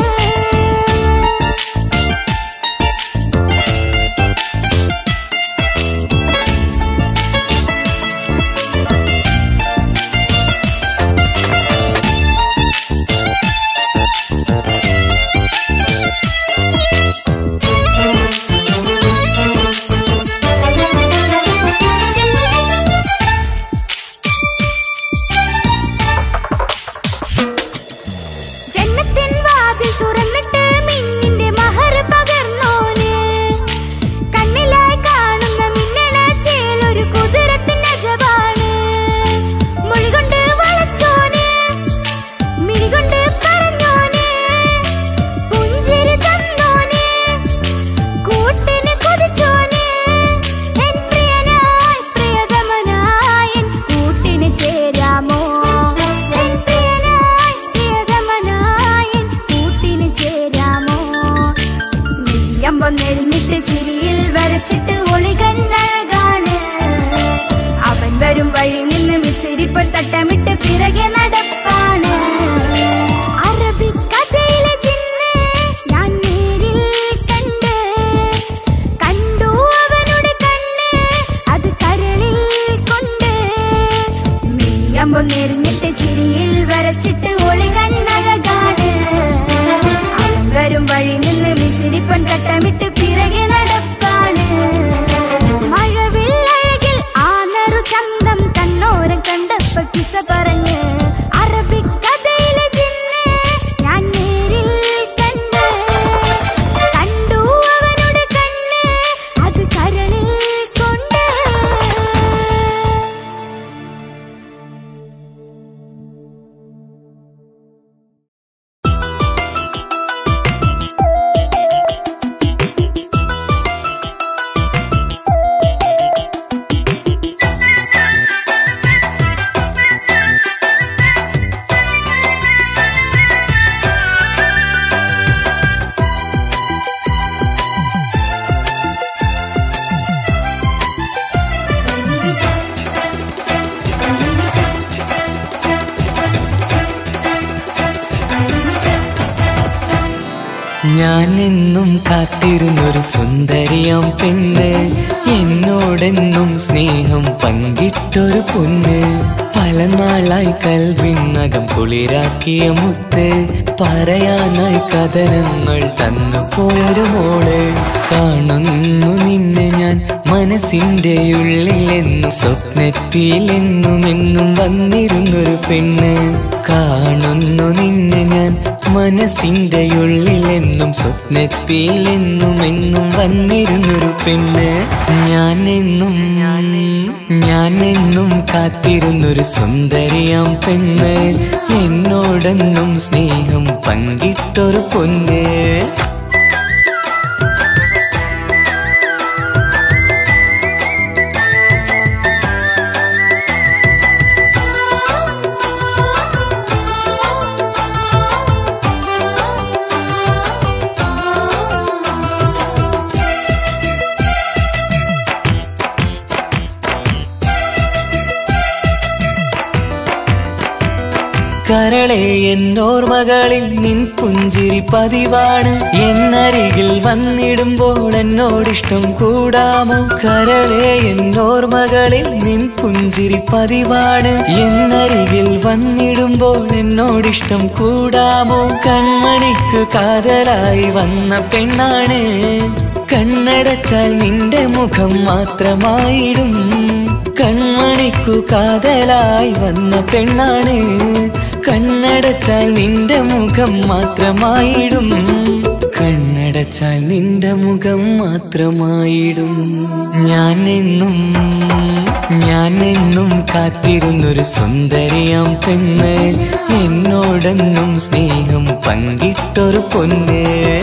Speaker 1: ജന്നത്തിൻ വാതിൽ തുറന്നിട്ട് മിന്നിന്റെ മഹർ പകർന്നോന്. കണ്ണിലായി കാണുന്ന മിന്നണ ചേലൊരു കുതിരത്തിന്റെ അജവാണ്. മൊഴികൊണ്ട് വളച്ചോന് മിഴികൊണ്ട് പറഞ്ഞോന്. പുഞ്ചിരി തന്നോന് കൂട്ടിന് കൊതിച്ചോന്. എൻ പ്രിയനായി പ്രിയതമനായി എൻ കൂട്ടിന് ചേരാമോ? എൻ പ്രിയനായി പ്രിയതമനായി എൻ കൂട്ടിന് ചേരാമോ? നെയ്യമ്പം നെരിഞ്ഞിട്ട് ചിരിയിൽ വരച്ചിട്ട് ഒളികണ്ണഴകാണ്. അവൻ വരും വഴി നിന്ന് മിസിരിപ്പൻ തട്ടമിട്ട് പിറകെ നടപ്പാണ്. അറബിക്കഥയിലെ ജിന്ന് ഞാൻ നേരിൽ കണ്ട്. കണ്ടു അവനുടെ കണ്ണ് അത് കരളിൽ കൊണ്ട്. നെയ്യമ്പം നെരിഞ്ഞിട്ട് ചിരിയിൽ വരച്ചിട്ട് ഒളികണ്ണഴകാണ്. അവൻ വരും വഴി നിന്ന് മിസിരിപ്പൻ തട്ടമിട്ട് പിറകെ നടപ്പാണ്. മഴവില്ലഴകിൽ ആ നറു ചന്തം കണ്ണോരം കണ്ടപ്പ കിസ പറഞ്ഞ്. അറബിക്കഥയിലെ ജിന്ന് ഞാൻ നേരിൽ കണ്ട്. കണ്ടു അവനുടെ കണ്ണ് അത് കരളിൽ കൊണ്ട്.
Speaker 4: ഞാനെന്നും കാത്തിരുന്നൊരു സുന്ദരിയാം പെണ്ണ്, എന്നോടെന്നും സ്നേഹം പങ്കിട്ടൊരു പൊന്ന്. പല നാളായി കൽവിനകം കുളിരാക്കിയ മുത്ത്, പറയാനായി കഥനങ്ങൾ തന്നു പോയൊരു മോള്. കാണുന്നു നിന്നെ ഞാൻ മനസ്സിന്റെ ഉള്ളിലെന്നും, സ്വപ്നത്തിലെന്നും എന്നും വന്നിരുന്നൊരു പെണ്ണ്. കാണുന്നു നിന്നെ ഞാൻ മനസ്സിന്റെ ഉള്ളിലെന്നും, സ്വപ്നത്തിലെന്നും എന്നും വന്നിരുന്നൊരു പെണ്ണ്. ഞാനെന്നും ഞാനെന്നും കാത്തിരുന്നൊരു സുന്ദരിയാം പെണ്ണ്, എന്നോടെന്നും സ്നേഹം പങ്കിട്ടൊരു പൊന്ന്. കരളെ എന്നോർമകളിൽ നിൻ പുഞ്ചിരി പതിവാണ്, എന്നരികിൽ വന്നിടുമ്പോൾ എന്നോടിഷ്ടം കൂടാമോ? കരളെ എന്നോർമകളിൽ നിൻ പുഞ്ചിരി പതിവാണ്, എന്നരികിൽ വന്നിടുമ്പോൾ എന്നോടിഷ്ടം കൂടാമോ? കൺമണിക്ക് കാതലായി വന്ന പെണ്ണാണ്,
Speaker 7: കണ്ണടച്ചാൽ നിന്റെ മുഖം മാത്രമായിടും. കൺമണിക്കു കാതലായി വന്ന പെണ്ണാണ്. കണ്ണടച്ചാൽ നിന്റെ മുഖം മാത്രമായിടും. കണ്ണടച്ചാൽ നിന്റെ മുഖം മാത്രമായിടും. ഞാൻ എന്നും ഞാൻ എന്നും കാത്തിരുന്നൊരു സുന്ദരിയാം പെണ്ണ്, എന്നോടെന്നും സ്നേഹം പങ്കിട്ടൊരു പൊന്ന്.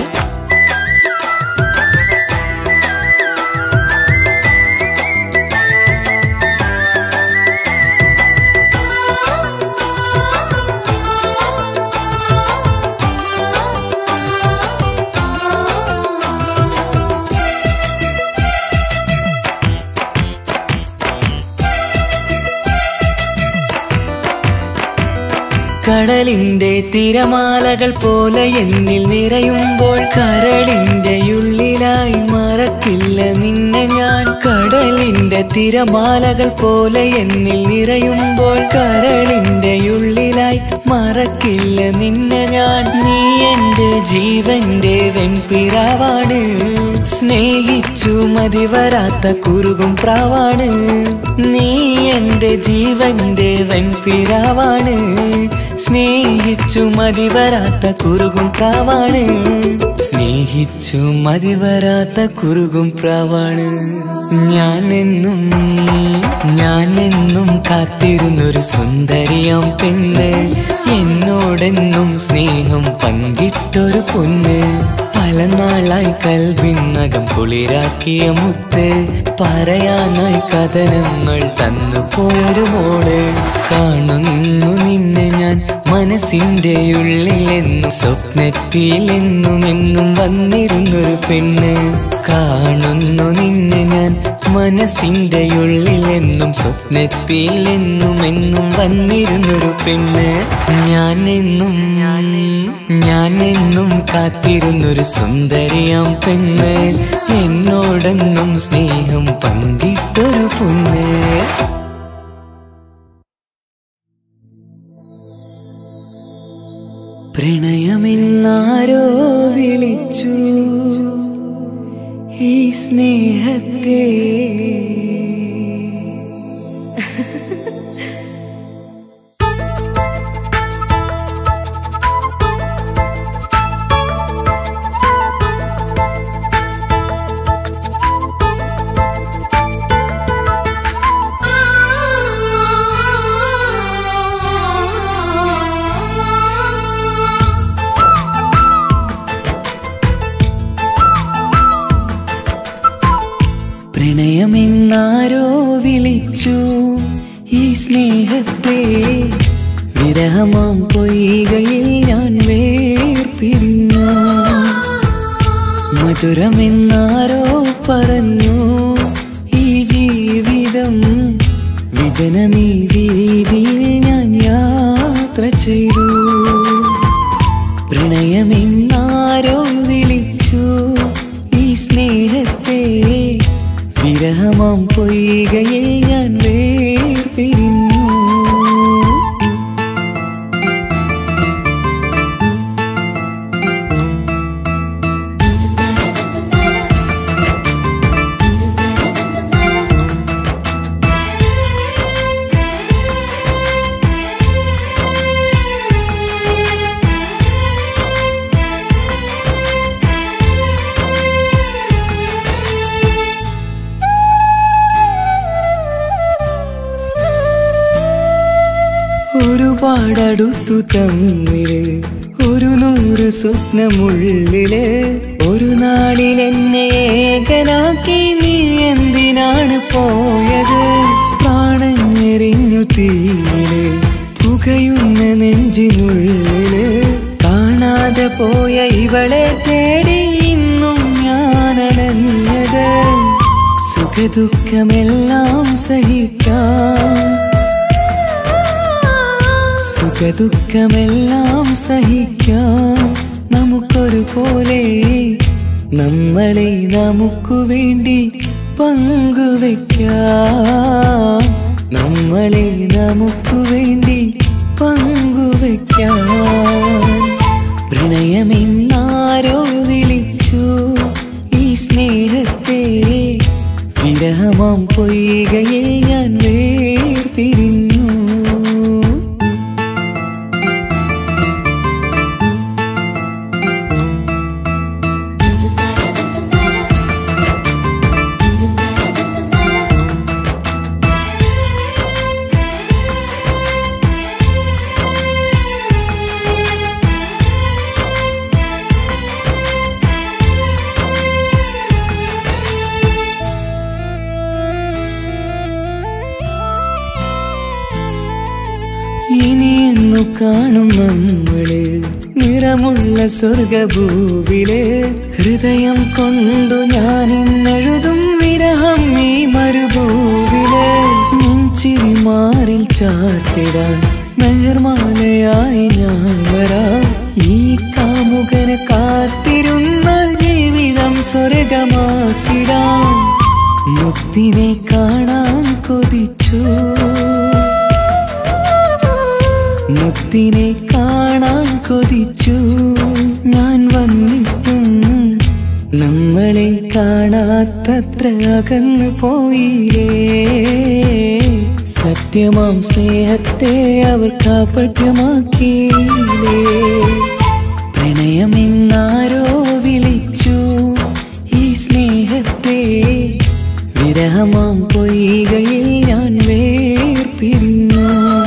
Speaker 7: കടലിന്റെ തിരമാലകൾ പോലെ എന്നിൽ നിറയുമ്പോൾ കരളിന്റെ ഉള്ളിലായി മറക്കില്ല നിന്നെ ഞാൻ. കടലിന്റെ തിരമാലകൾ പോലെ എന്നിൽ നിറയുമ്പോൾ കരളിന്റെ ഉള്ളിലായി മറക്കില്ല നിന്നെ ഞാൻ. നീ എന്റെ ജീവന്റെ വെൺപിറാവാണ്, സ്നേഹിച്ചു മതിവരാത്ത കുറുകും പ്രാവാണ്. നീ എന്റെ ജീവന്റെ വെൺപിറാവാണ്, സ്നേഹിച്ചു മതിവരാത്ത കുറുകും പ്രാവാണ്. സ്നേഹിച്ചു മതിവരാത്ത കുറുകും പ്രാവാണ്. ഞാനെന്നും ഞാനെന്നും കാത്തിരുന്നൊരു സുന്ദരിയാം പെണ്ണ്, എന്നോടെന്നും സ്നേഹം പങ്കിട്ടൊരു പൊന്ന്. പല നാളായി കൽവിനകം കുളിരാക്കിയ മുത്ത്, പറയാനായി കഥനങ്ങൾ തന്നു പോയൊരു മോള്. കാണുന്നു നിന്നെ ഞാൻ മനസ്സിന്റെ ഉള്ളിലെന്നും, സ്വപ്നത്തിലെന്നും എന്നും വന്നിരുന്നൊരു പെണ്ണ്. കാണുന്നു നിന്നെ ഞാൻ മനസ്സിന്റെ ഉള്ളിലെന്നും, സ്വപ്നത്തിലെന്നും എന്നും വന്നിരുന്നൊരു പെണ്ണ്. ഞാനെന്നും ഞാനെന്നും കാത്തിരുന്നൊരു സുന്ദരിയാം പെണ്ണ്, എന്നോടെന്നും സ്നേഹം പങ്കിട്ടൊരു പൊന്ന്. പ്രണയമെന്നാരോ വിളിച്ചു ഈ സ്നേഹത്തെ, പ്രണയമെന്നാരോ വിളിച്ചു ഈ സ്നേഹത്തെ, വിരഹമാം പൊയ്കയിൽ ഞാൻ വേർപിരിഞ്ഞു. മധുരമെന്നാരോ പറഞ്ഞു ഈ ജീവിതം, വിജനമീ വീതിയിൽ ഞാൻ യാത്ര ചെയ്തു. പ്രണയമെന്നാരോ വിളിച്ചു ഈ സ്നേഹത്തെ, വിരഹമാം പൊയ്കയിൽ ഞാൻ വേർപിരിഞ്ഞു. ഒരുപാടടുത്തു തമ്മില് ഒരു നൂറ് സ്വപ്നമുള്ളില്, ഒരു നാളിൽ എന്നെ ഏകനാക്കി നീ എന്തിനാണ് പോയത്? പ്രാണഞ്ഞെറിഞ്ഞു തീയില് പുകയുന്ന നെഞ്ചിനുള്ളില്, കാണാതെ പോയ ഇവളെ തേടി ഇന്നും ഞാനലഞ്ഞത്. സുഖദുഃഖമെല്ലാം സഹിക്കാം, സുഖദുഃഖമെല്ലാം സഹിക്കാം നമുക്കൊരു പോലെ. നമ്മളെ നമുക്കു വേണ്ടി പങ്കുവെക്കാം, നമ്മളെ നമുക്കു വേണ്ടി പങ്കുവെക്കാം. പ്രണയമെന്നാരോ വിളിച്ചു ഈ സ്നേഹം സ്നേഹത്തെ വിരഹമാം പൊയ്കയിൽ ഞാൻ വേർപിരിഞ്ഞു. ഇനിയെന്നു കാണും നമ്മള് നിറമുള്ള സ്വർഗഭൂവില്. ഹൃദയം കൊണ്ടു ഞാൻ ഇന്നെഴുതും വിരഹം ഈ മരുഭൂവില്. നെഞ്ചിരി മാറിൽ ചാർത്തിടാൻ മെഹർമാലയായി ഞാൻ വരാം. ഈ കാമുകനെ കാത്തിരുന്ന ജീവിതം സ്വർഗമാക്കിടാം. മുത്തിനെ കാണാൻ കൊതിച്ചു, മുത്തിനെ കാണാൻ കൊതിച്ചു. ഞാൻ വന്നിട്ടും നമ്മളെ കാണാത്തത്ര അകന്നു പോയില്ലേ. സത്യമാം സ്നേഹത്തെ അവർ കാപട്യമാക്കിയില്ലേ. പ്രണയമെന്നാരോ വിളിച്ചു ഈ സ്നേഹത്തെ. വിരഹമാം പൊയ്കയിൽ ഞാൻ വേർപിരിഞ്ഞു.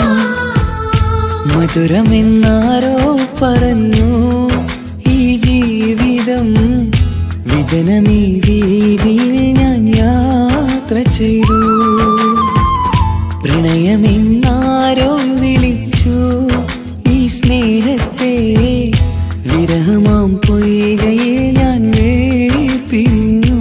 Speaker 7: മധുരമെന്നാരോ പറഞ്ഞു ഈ ജീവിതം. വിജനമീ വീതിയിൽ ഞാൻ യാത്ര ചെയ്തു. പ്രണയമെന്നാരോ വിളിച്ചു ഈ സ്നേഹത്തെ. വിരഹമാം പൊയ്കയിൽ ഞാൻ വേർപിരിഞ്ഞു.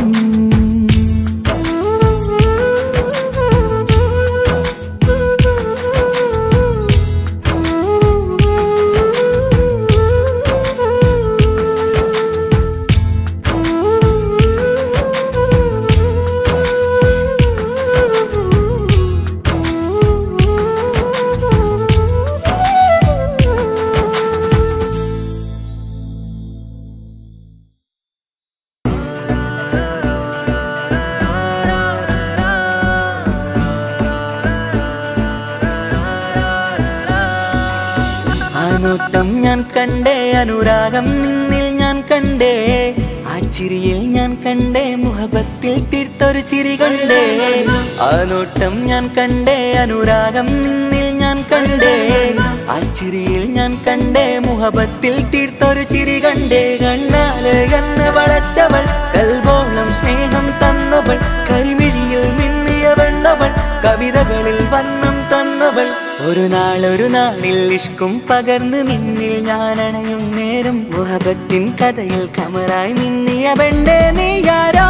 Speaker 7: നോട്ടം ഞാൻ കണ്ടേ, അനുരാഗം നിന്നിൽ ഞാൻ കണ്ടേ. ആ ചിരിയിൽ ഞാൻ കണ്ടേ, മുഹബത്തിൽ തീർത്തൊരു ചിരി കണ്ടേ. ആ നോട്ടം ഞാൻ കണ്ടേ, അനുരാഗം നിന്നിൽ ഞാൻ കണ്ടേ. ആ ചിരിയിൽ ഞാൻ കണ്ടേ, മുഹബത്തിൽ തീർത്തൊരു ചിരി കണ്ടേ. കണ്ണാല് എന്നെ വളച്ചവൾ, കൽബോളം സ്നേഹം തന്നവൾ. കരിമിഴിയിൽ മിന്നിയ വെണ്ണവൾ, കവിതകളിൽ വന്നം തന്നവൾ. ഒരു നാളൊരു നാളിൽ ഇഷ്കും പകർന്ന് നിന്നിൽ ഞാൻ അണയും നേരം. മുഹബത്തിൻ കഥയിൽ കമറായി മിന്നിയ പെണ്ണേ നീയാരോ.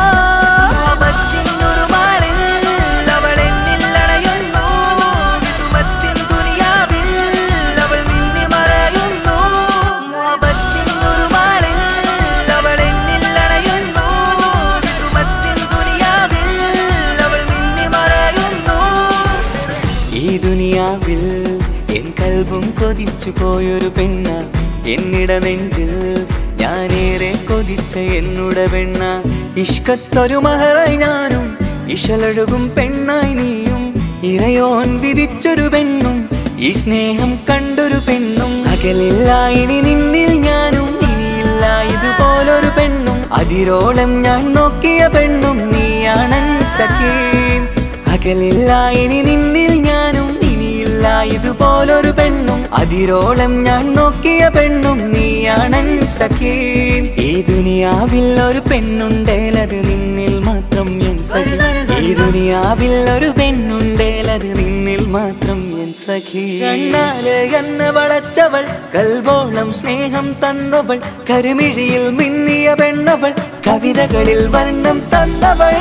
Speaker 7: ഈ ദുനിയാവിൽ എൻ കൽബും കൊതിച്ചു പോയൊരു പെണ്ണ. എന്നിട നെഞ്ചിൽ ഞാനേറെ കൊതിച്ച എന്നുട പെണ്ണ. ഇഷ്കത്തൊരു മഹറായി ഞാനും, ഇശലൊഴുകും പെണ്ണായി നീയും. ഇറയോൻ വിധിച്ചൊരു പെണ്ണും, ഈ സ്നേഹം കണ്ടൊരു പെണ്ണും. അകലില്ല ഇനി നിന്നിൽ ഞാനും, ഇനിയില്ല ഇതുപോലൊരു പെണ്ണും. അതിരോളം ഞാൻ നോക്കിയ പെണ്ണും നീയാണൻ സഖീ. അകലില്ല ഇനി നിന്നിൽ ഞാനും, ഇനിയില്ല ഇതുപോലൊരു പെണ്ണും. അതിരോളം ഞാൻ നോക്കിയ പെണ്ണും നീയാണൻ സഖീ. ഈ ദുനിയാവിൽ ഒരു പെണ്ണുണ്ടേലത് നിന്നിൽ മാത്രം എൻ സഖി. ഈ ദുനിയാവിൽ ഒരു പെണ്ണുണ്ടേലത് നിന്നിൽ മാത്രം എൻ സഖി. കണ്ണാല് എന്നെ വളച്ചവൾ, കൽബോളം സ്നേഹം തന്നവൾ. കരുമിഴിയിൽ മിന്നിയ പെണ്ണവൾ, കവിതകളിൽ വർണ്ണം തന്നവൾ.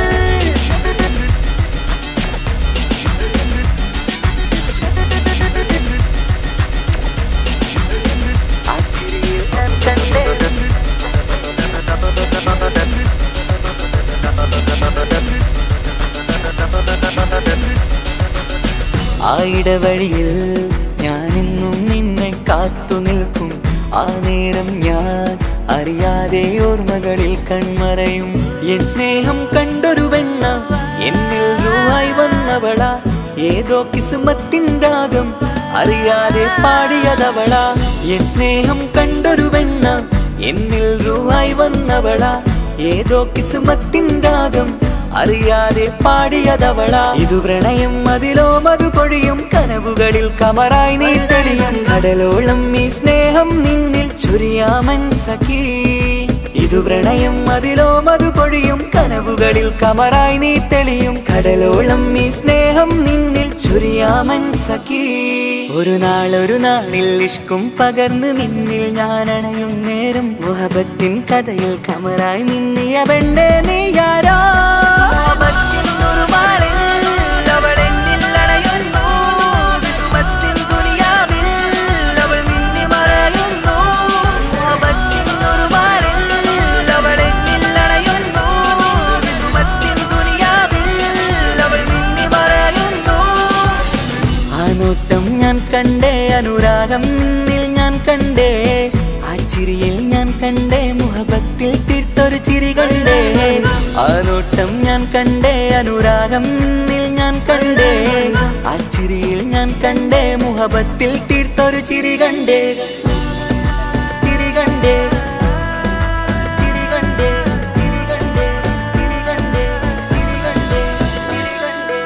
Speaker 7: ആ ഇടവഴിയിൽ ഞാനെന്നും നിന്നെ കാത്തു നിൽക്കും. ആ നേരം ഞാൻ അറിയാതെ ഓർമ്മകളിൽ കൺമറയും എൻ സ്നേഹം കണ്ടൊരു വെണ്ണ എന്നിൽ രൂപായി വന്നവള ഏതോ കിസ്മത്തിൻ രാഗം അറിയാതെ പാടിയതവള എൻ സ്നേഹം കണ്ടൊരു വെണ്ണ എന്നിൽ രൂപായി വന്നവള ഏതോ കിസ്മത്തിൻ രാഗം അറിയാതെ പാടിയതവള ഇതു പ്രണയം അതിലോ മധു പൊഴിയും കനവുകളിൽ കമറായി നീ തെളിയും കടലോളം ഈ സ്നേഹം നിന്നിൽ ചൊരിയാമൻ സഖി ഇതു പ്രണയം അതിലോ മധു പൊഴിയും കനവുകളിൽ കമറായി നീ തെളിയും കടലോളം ഈ സ്നേഹം നിന്നിൽ ചൊരിയാമൻ സഖി ഒരു നാളൊരു നാളിൽ ഇഷ്കും പകർന്ന് നിന്നിൽ ഞാൻ അണയും നേരം മുഹബത്തിൻ കഥയിൽ കമറായി മിന്നിയ പെണ്ണേ നീ ആരാ ഞാൻ കണ്ടേ അനുരാഗം നിന്നിൽ ഞാൻ കണ്ടേ ആ ചിരിയിൽ ഞാൻ കണ്ടേ മുഹബത്തിൽ തീർത്തൊരു ചിരി കണ്ടേ ആ നോട്ടം ഞാൻ കണ്ടേ അനുരാഗം നിന്നിൽ ഞാൻ കണ്ടേ ആ ചിരിയിൽ ഞാൻ കണ്ടേ മുഹബത്തിൽ തീർത്തൊരു ചിരി കണ്ടേ ചിരി കണ്ടേ ചിരി കണ്ടേ ചിരി കണ്ടേ ചിരി കണ്ടേ ചിരി കണ്ടേ ചിരി കണ്ടേ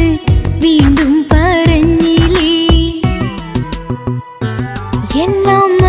Speaker 1: എല്ലാം